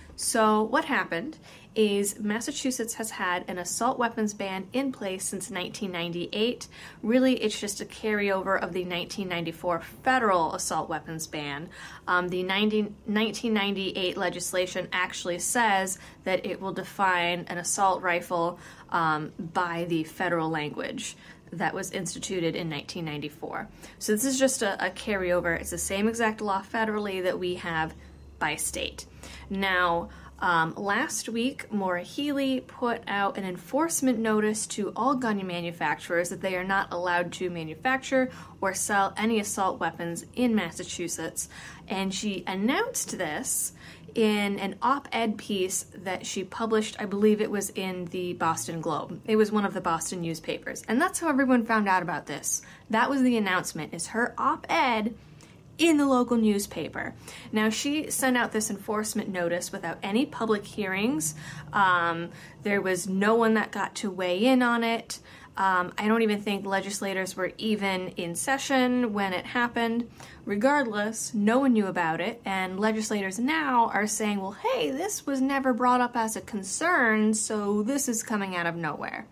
So what happened is Massachusetts has had an assault weapons ban in place since nineteen ninety-eight. Really, it's just a carryover of the nineteen ninety-four federal assault weapons ban. Um, the nineteen ninety-eight legislation actually says that it will define an assault rifle um, by the federal language that was instituted in nineteen ninety-four. So this is just a, a carryover. It's the same exact law federally that we have by state. Now, um, last week, Maura Healey put out an enforcement notice to all gun manufacturers that they are not allowed to manufacture or sell any assault weapons in Massachusetts. And she announced this in an op-ed piece that she published, I believe it was in the Boston Globe. It was one of the Boston newspapers. And that's how everyone found out about this. That was the announcement, is her op-ed in the local newspaper. Now, she sent out this enforcement notice without any public hearings. Um, there was no one that got to weigh in on it. Um, I don't even think legislators were even in session when it happened. Regardless, no one knew about it, and legislators now are saying, well, hey, this was never brought up as a concern, so this is coming out of nowhere.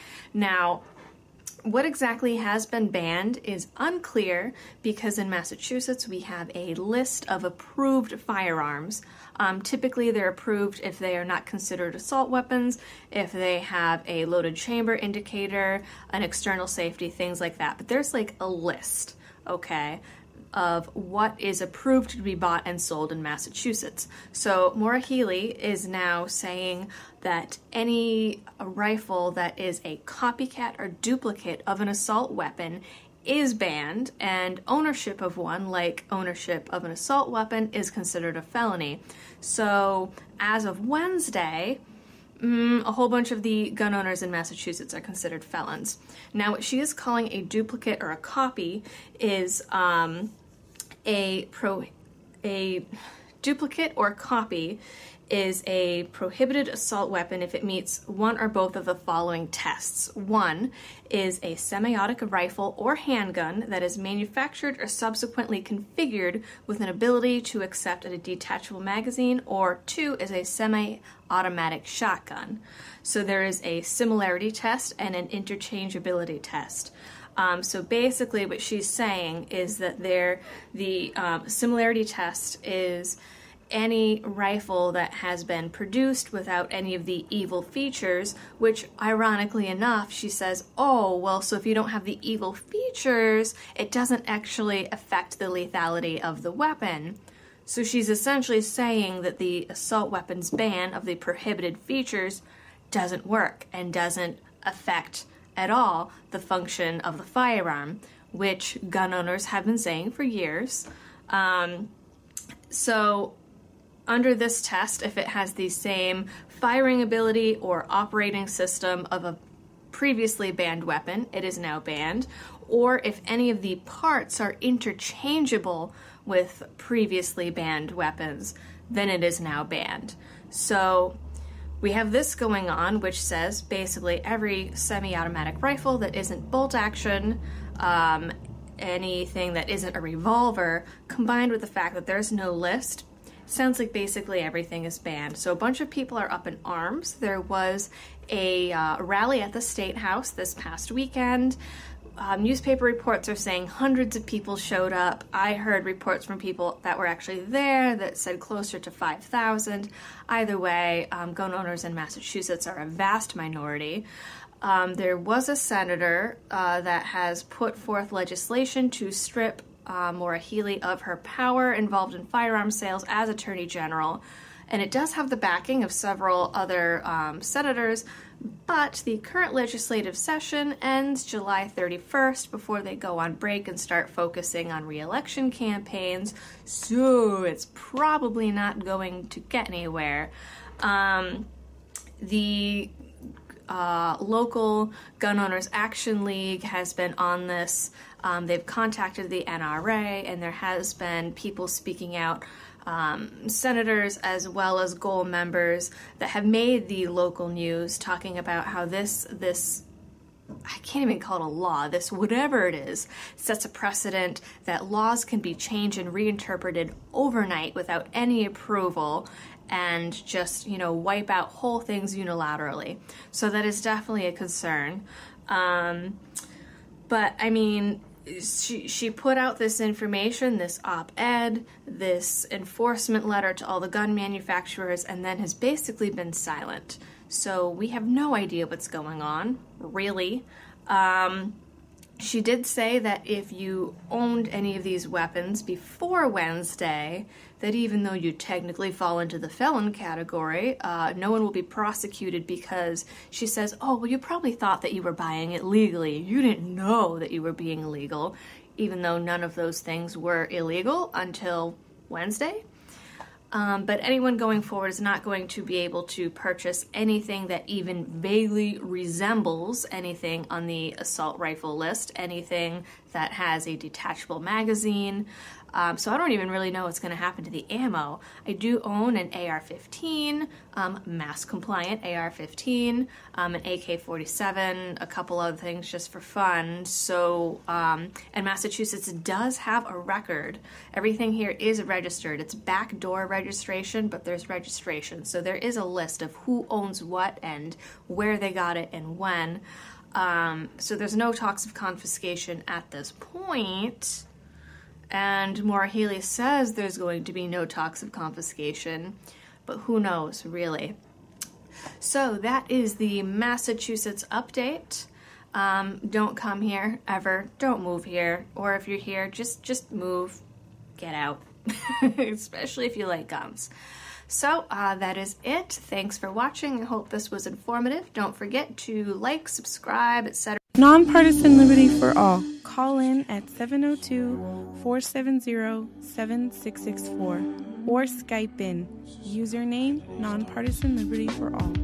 Now, what exactly has been banned is unclear because in Massachusetts we have a list of approved firearms. Um, typically they're approved if they are not considered assault weapons, if they have a loaded chamber indicator, an external safety, things like that. But there's like a list, okay, of what is approved to be bought and sold in Massachusetts. So Maura Healey is now saying that any rifle that is a copycat or duplicate of an assault weapon is banned, and ownership of one, like ownership of an assault weapon, is considered a felony. So as of Wednesday, Mm, a whole bunch of the gun owners in Massachusetts are considered felons. Now, what she is calling a duplicate or a copy is um, a pro a duplicate or copy is a prohibited assault weapon if it meets one or both of the following tests. One is a semi-automatic rifle or handgun that is manufactured or subsequently configured with an ability to accept a detachable magazine, or two is a semi-automatic shotgun. So there is a similarity test and an interchangeability test. Um, so basically what she's saying is that there, the um, similarity test is any rifle that has been produced without any of the evil features, which ironically enough, she says, oh, well, so if you don't have the evil features, it doesn't actually affect the lethality of the weapon. So she's essentially saying that the assault weapons ban of the prohibited features doesn't work and doesn't affect at all the function of the firearm, which gun owners have been saying for years. Um, so under this test, if it has the same firing ability or operating system of a previously banned weapon, it is now banned. Or if any of the parts are interchangeable with previously banned weapons, then it is now banned. So we have this going on, which says basically every semi-automatic rifle that isn't bolt action, um, anything that isn't a revolver, combined with the fact that there's no list, sounds like basically everything is banned. So a bunch of people are up in arms. There was a uh, rally at the State House this past weekend. Um, newspaper reports are saying hundreds of people showed up. I heard reports from people that were actually there that said closer to five thousand. Either way, um, gun owners in Massachusetts are a vast minority. Um, there was a senator uh, that has put forth legislation to strip uh, Maura Healey of her power involved in firearm sales as Attorney General. And it does have the backing of several other um, senators, But the current legislative session ends July thirty-first before they go on break and start focusing on re-election campaigns, so it's probably not going to get anywhere. Um, the uh, local Gun Owners Action League has been on this. Um, they've contacted the N R A, and there has been people speaking out, um, senators as well as goal members that have made the local news, talking about how this this I can't even call it a law, this whatever it is, sets a precedent that laws can be changed and reinterpreted overnight without any approval and just, you know, wipe out whole things unilaterally. So that is definitely a concern. Um, but, I mean, she, she put out this information, this op-ed, this enforcement letter to all the gun manufacturers, and then has basically been silent. So we have no idea what's going on, really. Um, she did say that if you owned any of these weapons before Wednesday, that even though you technically fall into the felon category, uh, no one will be prosecuted, because she says, oh, well, you probably thought that you were buying it legally. You didn't know that you were being illegal, even though none of those things were illegal until Wednesday. Um, but anyone going forward is not going to be able to purchase anything that even vaguely resembles anything on the assault rifle list, anything that has a detachable magazine. Um, so I don't even really know what's going to happen to the ammo. I do own an A R fifteen, um, mass-compliant A R fifteen, um, an A K forty-seven, a couple other things just for fun. So, um, and Massachusetts does have a record. Everything here is registered. It's backdoor registration, but there's registration. So there is a list of who owns what and where they got it and when. Um, so there's no talks of confiscation at this point. And Maura Healey says there's going to be no talks of confiscation, but who knows, really. So that is the Massachusetts update. Um, don't come here, ever. Don't move here. Or if you're here, just, just move. Get out. Especially if you like guns. So uh, that is it. Thanks for watching. I hope this was informative. Don't forget to like, subscribe, et cetera. Nonpartisan Liberty for All. Call in at seven oh two, four seven zero, seven six six four or Skype in. Username Nonpartisan Liberty for All.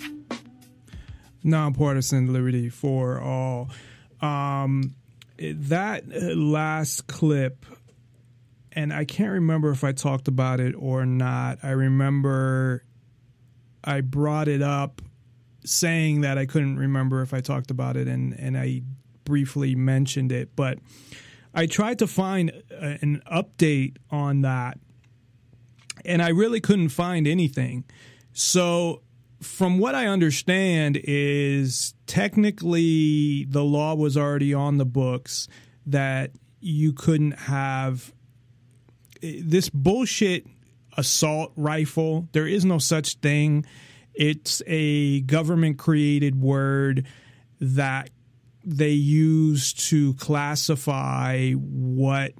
Nonpartisan Liberty for All. Um, that last clip, and I can't remember if I talked about it or not. I remember I brought it up saying that I couldn't remember if I talked about it, and, and I briefly mentioned it. But I tried to find a, an update on that, and I really couldn't find anything. So from what I understand is technically the law was already on the books that you couldn't have this bullshit assault rifle. There is no such thing. It's a government-created word that they use to classify what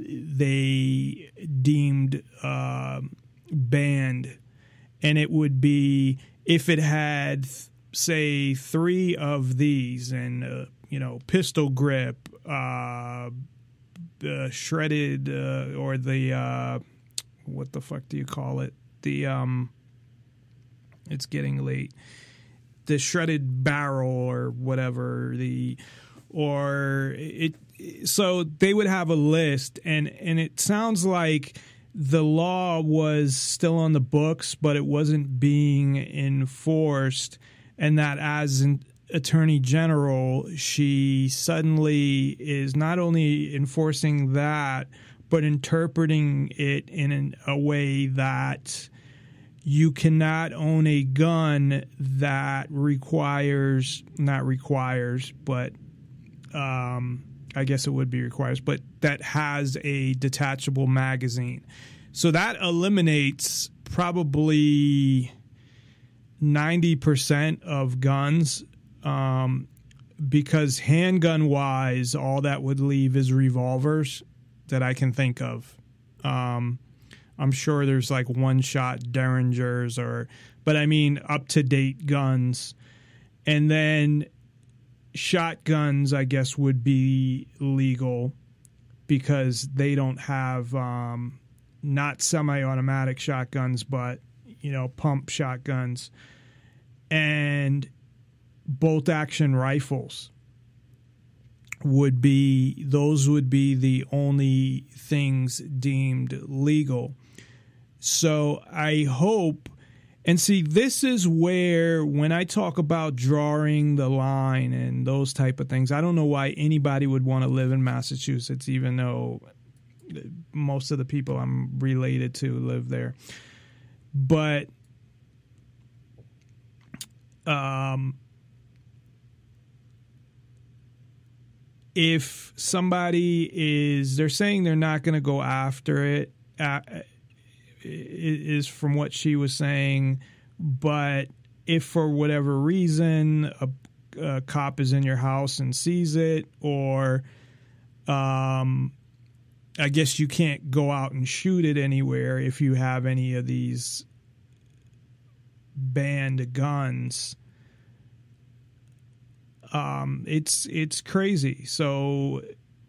they deemed uh, banned. And it would be if it had, say, three of these and, uh, you know, pistol grip, uh, the shredded uh, or the, uh, what the fuck do you call it? The, um... It's getting late. The shredded barrel or whatever, the or it. So they would have a list, and and it sounds like the law was still on the books, but it wasn't being enforced, and that as an attorney general, she suddenly is not only enforcing that, but interpreting it in an, a way that you cannot own a gun that requires, not requires, but um, I guess it would be requires, but that has a detachable magazine. So that eliminates probably ninety percent of guns um, because handgun-wise, all that would leave is revolvers that I can think of. Um I'm sure there's like one-shot Derringers or, but I mean up-to-date guns. And then shotguns, I guess, would be legal because they don't have um, not semi-automatic shotguns, but, you know, pump shotguns and bolt-action rifles would be, those would be the only things deemed legal. So I hope, and see, this is where, when I talk about drawing the line and those type of things, I don't know why anybody would want to live in Massachusetts, even though most of the people I'm related to live there. But um, if somebody is, they're saying they're not going to go after it, uh, is from what she was saying, but if for whatever reason a, a cop is in your house and sees it, or um, I guess you can't go out and shoot it anywhere if you have any of these banned guns. Um, it's it's crazy. So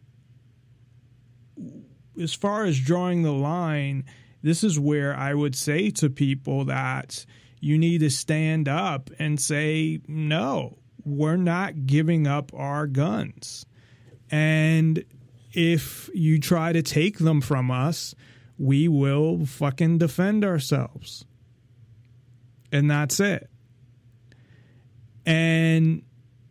as far as drawing the line, this is where I would say to people that you need to stand up and say, no, we're not giving up our guns. And if you try to take them from us, we will fucking defend ourselves. And that's it. And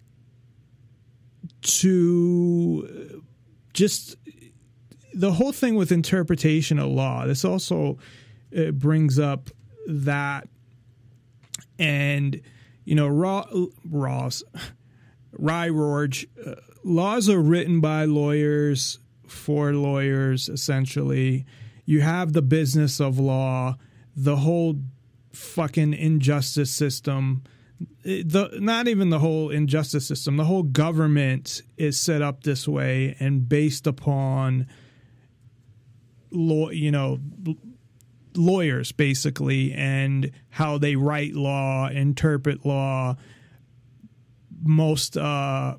to just the whole thing with interpretation of law, this also uh, brings up that, and, you know, Raw, Ross, Rye Rorge, uh, laws are written by lawyers for lawyers, essentially. You have the business of law, the whole fucking injustice system, the not even the whole injustice system, the whole government is set up this way and based upon law, you know, lawyers basically, and how they write law, interpret law. Most uh,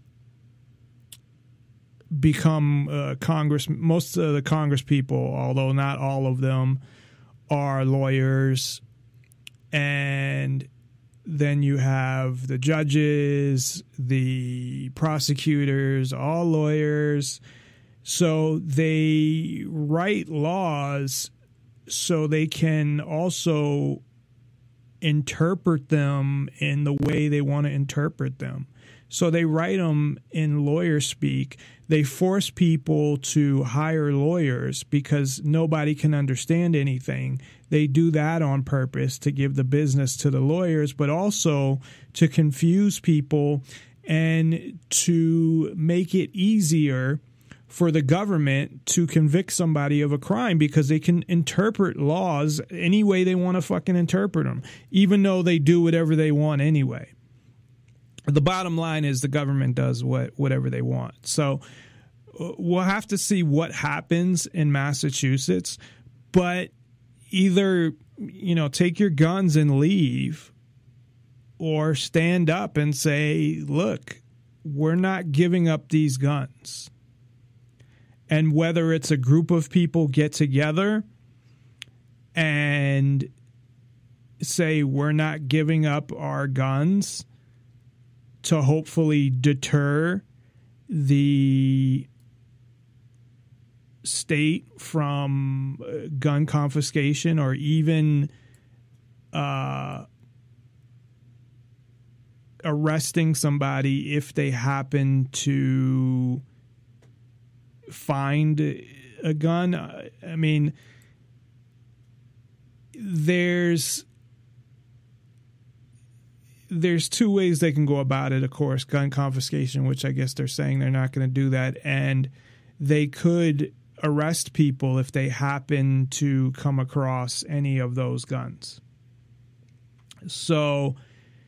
become uh, Congress. Most of the Congress people, although not all of them, are lawyers. And then you have the judges, the prosecutors, all lawyers. So they write laws so they can also interpret them in the way they want to interpret them. So they write them in lawyer speak. They force people to hire lawyers because nobody can understand anything. They do that on purpose to give the business to the lawyers, but also to confuse people and to make it easier for the government to convict somebody of a crime because they can interpret laws any way they want to fucking interpret them, even though they do whatever they want anyway. The bottom line is the government does what whatever they want. So uh, we'll have to see what happens in Massachusetts, but either, you know, take your guns and leave, or stand up and say, look, we're not giving up these guns. And whether it's a group of people get together and say we're not giving up our guns to hopefully deter the state from gun confiscation, or even uh, arresting somebody if they happen to find a gun. I mean, there's there's two ways they can go about it, of course. Gun confiscation, which I guess they're saying they're not going to do that, and they could arrest people if they happen to come across any of those guns. So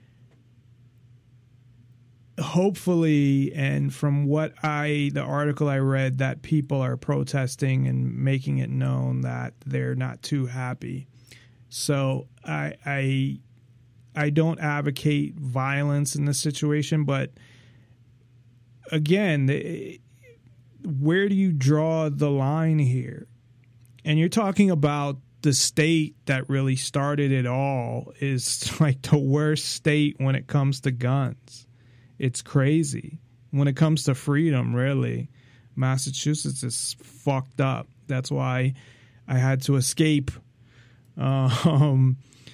hopefully, and from what I, the article I read, that people are protesting and making it known that they're not too happy. So I, I, I don't advocate violence in this situation, but again, where do you draw the line here? And you're talking about the state that really started it all is like the worst state when it comes to guns. It's crazy. When it comes to freedom, really, Massachusetts is fucked up. That's why I had to escape. Um,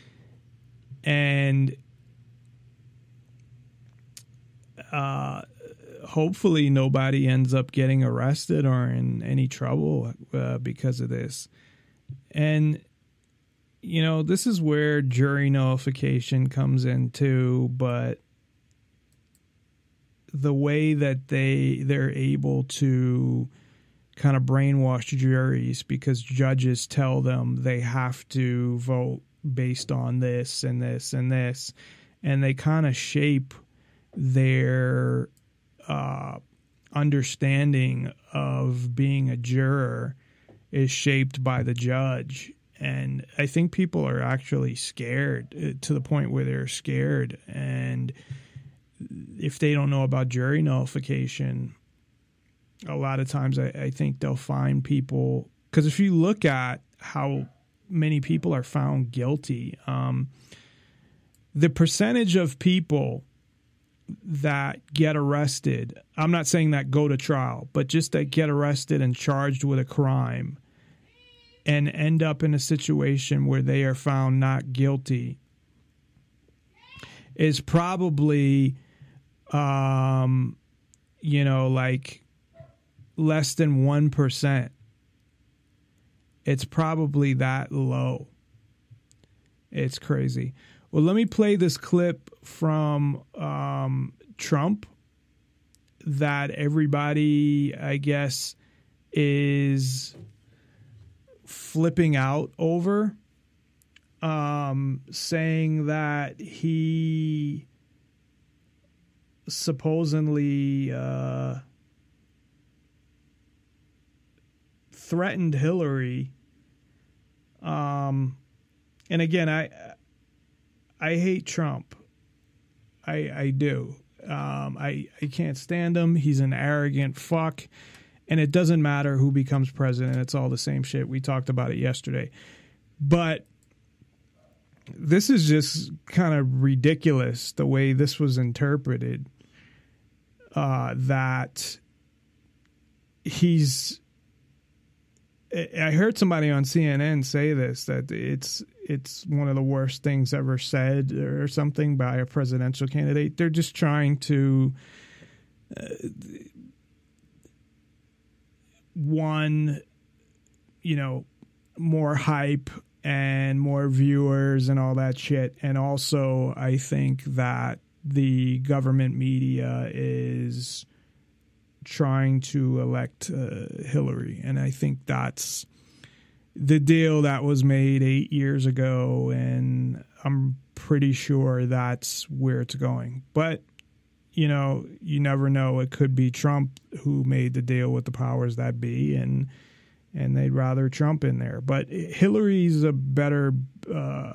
and uh, hopefully nobody ends up getting arrested or in any trouble uh, because of this. And, you know, this is where jury nullification comes in too, but the way that they, they're able to kind of brainwash juries because judges tell them they have to vote based on this and this and this, and they kind of shape their uh, understanding of being a juror is shaped by the judge. And I think people are actually scared to the point where they're scared. And if they don't know about jury nullification, a lot of times I, I think they'll find people, because if you look at how many people are found guilty, um, the percentage of people that get arrested, I'm not saying that go to trial, but just that get arrested and charged with a crime and end up in a situation where they are found not guilty is probably, um, you know, like less than one percent. It's probably that low. It's crazy. Well, let me play this clip from um, Trump that everybody, I guess, is flipping out over, um, saying that he supposedly uh, threatened Hillary. Um, and again, I I hate Trump. I I do. Um, I I can't stand him. He's an arrogant fuck. And it doesn't matter who becomes president. It's all the same shit. We talked about it yesterday. But this is just kind of ridiculous, the way this was interpreted, uh, that he's... I heard somebody on C N N say this, that it's it's one of the worst things ever said or something by a presidential candidate. They're just trying to... Uh, one, you know, more hype and more viewers and all that shit. And also, I think that the government media is trying to elect uh, Hillary. And I think that's the deal that was made eight years ago. And I'm pretty sure that's where it's going. But you know, you never know. It could be Trump who made the deal with the powers that be, and and they'd rather Trump in there. But Hillary's a better uh,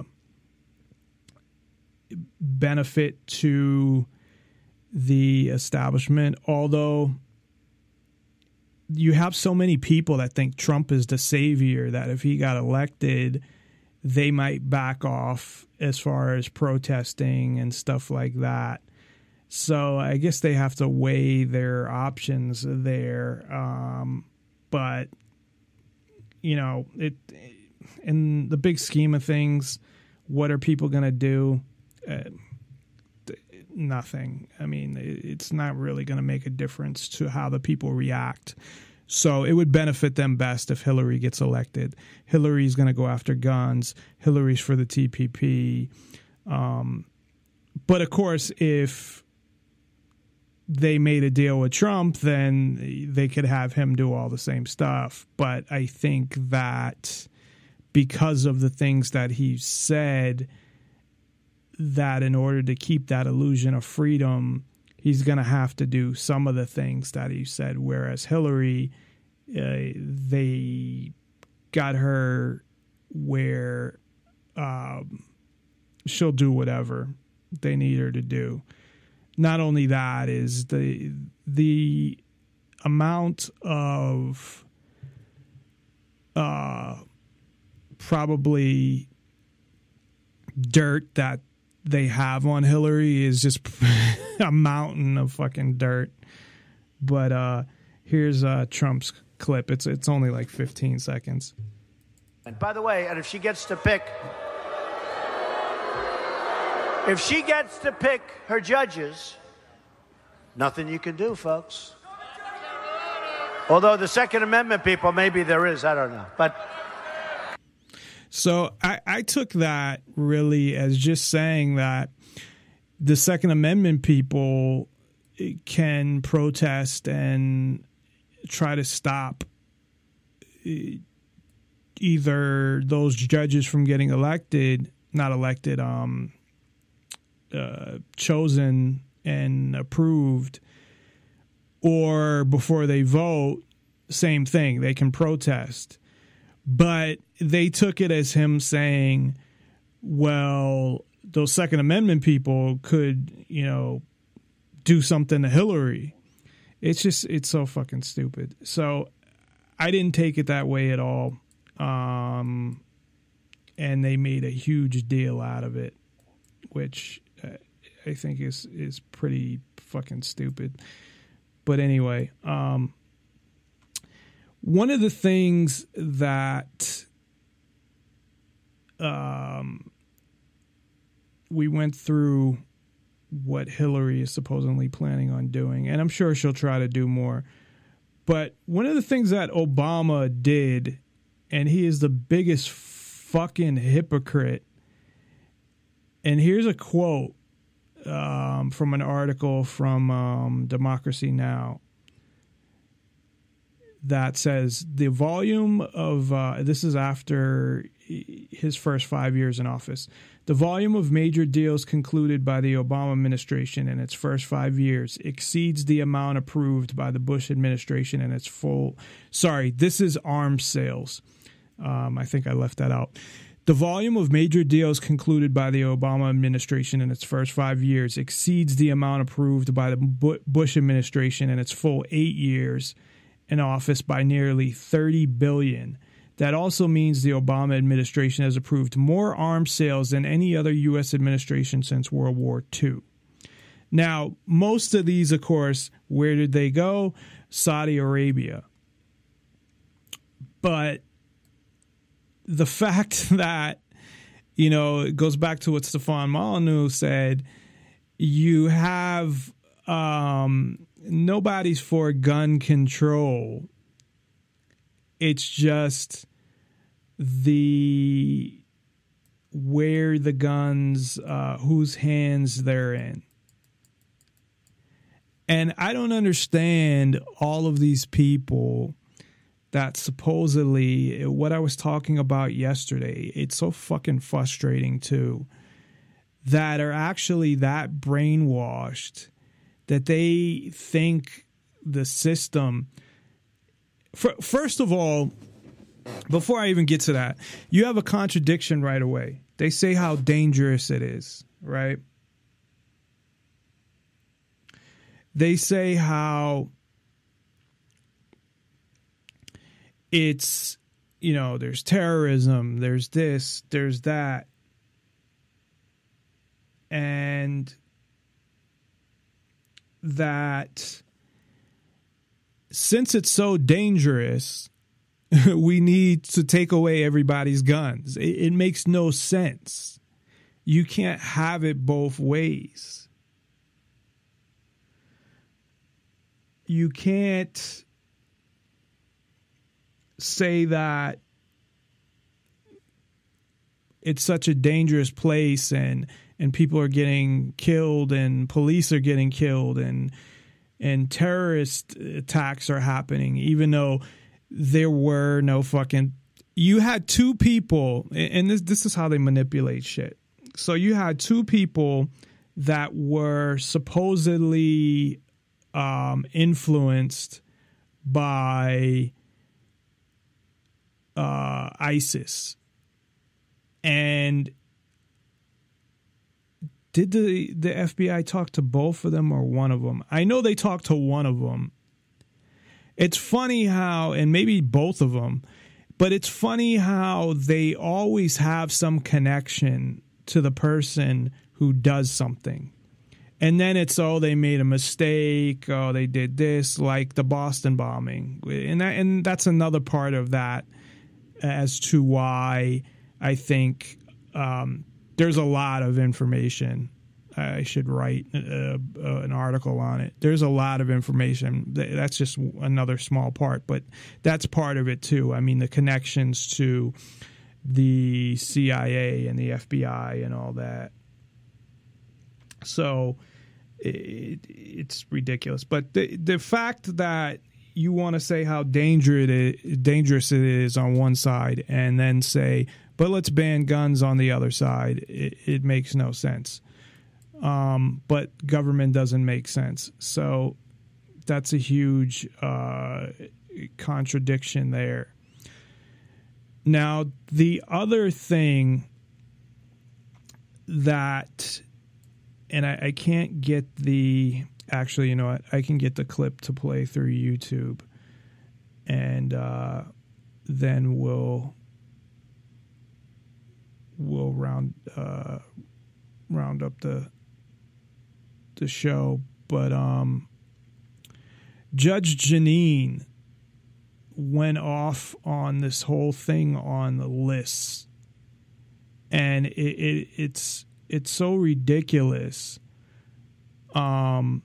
benefit to the establishment, although you have so many people that think Trump is the savior that if he got elected, they might back off as far as protesting and stuff like that. So I guess they have to weigh their options there. Um, but, you know, it in the big scheme of things, what are people going to do? Uh, nothing. I mean, it's not really going to make a difference to how the people react. So it would benefit them best if Hillary gets elected. Hillary's going to go after guns. Hillary's for the T P P. Um, but, of course, if they made a deal with Trump, then they could have him do all the same stuff. But I think that because of the things that he said, that in order to keep that illusion of freedom, he's going to have to do some of the things that he said. Whereas Hillary, uh, they got her where um, she'll do whatever they need her to do. Not only that is the the amount of uh, probably dirt that they have on Hillary is just a mountain of fucking dirt. But uh, here's uh, Trump's clip. It's it's only like fifteen seconds. And by the way, and if she gets to pick, if she gets to pick her judges, nothing you can do, folks. Although the Second Amendment people, maybe there is, I don't know. But so I, I took that really as just saying that the Second Amendment people can protest and try to stop either those judges from getting elected, not elected, um, uh, chosen and approved, or before they vote, same thing, they can protest. But they took it as him saying, well, those Second Amendment people could, you know, do something to Hillary. It's just, it's so fucking stupid. So I didn't take it that way at all. Um, and they made a huge deal out of it, which uh, I think is, is pretty fucking stupid. But anyway, um, one of the things that um, we went through what Hillary is supposedly planning on doing, and I'm sure she'll try to do more. But one of the things that Obama did, and he is the biggest fucking hypocrite, and here's a quote um, from an article from um, Democracy Now! That says the volume of, uh, this is after his first five years in office, the volume of major deals concluded by the Obama administration in its first five years exceeds the amount approved by the Bush administration in its full, sorry, this is arms sales. Um, I think I left that out. The volume of major deals concluded by the Obama administration in its first five years exceeds the amount approved by the Bush administration in its full eight years in office by nearly thirty billion dollars. That also means the Obama administration has approved more arms sales than any other U S administration since World War Two. Now, most of these, of course, where did they go? Saudi Arabia. But the fact that, you know, it goes back to what Stefan Molyneux said, you have um, nobody's for gun control. It's just the where the guns, uh, whose hands they're in. And I don't understand all of these people that supposedly, what I was talking about yesterday, it's so fucking frustrating too, that are actually that brainwashed that they think the system. First of all, before I even get to that, you have a contradiction right away. They say how dangerous it is, right? They say how it's, you know, there's terrorism, there's this, there's that. And that since it's so dangerous, we need to take away everybody's guns. It, it makes no sense. You can't have it both ways. You can't say that it's such a dangerous place and and people are getting killed and police are getting killed and and terrorist attacks are happening, even though there were no fucking... You had two people, and this this is how they manipulate shit. So you had two people that were supposedly um, influenced by uh, ISIS. And did the, the F B I talk to both of them or one of them? I know they talked to one of them. It's funny how, and maybe both of them, but it's funny how they always have some connection to the person who does something. And then it's, oh, they made a mistake. Oh, they did this, like the Boston bombing. And that, and that's another part of that as to why I think um, there's a lot of information. I should write uh, uh, an article on it. There's a lot of information. That's just another small part, but that's part of it too. I mean, the connections to the C I A and the F B I and all that. So it, it's ridiculous. But the the fact that you want to say how dangerous it is, dangerous it is on one side and then say, but let's ban guns on the other side, it, it makes no sense. Um, but government doesn't make sense. So that's a huge uh, contradiction there. Now, the other thing that, and I, I can't get the, actually, you know what, I can get the clip to play through YouTube, and uh, then we'll we'll round uh, round up the the show. But um, Judge Jeanine went off on this whole thing on the lists, and it, it it's it's so ridiculous. Um.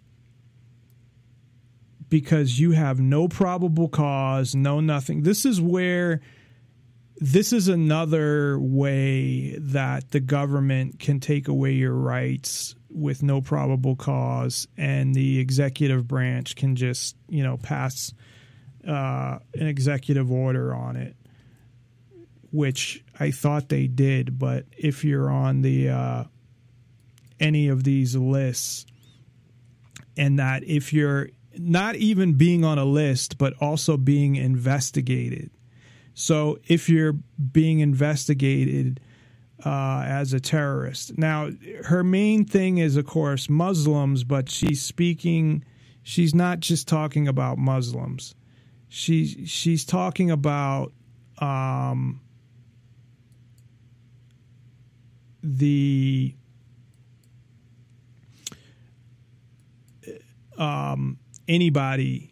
Because you have no probable cause, no nothing. This is where, this is another way that the government can take away your rights with no probable cause, and the executive branch can just, you know, pass uh, an executive order on it, which I thought they did. But if you're on the uh, any of these lists, and that if you're not even being on a list, but also being investigated. So if you're being investigated uh, as a terrorist. Now, her main thing is, of course, Muslims, but she's speaking, she's not just talking about Muslims. She's, she's talking about um, the... Um, anybody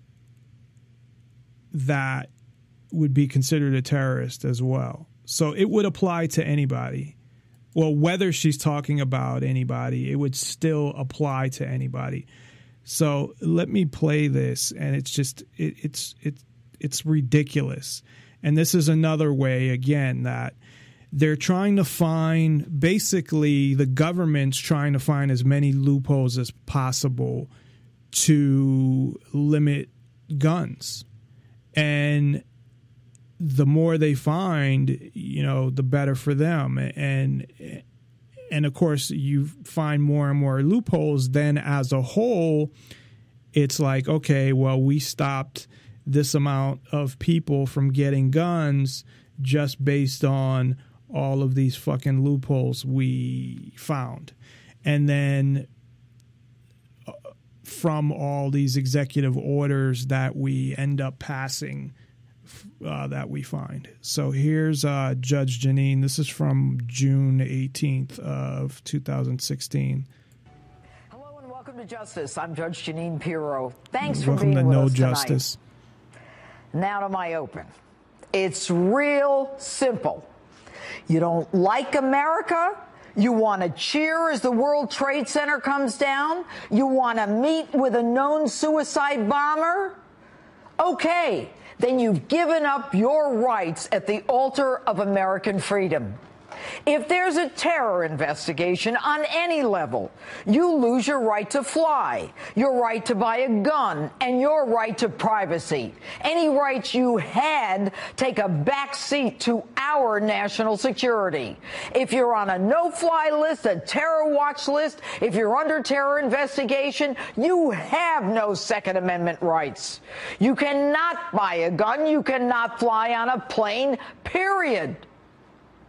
that would be considered a terrorist as well. So it would apply to anybody. Well, whether she's talking about anybody, it would still apply to anybody. So let me play this, and it's just it, it's it's it's ridiculous. And this is another way, again, that they're trying to find, basically the government's trying to find as many loopholes as possible to limit guns. And the more they find, you know, the better for them. And and of course, you find more and more loopholes, then as a whole, it's like, okay, well, we stopped this amount of people from getting guns just based on all of these fucking loopholes we found. And then from all these executive orders that we end up passing uh, that we find. So here's uh, Judge Jeanine. This is from June eighteenth of two thousand sixteen. Hello and welcome to Justice. I'm Judge Jeanine Pirro. Thanks for welcome being to with No us Justice. Tonight. Now to my open. It's real simple. You don't like America? You want to cheer as the World Trade Center comes down? You want to meet with a known suicide bomber? Okay, then you've given up your rights at the altar of American freedom. If there's a terror investigation on any level, you lose your right to fly, your right to buy a gun, and your right to privacy. Any rights you had take a back seat to our national security. If you're on a no-fly list, a terror watch list, if you're under terror investigation, you have no Second Amendment rights. You cannot buy a gun. You cannot fly on a plane, period.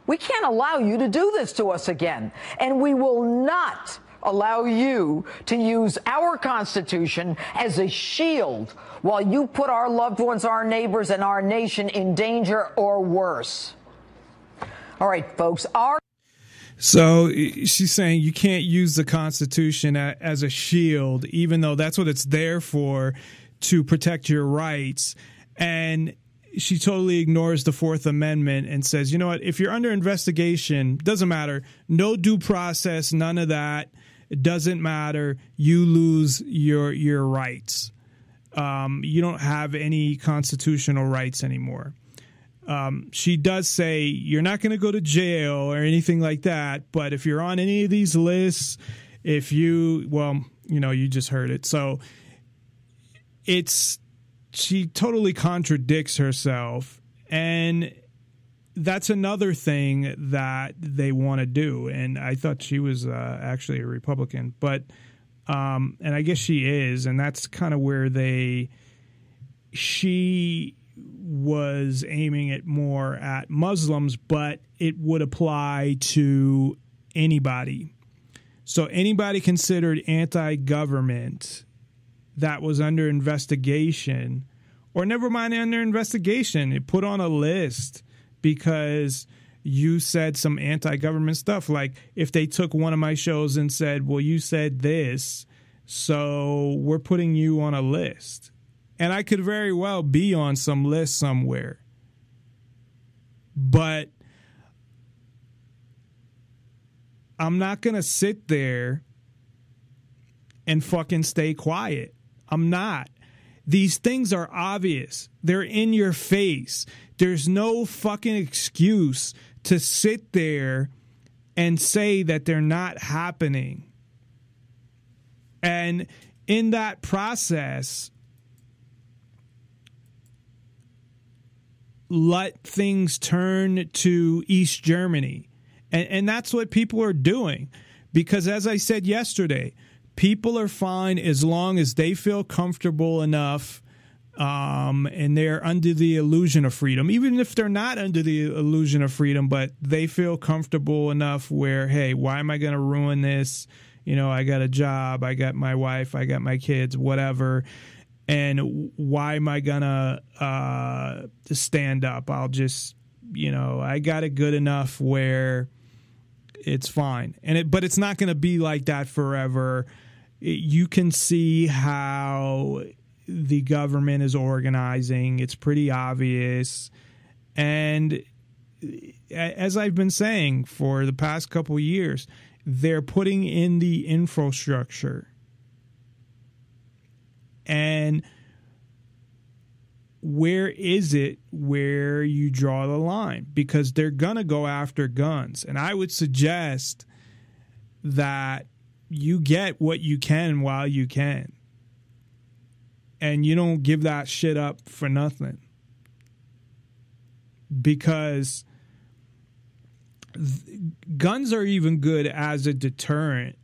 We can't allow you to do this to us again. And we will not allow you to use our Constitution as a shield while you put our loved ones, our neighbors, and our nation in danger or worse. All right, folks, our So she's saying you can't use the Constitution as a shield, even though that's what it's there for, to protect your rights. And she totally ignores the Fourth Amendment and says, you know what, if you're under investigation, doesn't matter. No due process, none of that. It doesn't matter. You lose your your rights. Um, you don't have any constitutional rights anymore. Um, she does say you're not going to go to jail or anything like that. But if you're on any of these lists, if you, well, you know, you just heard it. So it's, she totally contradicts herself. And that's another thing that they want to do. And I thought she was uh, actually a Republican, but, um, and I guess she is. And that's kind of where they, she was aiming it more at Muslims, but it would apply to anybody. So anybody considered anti-government that was under investigation, or never mind under investigation, it put on a list because you said some anti-government stuff. Like if they took one of my shows and said, well, you said this, so we're putting you on a list. And I could very well be on some list somewhere. But I'm not going to sit there and fucking stay quiet. I'm not. These things are obvious. They're in your face. There's no fucking excuse to sit there and say that they're not happening. And in that process, let things turn to East Germany. And, and that's what people are doing. Because as I said yesterday, people are fine as long as they feel comfortable enough um, and they're under the illusion of freedom. Even if they're not under the illusion of freedom, but they feel comfortable enough where, hey, why am I going to ruin this? You know, I got a job, I got my wife, I got my kids, whatever. And why am I gonna uh, stand up? I'll just, you know, I got it good enough where it's fine. And it, but it's not going to be like that forever. It, you can see how the government is organizing. It's pretty obvious. And as I've been saying for the past couple of years, they're putting in the infrastructure. And where is it where you draw the line? Because they're going to go after guns. And I would suggest that you get what you can while you can. And you don't give that shit up for nothing. Because th- guns are even good as a deterrent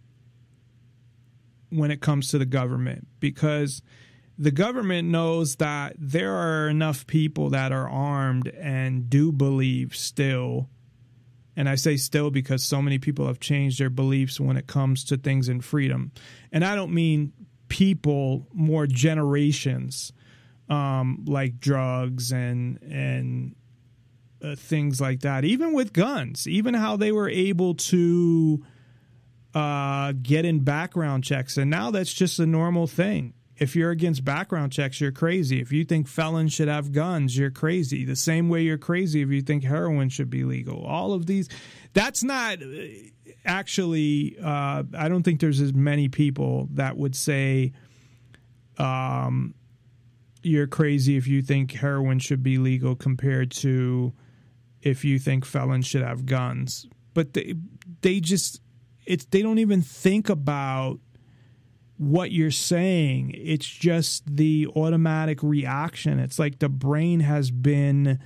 when it comes to the government, because the government knows that there are enough people that are armed and do believe still, and I say still because so many people have changed their beliefs when it comes to things in freedom. And I don't mean people, more generations, um, like drugs and and uh, things like that. Even with guns, even how they were able to Uh, get in background checks. And now that's just a normal thing. If you're against background checks, you're crazy. If you think felons should have guns, you're crazy. The same way you're crazy if you think heroin should be legal. All of these, that's not actually, uh, I don't think there's as many people that would say um, you're crazy if you think heroin should be legal compared to if you think felons should have guns. But they, they just... It's, they don't even think about what you're saying. It's just the automatic reaction. It's like the brain has been,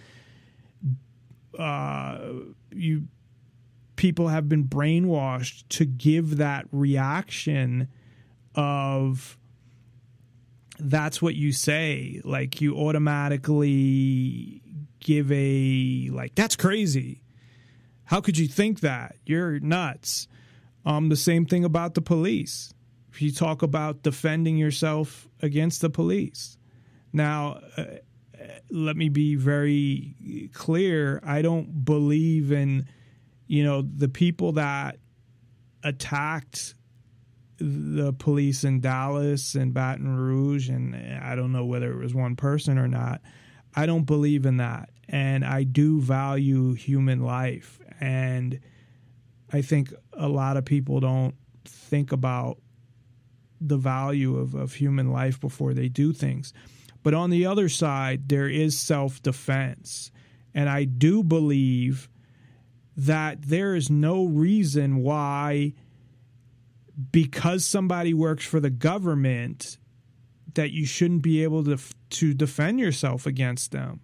uh, you people have been brainwashed to give that reaction of that's what you say. Like you automatically give a, like, that's crazy. How could you think that? You're nuts. Um, the same thing about the police. If you talk about defending yourself against the police. Now, uh, let me be very clear. I don't believe in, you know, the people that attacked the police in Dallas and Baton Rouge, and I don't know whether it was one person or not. I don't believe in that. And I do value human life. And I think a lot of people don't think about the value of, of human life before they do things. But on the other side, there is self-defense. And I do believe that there is no reason why, because somebody works for the government, that you shouldn't be able to to defend yourself against them.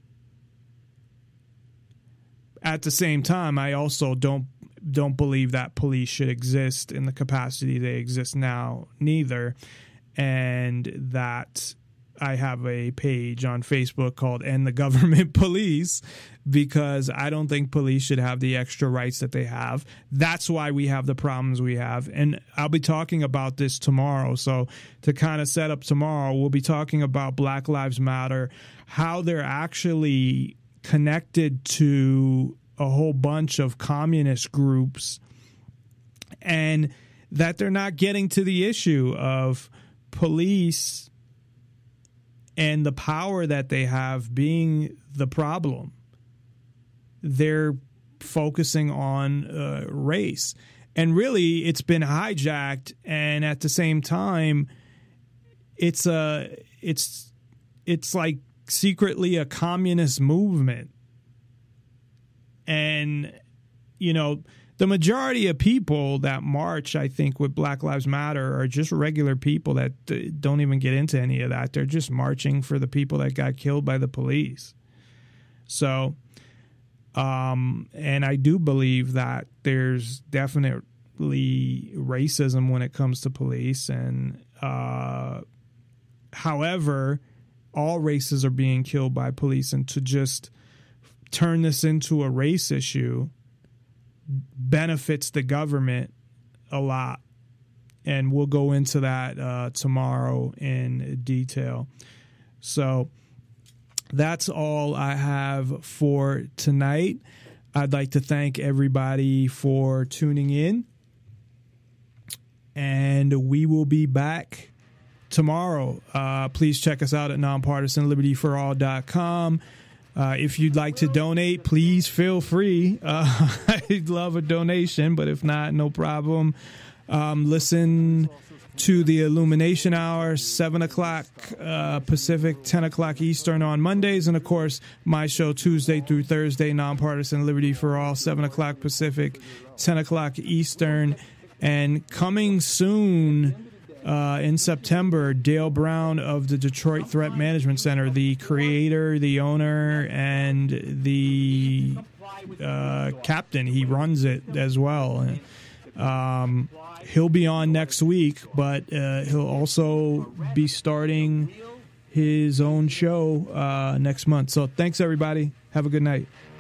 At the same time, I also don't don't believe that police should exist in the capacity they exist now, neither. And that I have a page on Facebook called End the Government Police, because I don't think police should have the extra rights that they have. That's why we have the problems we have. And I'll be talking about this tomorrow. So to kind of set up tomorrow, we'll be talking about Black Lives Matter, how they're actually connected to a whole bunch of communist groups, and that they're not getting to the issue of police and the power that they have being the problem. They're focusing on uh, race. And really, it's been hijacked, and at the same time, it's a it's it's like secretly a communist movement. And, you know, the majority of people that march, I think, with Black Lives Matter are just regular people that uh, don't even get into any of that. They're just marching for the people that got killed by the police. So, um, and I do believe that there's definitely racism when it comes to police. And, uh, however, all races are being killed by police, and to just turn this into a race issue benefits the government a lot. And we'll go into that uh, tomorrow in detail. So that's all I have for tonight. I'd like to thank everybody for tuning in. And we will be back tomorrow. Uh, please check us out at non partisan liberty for all dot com. Uh, if you'd like to donate, please feel free. Uh, I'd love a donation, but if not, no problem. Um, listen to the Illumination Hour, seven o'clock uh, Pacific, ten o'clock Eastern on Mondays. And, of course, my show Tuesday through Thursday, Nonpartisan Liberty for All, seven o'clock Pacific, ten o'clock Eastern. And coming soon, Uh, in September, Dale Brown of the Detroit Threat Management Center, the creator, the owner, and the uh, captain. He runs it as well. Um, he'll be on next week, but uh, he'll also be starting his own show uh, next month. So thanks, everybody. Have a good night.